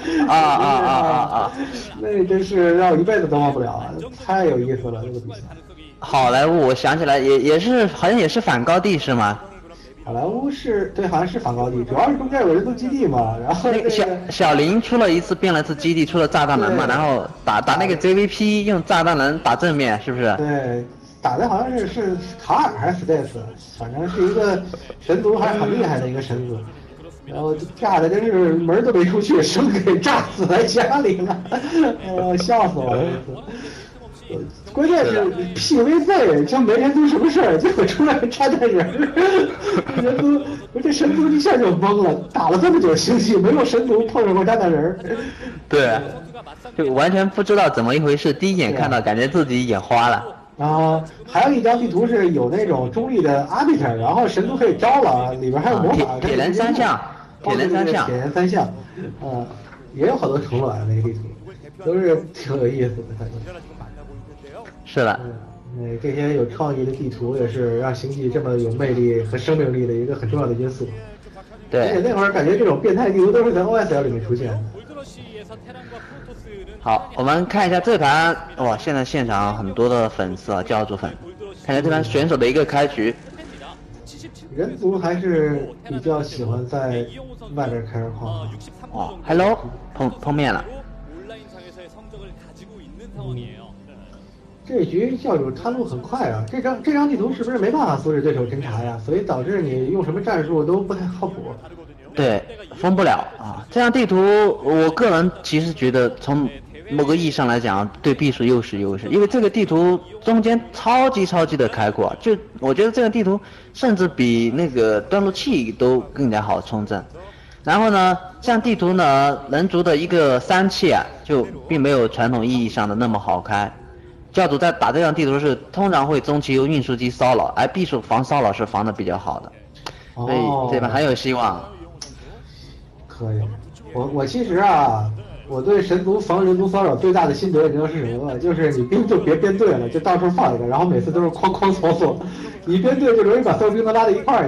那真是让我一辈子都忘不了啊！太有意思了，这个比赛。 好莱坞，我想起来也是，好像也是反高地是吗？ 好莱坞对，好像是反高地，主要是中间有人族基地嘛，然后那个小林出了一次变了一次基地，出了炸弹人嘛，然后打那个 JVP 用炸弹人打正面，是不是？ 对。打的好像是卡尔还是 Stace， 反正是一个神族，还是很厉害的一个神族，然后炸的真是门都没出去，生给炸死在家里了，笑死我了！关键是 PVZ 就没人族什么事儿，结果出来个炸弹人，人族这神族一下就懵了，打了这么久星系，没有神族碰上过炸弹人。 对，就完全不知道怎么一回事，第一眼看到感觉自己眼花了。 还有一张地图是有那种中立的 arbiter， 然后神族可以招了，里边还有魔法。 铁人三项， 也有好多重卵那个地图，都是挺有意思的，反正。 是的。 这些有创意的地图也是让星际这么有魅力和生命力的一个很重要的因素。 对。 而且那会儿感觉这种变态地图都是在 OSL 里面出现的。 好，我们看一下这盘，哇！现在现场很多的粉丝啊，教主粉，看一下这盘选手的一个开局。 人族还是比较喜欢在外边开矿。 Hello， 碰面了。 这局教主探路很快啊！这张地图是不是没办法阻止对手侦查呀？所以导致你用什么战术都不太靠谱。 对，封不了啊！这张地图，我个人其实觉得从某个意义上来讲，对避暑优势，因为这个地图中间超级的开阔，就我觉得这个地图甚至比那个端路器都更加好冲阵。然后呢，像地图呢，人族的一个3器啊，就并没有传统意义上的那么好开。教主在打这张地图是通常会中期由运输机骚扰，而避暑防骚扰是防的比较好的，所以这边很有希望。 可以，我其实啊，我对神族防人族骚扰最大的心得你知道是什么吗？就是你兵就别编队了，就到处放一个，然后每次都是哐哐操作，你编队就容易把所有兵都拉到一块儿去。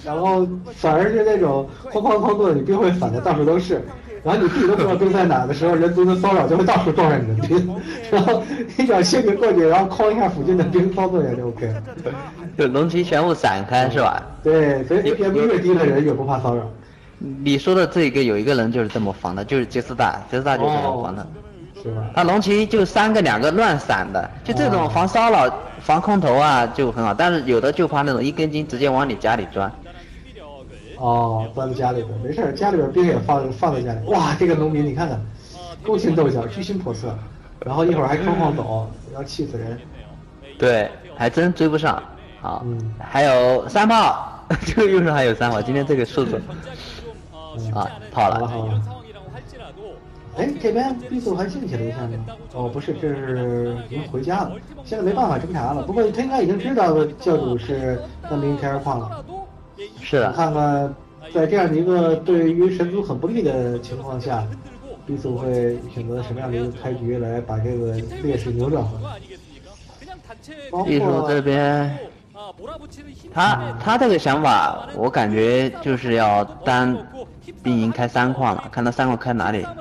然后反而是那种哐哐哐做，你兵会散的到处都是。然后你自己都不知道兵在哪的时候，人族的骚扰就会到处撞上你的兵，然后一脚清兵过去，然后哐一下附近的兵操作一下就 OK 了。 就龙旗全部散开是吧？ 对，所以 APM 越低的人越不怕骚扰。 你说的这个有一个人就是这么防的，就是杰斯大就是这么防的。 是吧？ 他龙旗就3个2个乱闪的，就这种防骚扰、防空投啊就很好，但是有的就怕那种一根筋直接往你家里钻。 哦，钻到家里边没事，家里边兵也放在家里。哇，这个农民你看看，勾心斗角、居心叵测，然后一会儿还哐哐走，要气死人。 对，还真追不上。好，还有3炮，这个右手还有3炮，今天这个数字啊跑了。 好了。哎，这边B组还兴起了一下呢。哦，不是，这是已经回家了。现在没办法侦查了。不过他应该已经知道教主是那名开矿了。 是的。 看看，在这样的一个对于神族很不利的情况下，B组会选择什么样的一个开局来把这个劣势扭转回来 ？B组这边，他这个想法，我感觉就是要单兵营开3矿了，看他3矿开哪里。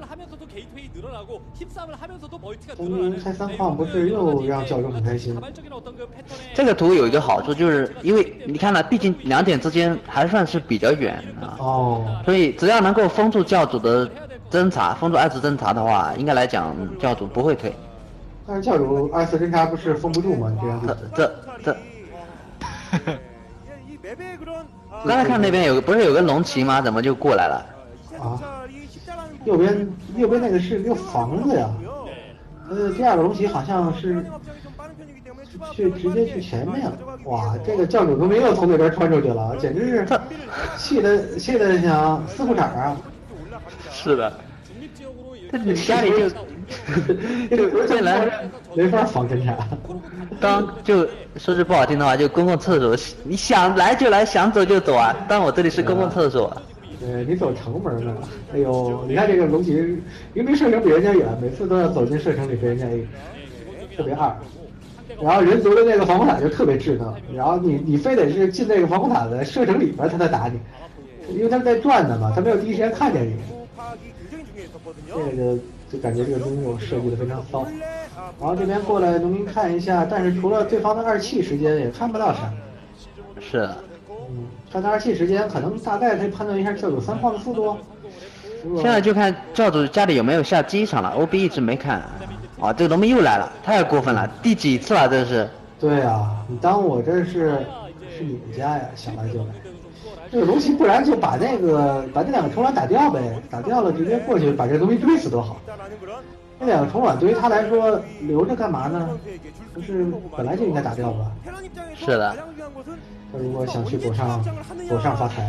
单兵开3矿不是又让教主很开心？ 这个图有一个好处，就是因为你看了，毕竟2点之间还算是比较远啊。 哦。 所以只要能够封住教主的侦查，封住2次侦查的话，应该来讲教主不会退。 但是教主2次侦查不是封不住吗？ 这。刚才看那边不是有个龙旗吗？怎么就过来了？ 啊，右边那个是个房子呀。第2个龙旗好像是直接去前面了。哇，这个教主都没有从那边穿出去了，简直是气得想撕裤衩啊！ 是的，这家里就进来没法防侦查。 就说句不好听的话，就公共厕所，你想来就来，想走就走啊！但我这里是公共厕所。 对，你走城门呢？哎呦，你看这个龙旗，明明射程比人家远，每次都要走进射程里被人家特别二。然后人族的那个防空塔就特别智能，然后你非得是进那个防空塔的射程里边他才打你，因为他在转的嘛，他没有第一时间看见你。这个就感觉这个东西设计的非常骚。然后这边过来农民看一下，但是除了对方的2气时间也看不到啥。 是的。 看他2气时间，可能大概可以判断一下教主3矿的速度。 现在就看教主家里有没有下机场了 ，OB 一直没看。啊，这个农民又来了，太过分了，第几次了这是？ 对啊，你当我这是你们家呀？想来就来。这个龙旗不然就把那2个虫卵打掉呗，打掉了直接过去把这农民追死多好。那2个虫卵对于他来说留着干嘛呢？不是本来就应该打掉吧？ 是的。 他如果想去左上发财，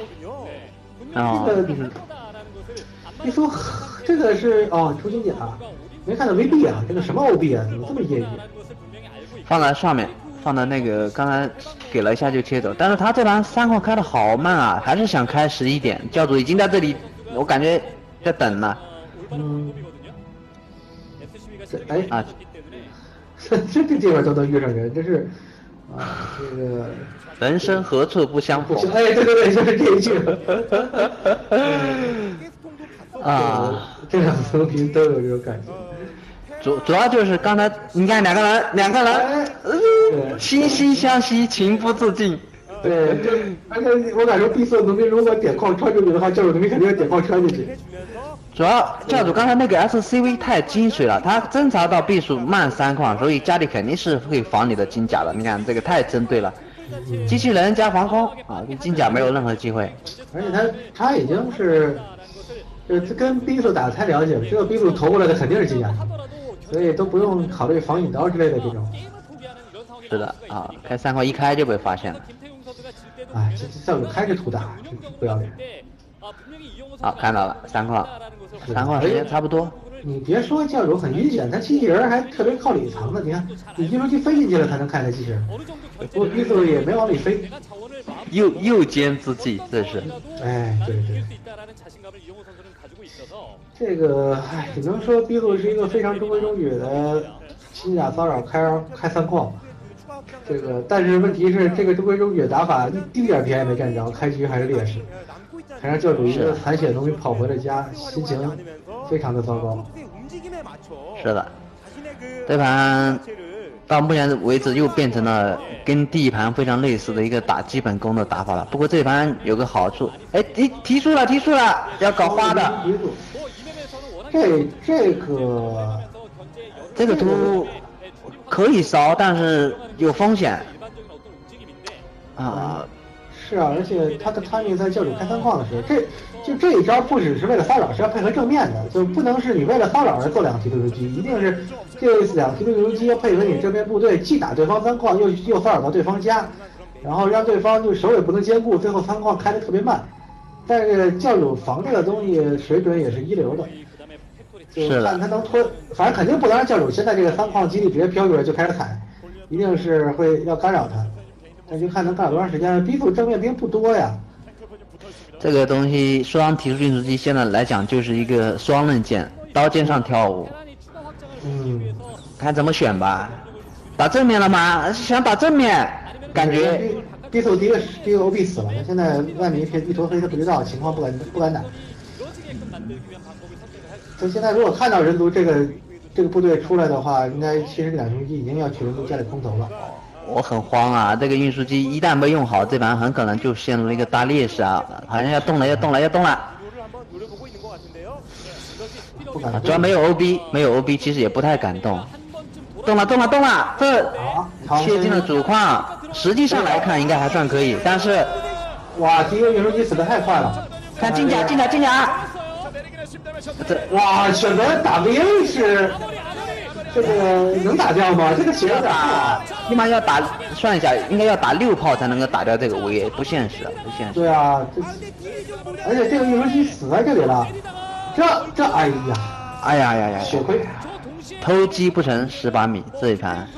你说这个是出金甲，没看到 VB 啊，这个什么 OB 啊，怎么这么业余？ 放在上面，放在那个刚才给了一下就切走，但是他这盘3矿开的好慢啊，还是想开11点，教主已经在这里，我感觉在等了。 这地方都能遇上人，真是这个。 人生何处不相逢？ 哎，对，就是这一句。这2个农民都有这种感觉。主要就是刚才你看两个人，惺惺相惜，情不自禁。 对，而且我感觉闭塞农民如果点矿穿进去的话，教主农民肯定要点矿穿进去。 主要教主刚才那个 SCV 太精髓了，他侦查到避暑慢3矿，所以家里肯定是会防你的金甲的。你看这个太针对了。机器人加防空啊，跟金甲没有任何机会。 而且他已经是，他跟逼速打得太了解了，知道逼速投过来的肯定是金甲，所以都不用考虑防引刀之类的这种。 是的啊，开3矿一开就被发现了。 哎，这教主开着图打，不要脸。 好，看到了3矿时间差不多。 你别说教主很阴险，他机器人还特别靠里藏的。你看，你运输机飞进去了才能看他机器人，不过逼速也没往里飞。 诱奸之计，这是。 哎，对。这个，只能说逼速是一个非常中规中矩的金甲骚扰开3矿。 这个，但是问题是，这个中规中矩的打法一丁点偏也没占着，开局还是劣势，还让教主一个残血东西跑回了家，心情非常的糟糕。 是的，这盘到目前为止又变成了跟第一盘非常类似的一个打基本功的打法了。不过这盘有个好处，哎，提出了，要搞花的。这个图可以烧，但是有风险啊。 是啊，而且他的 timing 在教主开3矿的时候，这一招不只是为了骚扰，是要配合正面的，就不能是你为了骚扰而做2个提对游击，一定是这2个提对游击要配合你正面部队，既打对方3矿，又骚扰到对方家，然后让对方就手也不能兼顾，最后3矿开得特别慢。但是教主防这个东西水准也是一流的，就看他能拖，反正肯定不能让教主现在这个3矿基地直接飘出来就开始踩，一定是会要干扰他。那就看能干扰多长时间。B组正面兵不多呀。 这个东西双提速运输机现在来讲就是一个双刃剑，刀尖上跳舞。看怎么选吧。打正面了吗？想打正面，感觉 B 组第一个 OB 死了，现在外面一坨黑，他不知道情况，不敢打。就现在如果看到人族这个部队出来的话，应该其实2兄弟已经要去人族家里空投了。 我很慌啊！这个运输机一旦没用好，这盘很可能就陷入了一个大劣势啊！好像要动了！主要没有 OB，其实也不太敢动。动了！这切进了主矿，实际上来看应该还算可以，但是， 哇，第一个运输机死得太快了！ 看进甲！ 这哇，选择打兵是。这个能打掉吗？这个血打， 起码要打，算一下，应该要打6炮才能够打掉这个围，不现实。 对啊，而且这个运输机死在这里了，这哎呀，血亏， 偷鸡不成18米，这一盘。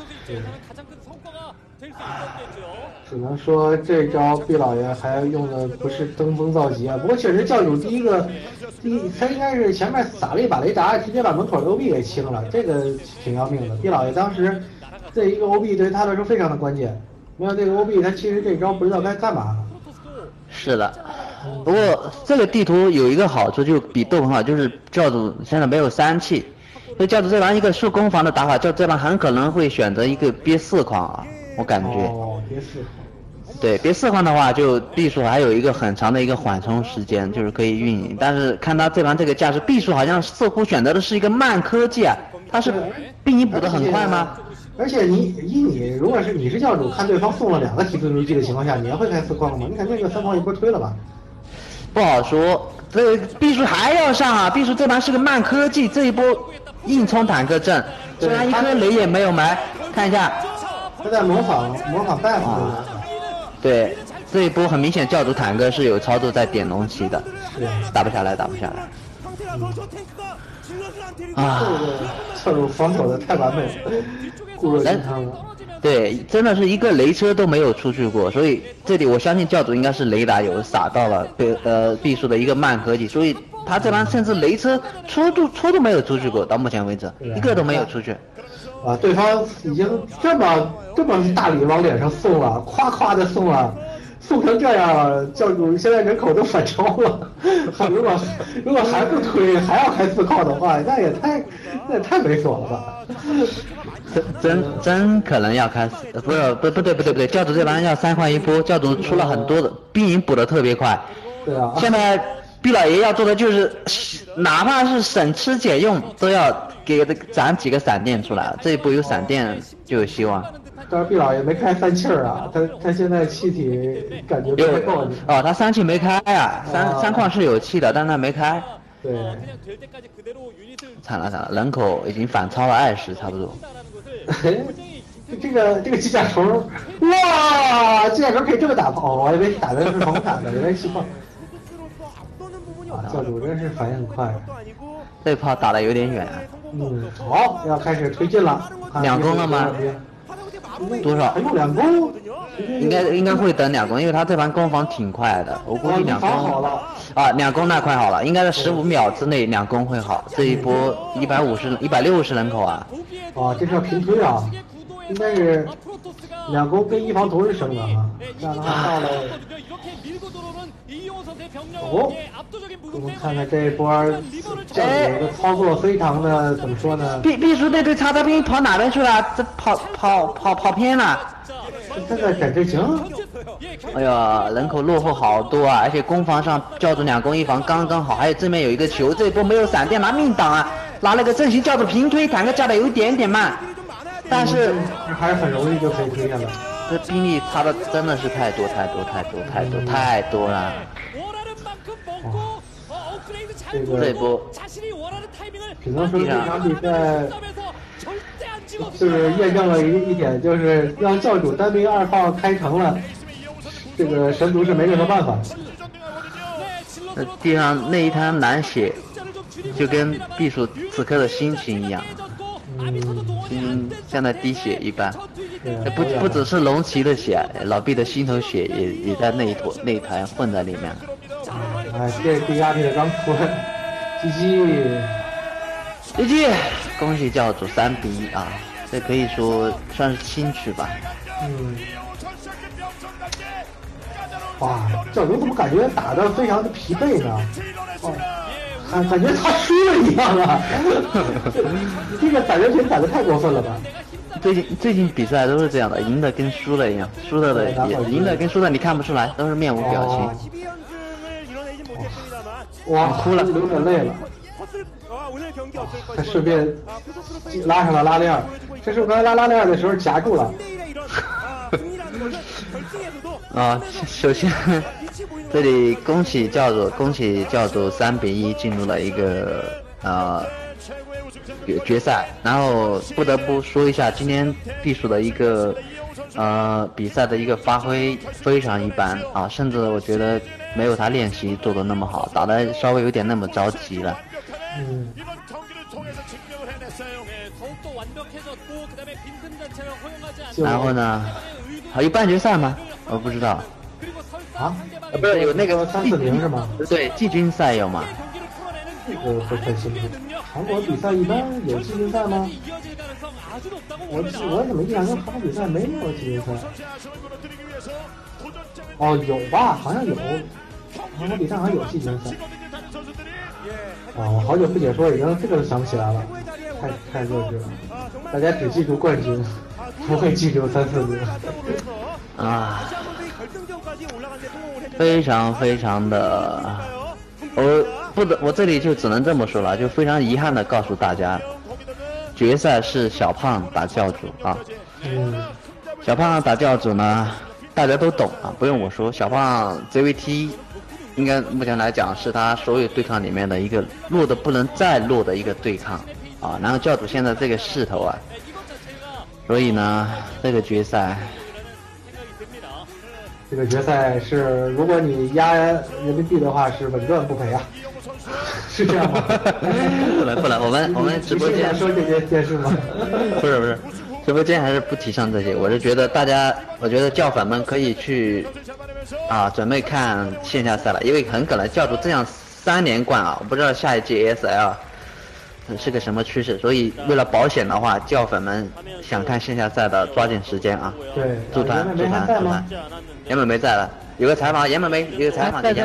只能说这招毕老爷还用的不是登峰造极啊，不过确实教主他应该是前面撒了一把雷达，直接把门口的 OB 给清了，这个挺要命的。毕老爷当时这一个 OB 对他来说非常的关键，没有这个 OB， 他其实这招不知道该干嘛。 是的，不过这个地图有一个好处，就比斗魂好，就是教主现在没有3气，所以教主这盘一个速攻防的打法，这盘很可能会选择一个憋4矿啊，我感觉。 憋4矿。 对，憋4矿的话，就毕叔还有一个很长的一个缓冲时间，就是可以运营。但是看他这盘这个架势，毕叔好像似乎选择的是一个慢科技啊，他是兵营补的很快吗？ 而且你如果是你是教主，看对方送了2个提速游击的情况下，你还会开4矿吗？你肯定就3矿一波推了吧？ 不好说，这毕叔还要上啊！毕叔这盘是个慢科技，这一波硬冲坦克阵，虽然一颗雷也没有埋，看一下， 他在模仿大夫。 对，这一波很明显教主坦克是有操作在点龙旗的，打不下来。 教主防守的太完美了，固若金汤了。 对，真的是一个雷车都没有出去过，所以这里我相信教主应该是雷达有撒到了毕叔的一个慢科技，所以他这盘甚至雷车戳都没有出去过，到目前为止一个都没有出去。 啊，对方已经这么大礼往脸上送了，夸的送了，送成这样，教主现在人口都反超了。如果还不推，还要开4矿的话，那也太猥琐了吧？ 真可能要开不对，教主这盘要3矿一波，教主出了很多的兵营补的特别快。 对啊， 现在毕老爷要做的就是，哪怕是省吃俭用，都要给攒几个闪电出来，这一波有闪电就有希望。 但是毕老爷没开3气儿啊，他现在气体感觉不太够。 哦，他3气没开啊，三矿是有气的，但他没开。 对。 惨了，人口已经反超了20，差不多。 这个机甲虫，哇，机甲虫可以这么打炮，我还以为打的是防塔的，原来是炮。教主真是反应很快， 这炮打得有点远。 好，要开始推进了。 2攻了吗？多少？ 还用2攻？ 应该会等2攻，因为他这盘攻防挺快的，我估计2攻好了啊，2攻那快好了，应该是15秒之内2攻会好。这一波160人口啊！ 啊，这是要平推啊！ 应该是2攻跟1防同时升的啊，这样的话到了哦，我们看看这一波教主的操作非常的怎么说呢？ 秘书那队插刀兵跑哪边去了？这跑偏了。 这个感觉行。 哎呀，人口落后好多啊！而且攻防上教主2攻1防刚刚好，还有正面有一个球，这一波没有闪电拿命挡啊，拿了个阵型教主平推，坦克加的有一点点慢，但是还是很容易就可以推下来。 这兵力差的真的是太多了。这一波只能说这场比赛就是验证了一点，就是让教主单兵2炮开城了，这个神族是没任何办法。 地上那一滩蓝血，就跟避暑此刻的心情一样，像在滴血一般。不只是龙骑的血，老毕的心头血也在那一团混在里面。 哎，这 DRP 的刚出来，GG， 恭喜教主3-1啊！这可以说算是轻取吧。 哇，教主怎么感觉打得非常的疲惫呢？感觉他输了一样啊！这个攒人群攒得太过分了吧？ 最近比赛都是这样的，赢的跟输的一样，输了的也赢的跟输的你看不出来，都是面无表情。 哇，哭了，流眼泪了。他顺便拉上了拉链，这是我刚才拉链的时候夹住了。 啊，首先这里恭喜教主3-1进入了一个决赛，然后不得不说一下今天避暑的一个比赛的一个发挥非常一般啊，甚至我觉得没有他练习做的那么好，打得稍微有点那么着急了。然后呢，还有半决赛吗？我不知道。 啊？ 不是有那个 3-4-0是吗？ 对，季军赛有吗？ 这个不太清楚。韩国比赛一般有季军赛吗？我怎么印象中韩国比赛没有季军赛？哦，有吧？好像有。韩国比赛好像有季军赛。我好久不解说，已经这个都想不起来了，太弱智了。大家只记住冠军，不会记住3-4-0。 啊，非常的，我这里就只能这么说了，就非常遗憾的告诉大家，决赛是小胖打教主啊。小胖打教主呢，大家都懂啊，不用我说，小胖 ZVT 应该目前来讲是他所有对抗里面的一个弱的不能再弱的一个对抗啊。然后教主现在这个势头啊，所以呢，这个决赛是，如果你压人民币的话是稳赚不赔啊，是这样吗？ 不能，我们直播间说这件事吗？ 不是，直播间还是不提倡这些。我是觉得我觉得教粉们可以去准备看线下赛了，因为很可能教主这样3连冠啊，我不知道下一届 ASL 是个什么趋势，所以为了保险的话，教粉们想看线下赛的抓紧时间啊！ 对， 组团。严美梅在了，有个采访，严美梅有个采访， 在。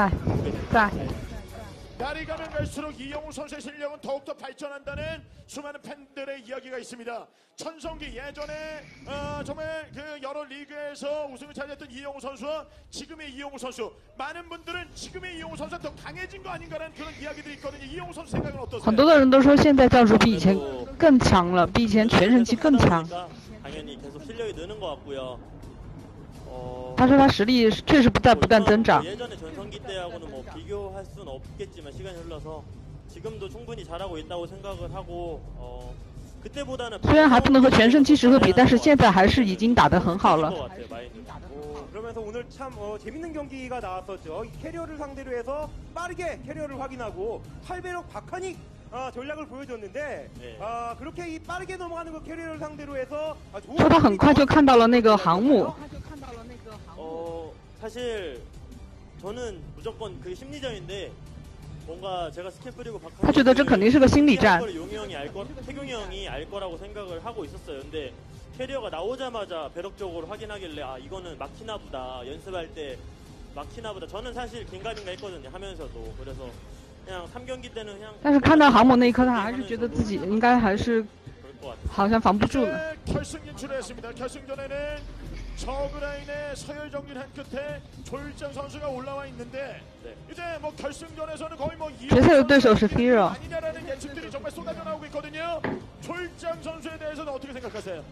날이 가면 갈수록 이영우 선수의 실력은 더욱더 발전한다는 수많은 팬들의 이야기가 있습니다. 천성기 예전에 정말 그 여러 리그에서 우승을 차지했던 이영우 선수와 지금의 이영우 선수, 많은 분들은 지금의 이영우 선수가 더 강해진 거 아닌가라는 그런 이야기들이 있거든요. 이영우 선수 생각은 어떠세요? 很多的人都说现在教主比以前更强了，比以前全盛期更强。 당연히 계속 실력이 느는 것 같고요. 他说他实力确实在不断增长。 예전에 전성기 때하고는 뭐 비교할 수는 없겠지만 시간이 흘러서 지금도 충분히 잘하고 있다고 생각을 하고 그때보다는 虽然还不能和全盛期时候比，但是现在还是已经打得很好了。 그러면서 오늘 참 재밌는 경기가 나왔었죠. 이 캐리어를 상대로 해서 빠르게 캐리어를 확인하고 8배럭 박하닉 전략을 보여줬는데 그렇게 이 빠르게 넘어가는 그 캐리어를 상대로 해서 说他很快就看到了那个航母。 사실 저는 무조건 그게 심리전인데 뭔가 제가 스킬 뿌리고 박하닉 他觉得这肯定是个心理战。 태경이 형이 알 거라고 생각을 하고 있었어요. 근데 캐리어가 나오자마자 배럭적으로 확인하길래 아 이거는 막히나 보다 연습할 때 막히나 보다 저는 사실 긴가민가 했거든요 하면서도 그래서 그냥 3경기 때는 그냥 但是看到航母那一刻，他还是觉得自己应该还是 그럴 것 같아요. 好像防不住了。 결승 진출했습니다. 결승전에는 저그라인의 서열 정리한 끝에 조일장 선수가 올라와 있는데 네. 이제 뭐 결승전에서는 거의 뭐 决赛的对手是 Zero。 아니냐라는 예측들이 정말 쏟아져 나오고 있거든요. 조일장 선수에 대해서는 어떻게 생각하세요?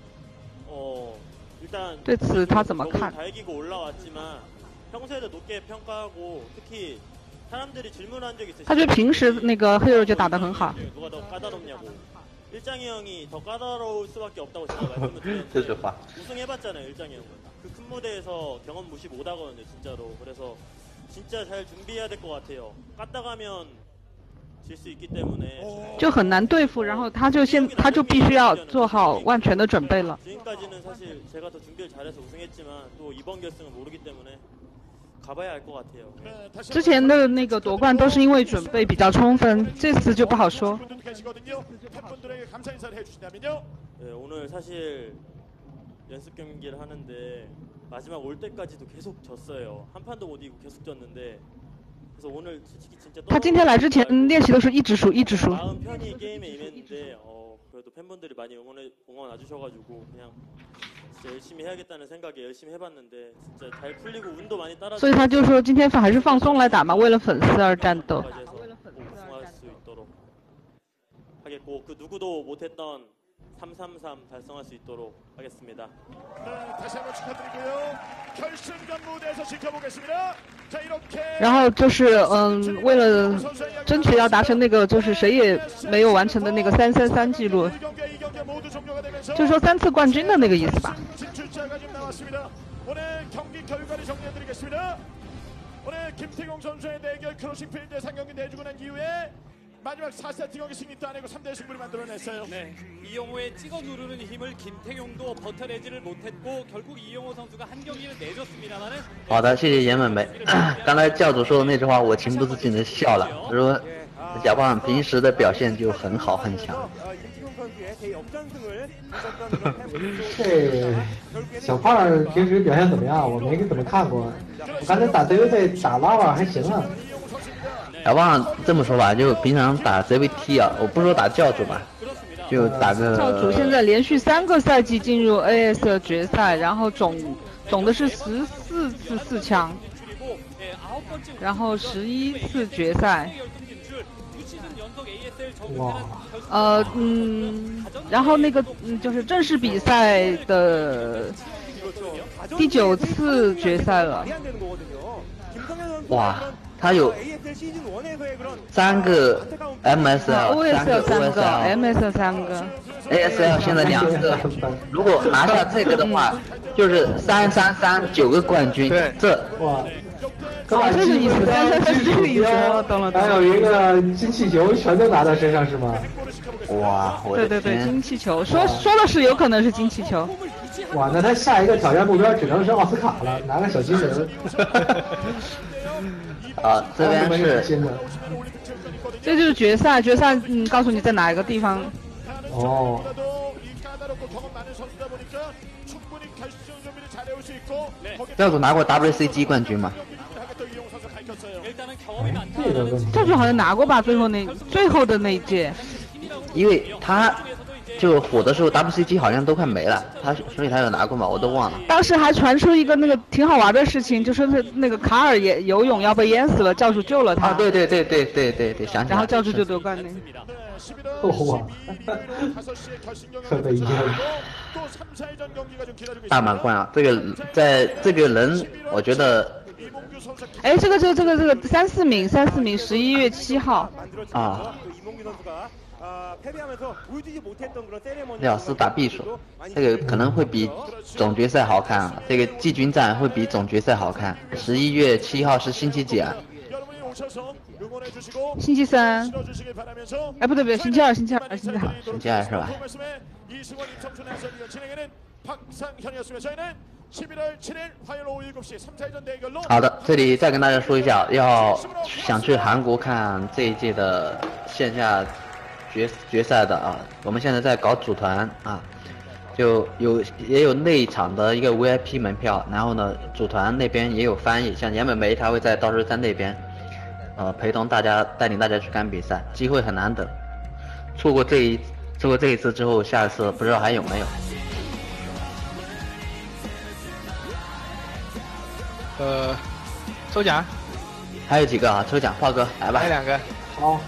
일단 对此他怎么看？ 다 이기고 올라왔지만 평소에도 높게 평가하고 특히 사람들이 질문한 적이 있어요. 他觉得平时那个 Hero 就打得很好。 누가 더 까다롭냐고. 일장이 형이 더 까다로울 수밖에 없다고 제가 말씀을 드렸는데 这句话 우승해봤잖아요 일장이 형은. 그 큰 무대에서 경험 무시 못하거든요 진짜로. 그래서 진짜 잘 준비해야 될 것 같아요. 깠다가면 질 수 있기 때문에 就很难对付，然后他就必须要做好万全的准备了。 지금까지는 사실 제가 더 준비를 잘해서 우승했지만 또 이번 결승은 모르기 때문에 가봐야 알 것 같아요. 之前的那个夺冠都是因为准备比较充分，这次就不好说。 팬분들에게 감사 인사를 해주신다면요. 네, 오늘 사실 연습 경기를 하는데 마지막 올 때까지도 계속 졌어요. 한 판도 못 이기고 계속 졌는데 그래서 오늘 솔직히 진짜 他今天来之前练习的时候一直输，一直输。 마음 편히 게임에 임했는데 그래도 팬분들이 많이 응원 와주셔가지고 그냥 진짜 열심히 해야겠다는 생각에 열심히 해봤는데 진짜 잘 풀리고 운도 많이 따라. 所以他就说今天还是放松来打嘛，为了粉丝而战斗。 우승할 수 있도록 하겠고 그 누구도 못했던 333 달성할 수 있도록 하겠습니다. 네, 다시 한번 축하드리고요. 결승전 무대에서 지켜보겠습니다. 자, 이렇게 然后就是为了争取要达成那个就是谁也没有完成的那个333记录， 1경기 모두 종료가 되면서 就是说3次冠军的那个意思吧。 진출자가 지금 나왔습니다. 오늘 경기 결과를 정리해드리겠습니다. 오늘 김태경 선수의 대결 크로싱 필드 상경기 내주고 난 이후에 마지막 4세트 경기 승리 따내고 3대 승부를 만들어냈어요. 네, 이영호의 찍어 누르는 힘을 김태용도 버텨내지를 못했고 결국 이영호 선수가 한 경기를 내줬습니다만은 好的，谢谢严美美。刚才教主说的那句话，我情不自禁的笑了。说小胖平时的表现就很好很强。 这小胖平时表现怎么样？我没怎么看过。我刚才打 ZVT 打拉瓦还行啊。 小胖这么说吧，就平常打 ZVT 啊，我不说打教主吧，就打个。 教主现在连续3个赛季进入 AS 决赛，然后总的是14次4强，然后11次决赛。 哇， 然后那个就是正式比赛的第9次决赛了。 哇，他有3个 MSL， 3个 MSL 3个 ，ASL 现在2个。如果拿下这个的话，就是333 9个冠军。 对， 这哇。 这个意思，333是这个意思，懂了。 还有一个金气球全都拿到身上是吗？ 哇，我的对， 天！ 金气球，说的是有可能是金气球。 哇，那他下一个挑战目标只能是奥斯卡了，拿个小金人。 啊，这边是。 这就是决赛，告诉你在哪一个地方。 哦。 教主拿过 WCG 冠军吗？ 教主好像拿过吧，最后的那一届。 因为他就火的时候 WCG 好像都快没了，所以他有拿过吗？我都忘了。 当时还传出一个那个挺好玩的事情，就说那个卡尔也游泳要被淹死了，教主救了他。 啊，对，想起来。 然后教主就夺冠了。 哇，特别一样。 大满贯啊，在这个人，我觉得， 哎，这个3、4名11月7号啊，廖斯打匕首，这个可能会比总决赛好看啊，这个季军战会比总决赛好看。11月7号是星期几啊？ 星期3。哎，不对，星期二，星期二是吧？ 好的，这里再跟大家说一下，想去韩国看这一届的线下决赛的啊，我们现在在搞组团啊， 也有内场的一个 VIP 门票，然后呢，组团那边也有翻译，像岩本梅他会在道之山那边，陪同大家带领大家去看比赛，机会很难得，错过这一次之后，下一次不知道还有没有。 抽奖， 还有几个啊？抽奖，炮哥来吧。 还有2个。 好。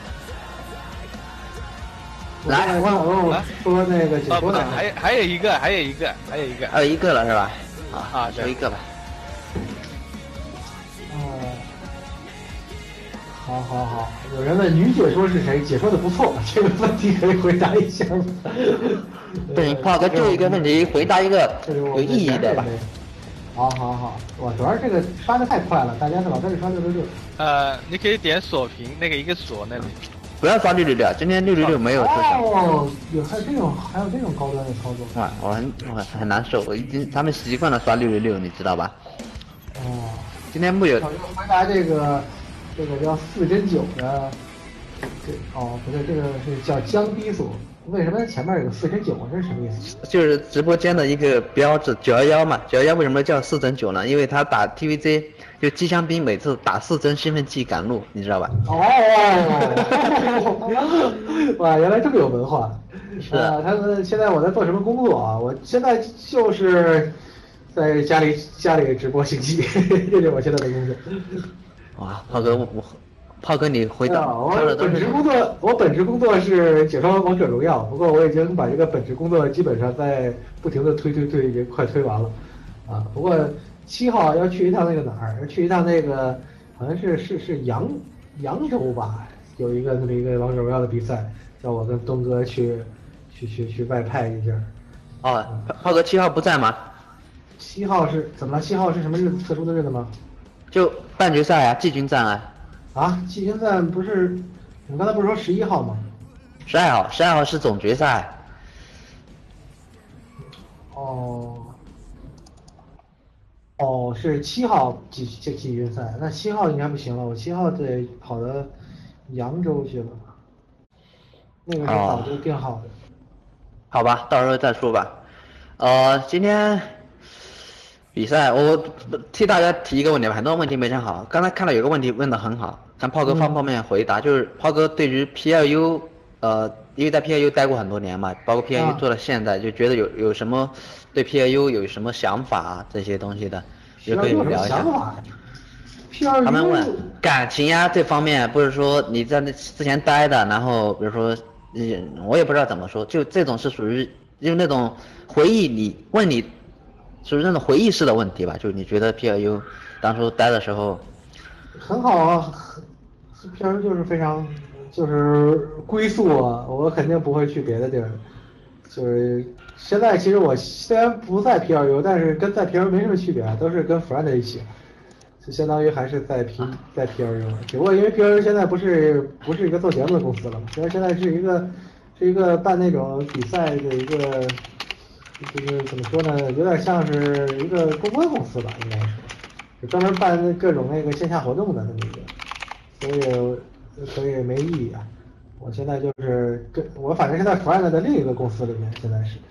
来， 我说那个解说的， 还有一个了是吧？说一个吧。 好，有人问女解说是谁？解说的不错，这个问题可以回答一下吗？ 不行，炮哥就一个问题，回答一个有意义的吧。 好，我主要是这个刷的太快了，大家老在这刷666。 你可以点锁屏那个一个锁那里。 不要刷666，今天666没有特效。 还有这种高端的操作。 我很难受，他们习惯了刷666，你知道吧？今天木有。 回答这个叫4针9的，不对，这个是叫江逼锁。为什么前面有个4针9？这是什么意思？ 就是直播间的一个标志，911嘛。911为什么叫4针9呢？因为他打 TVZ 就机枪兵每次打4针兴奋剂赶路，你知道吧？ 哇，原来这么有文化。 是啊。 他们现在我在做什么工作啊？我现在就是在家里直播星际，这就是我现在的工作。 哇，炮哥，你回答。 我本职工作是解说王者荣耀，不过我已经把这个本职工作基本上在不停的推，已经快推完了。不过7号要去一趟那个哪儿？去一趟那个好像是扬州吧，有一个那么一个王者荣耀的比赛，让我跟东哥去外派一下。 炮哥7号不在吗 ？7号是怎么了？7号是什么日子？特殊的日子吗？ 就半决赛啊，季军战啊。 季军战不是？你刚才不是说11号吗 ？12号是总决赛。 是7号季军赛，那7号应该不行了，我7号得跑到扬州去了，那个是早就定好的。 好吧，到时候再说吧。今天比赛我替大家提一个问题吧，很多问题没想好。刚才看到有个问题问得很好，看炮哥方面回答，就是炮哥对于 PLU，因为在 PLU 待过很多年嘛，包括 PLU 做到现在，就觉得有什么对 PLU 有什么想法啊这些东西的，也可以聊一下。他们问感情呀这方面，不是说你在那之前待的，然后比如说，我也不知道怎么说，就这种是属于就那种回忆，你属于那种回忆式的问题吧，就是你觉得 PLU 当初待的时候很好啊，PLU 就是非常就是归宿啊，我肯定不会去别的地儿。就是现在其实我虽然不在 PLU， 但是跟在 PLU 没什么区别，都是跟 friend 一起。就相当于还是在 PLU， 只不过因为 PLU 现在不是一个做节目的公司了嘛，现在是一个办那种比赛的一个，就是怎么说呢，有点像是一个公关公司吧，应该是，就专门办各种那个线下活动的那么一个，所以没意义啊。我现在就是我反正是在 friend 的另一个公司里面，现在是，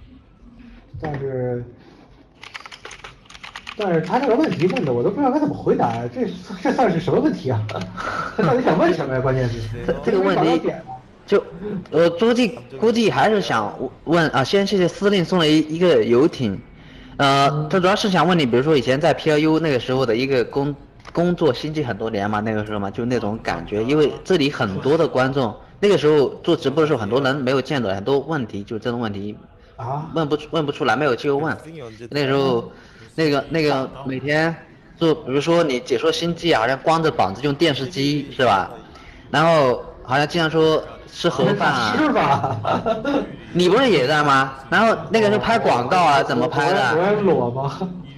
但是他这个问题问的我都不知道该怎么回答，这算是什么问题啊？他到底想问什么呀？关键是这个问题就估计还是想问啊，先谢谢司令送了一个游艇，他主要是想问你，比如说以前在 PLU 那个时候的一个工作心机很多年嘛，那个时候嘛就那种感觉，因为这里很多的观众那个时候做直播的时候，很多人没有见到很多问题，就这种问题问不出来，没有机会问，那时候。那个每天就比如说你解说星际啊，好像光着膀子用电视机是吧？然后好像经常说吃盒饭啊。 是吧？ 你不是也在吗？然后那个是拍广告啊，怎么拍的？ 我也裸吗？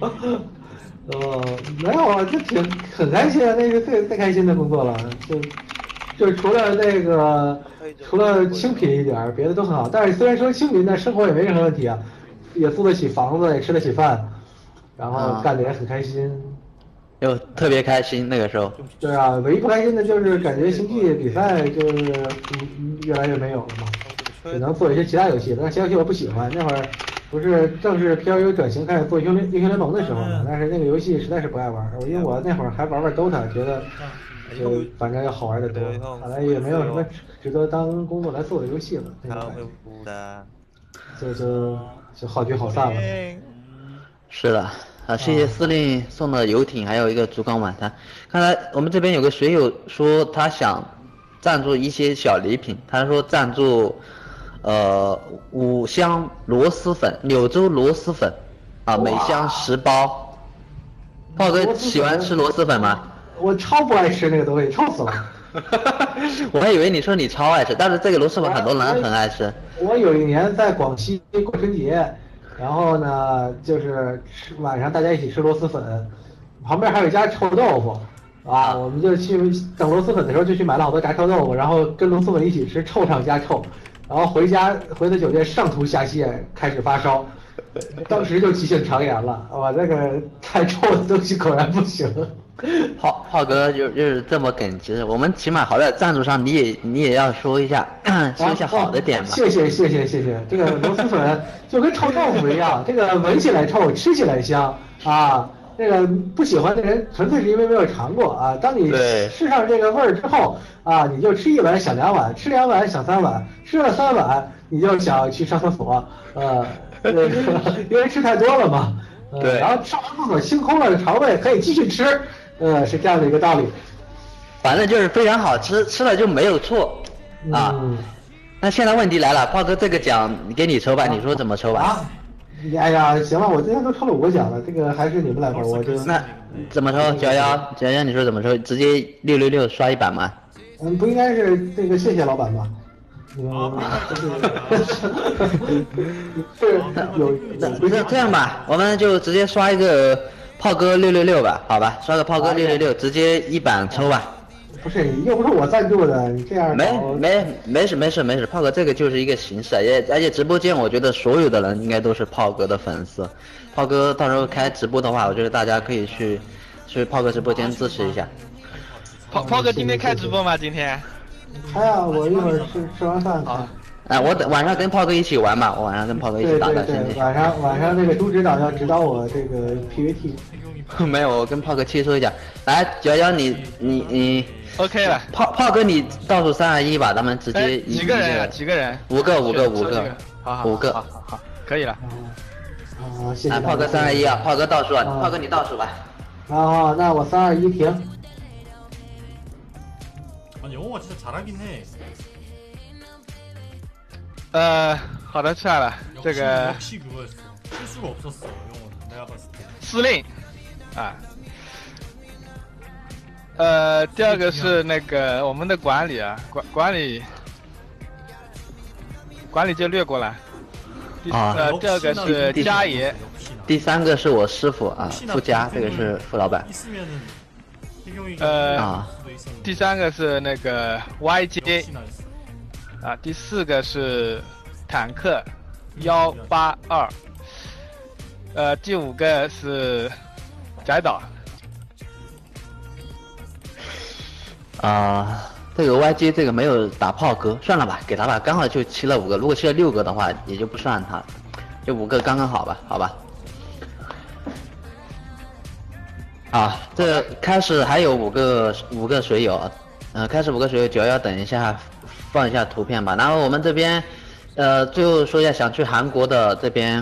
没有啊，就很开心啊，那是最开心的工作了，就除了清贫一点，别的都很好。但是虽然说清贫，但生活也没任何问题啊，也租得起房子，也吃得起饭。然后干得也很开心， 就特别开心那个时候。 对啊，唯一不开心的就是感觉星际比赛就是越来越没有了嘛，只能做一些其他游戏，但是其他游戏我不喜欢。那会儿不是正式 PLU 转型开始做英雄联盟的时候呢，但是那个游戏实在是不爱玩，因为我那会儿还玩 DOTA， 觉得反正要好玩的多，看来也没有什么值得当工作来做的游戏了，那种感觉，就好聚好散了。 是的。谢谢司令送的游艇，还有一个烛光晚餐。看来我们这边有个水友说他想赞助一些小礼品，他说赞助5箱螺蛳粉，柳州螺蛳粉啊，每箱10包。炮哥喜欢吃螺蛳粉吗？ 我超不爱吃那个东西，臭死了。 我还以为你说你超爱吃，但是这个螺蛳粉很多人很爱吃。 我有一年在广西过春节。然后呢，就是晚上大家一起吃螺蛳粉，旁边还有一家臭豆腐，我们就去等螺蛳粉的时候就去买了好多炸臭豆腐，然后跟螺蛳粉一起吃，臭上加臭，然后回到酒店上吐下泻，开始发烧，当时就急性肠炎了，哇，那个太臭的东西果然不行。 炮哥就是这么耿直，我们起码好在赞助商你也要说一下好的点吧。 谢谢，这个螺蛳粉就跟臭豆腐一样，这个闻起来臭，吃起来香啊。那个不喜欢的人纯粹是因为没有尝过啊。当你试上这个味儿之后啊，你就吃1碗想2碗，吃2碗想3碗，吃了3碗你就想去上厕所，因为吃太多了嘛。 对。 然后上完厕所清空了肠胃，可以继续吃。是这样的一个道理， 反正就是非常好吃，吃了就没有错啊。那现在问题来了，炮哥这个奖给你抽吧，你说怎么抽吧？ 哎呀，行了，我今天都抽了5个奖了，这个还是你们来吧，我就那怎么抽？91，你说怎么抽？直接666刷1版吗？ 不应该是这个谢谢老板吗？ 不是这样吧？我们就直接刷一个。炮哥666吧，好吧，刷个炮哥666，直接1版抽吧。 不是你又不是我赞助的，你这样没事，炮哥这个就是一个形式，而且直播间我觉得所有的人应该都是炮哥的粉丝。炮哥到时候开直播的话，我觉得大家可以去炮哥直播间支持一下。 炮哥今天开直播吗？今天？ 开啊，我一会儿吃完饭开。 我晚上跟炮哥一起玩吧，我晚上跟炮哥一起打。 对，晚上那个朱指导要指导我这个 PVT。 没有，我跟炮哥切磋一下。来，91你 OK 了。 炮哥你倒数3、2、1吧，咱们直接几个人啊？5个。好 ，5个。 好，可以了。 谢谢。 炮哥3、2、1啊，炮哥倒数啊，炮哥你倒数吧。 好，那我3、2、1停。 영호가 진짜 잘하긴 해. 好的，出来了。这个 역시 그거였어. 실수가 없었어. 영호는 내가 봤을 때. 司令啊。第二个是那个我们的管理啊，管理就略过了。第二个是家爷。 第3个是我师傅啊，傅家，这个是傅老板。 第3个是那个 YJ 啊，第4个是坦克182，第5个是翟导。 这个 YJ 这个没有打炮哥，算了吧，给他吧，刚好就切了5个，如果切了6个的话，也就不算他，就5个刚刚好吧，好吧。这开始还有5个水友，开始5个水友，91等一下放一下图片吧。然后我们这边，最后说一下想去韩国的这边，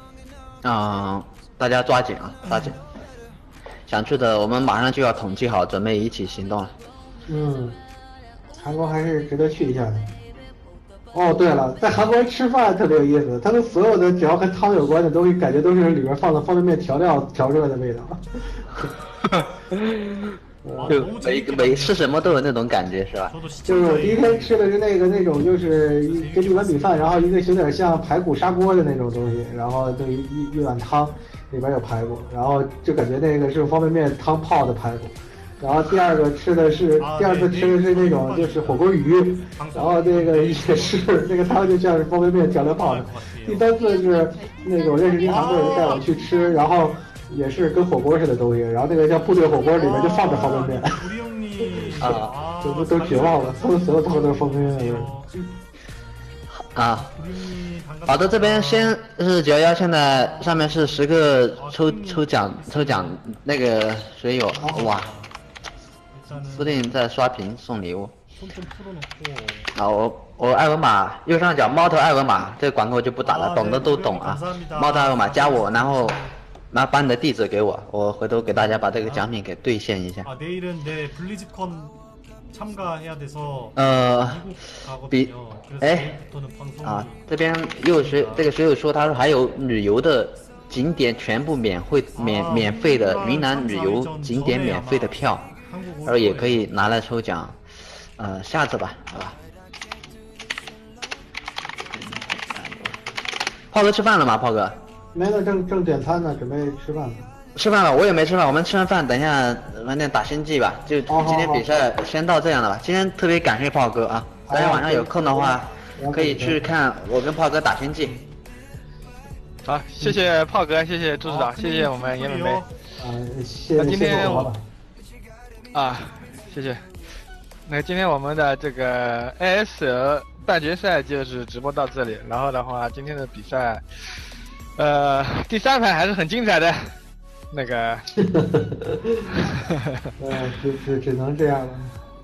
大家抓紧啊，抓紧。想去的我们马上就要统计好，准备一起行动了。 韩国还是值得去一下的。哦，对了，在韩国吃饭特别有意思，他们所有的只要跟汤有关的东西，感觉都是里边放了方便面调料调出来的味道。 就每吃什么都有那种感觉，是吧？ 就是我第一天吃的是那种，就是跟一碗米饭，然后一个有点像排骨砂锅的那种东西，然后就一碗汤，里边有排骨，然后就感觉那个是方便面汤泡的排骨。然后第二次吃的是那种就是火锅鱼，然后那个也是那个汤就像是方便面调料泡的。第3次是那个我认识一韩国人带我去吃，然后也是跟火锅似的东西，然后那个叫部队火锅里面就放着方便面。都绝望了，所有汤都是方便面。 啊， 그림이 好的，这边先是911，现在上面是10个抽奖那个水友，哇， 일단은 司令在刷屏送礼物。 손 좀 풀어놓고 啊，我二维码右上角猫头二维码，这个广告就不打了，懂的都懂啊。猫头二维码加我，然后把你的地址给我，我回头给大家把这个奖品给兑现一下。 아 내일은 내 블리즈컨 참가해야 돼서 比 가거든요. 그래서 哎 내일부터는 방송 啊，这边这个水友说，他说还有旅游的景点全部免费的云南旅游景点免费的票，然后也可以拿来抽奖。下次吧，好吧。炮哥吃饭了吗？炮哥？ 没了，正点餐呢，准备吃饭了。 吃饭了，我也没吃饭。我们吃完饭，等一下晚点打星际吧。就今天比赛先到这样了吧。今天特别感谢炮哥啊，大家晚上有空的话可以去看我跟炮哥打星际。 好，谢谢炮哥，谢谢朱指导，谢谢我们颜美梅。 谢谢。 今天谢谢。那今天我们的这个 ASL 半决赛就是直播到这里，然后的话，今天的比赛，第3盘还是很精彩的，那个， 只能这样了。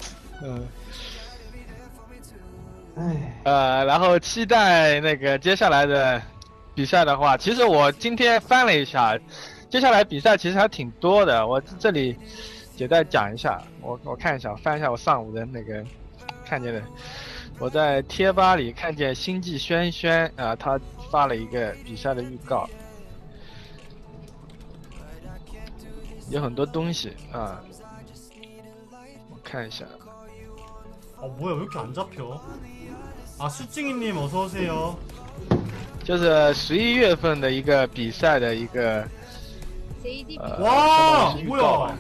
然后期待那个接下来的比赛的话，其实我今天翻了一下，接下来比赛其实还挺多的，我这里简单讲一下，我看一下，翻一下我上午的那个看见的，我在贴吧里看见星际轩轩啊，他发了一个比赛的预告，有很多东西啊，我看一下。 뭐야 왜 이렇게 안 잡혀? 아 수찡이님 어서 오세요. 就是11月份的一个比赛的一个。 와 뭐야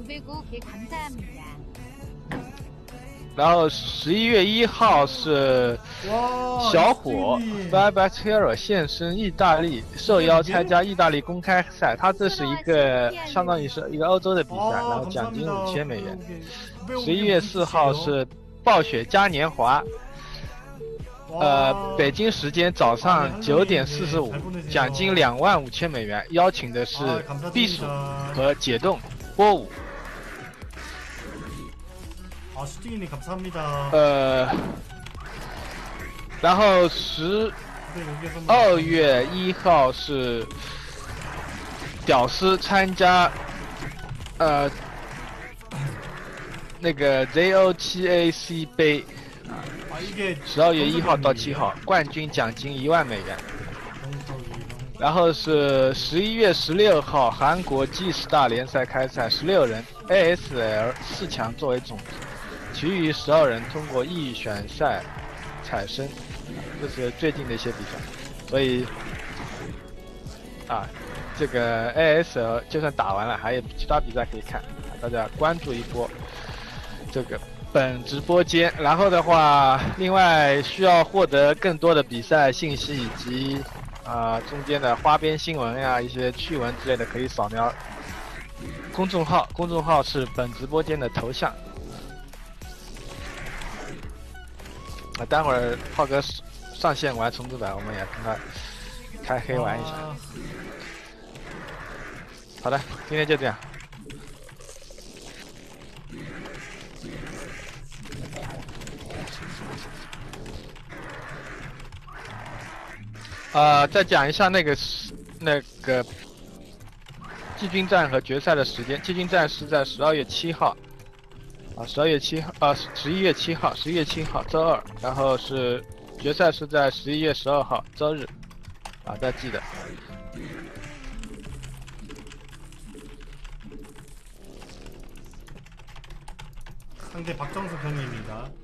然后11月1号是小伙 Barbachero 现身意大利，受邀参加意大利公开赛。他这是一个相当于是一个欧洲的比赛，然后奖金5000美元。11月4号是暴雪嘉年华，北京时间早上9点45，奖金25000美元，邀请的是避暑和解冻波舞。 수찡이님 감사합니다. 然后12月1号是屌丝参加那个 ZOTAC 杯，12月1号到7号，冠军奖金1万美元。然后是11月16号，韩国 G-Star 联赛开赛，16人 ASL 4强作为种子。 其余12人通过预选赛产生，这是最近的一些比赛，所以这个 ASL 就算打完了，还有其他比赛可以看，大家关注一波这个本直播间。然后的话，另外需要获得更多的比赛信息以及中间的花边新闻呀、一些趣闻之类的，可以扫描公众号，公众号是本直播间的头像。 待会儿炮哥上线玩重置版，我们也跟他开黑玩一下。好的，今天就这样。再讲一下那个季军战和决赛的时间。季军战是在12月7号。 11月7号周二，然后是决赛是在11月12号周日，大家记得。 상대 박정수 형님입니다.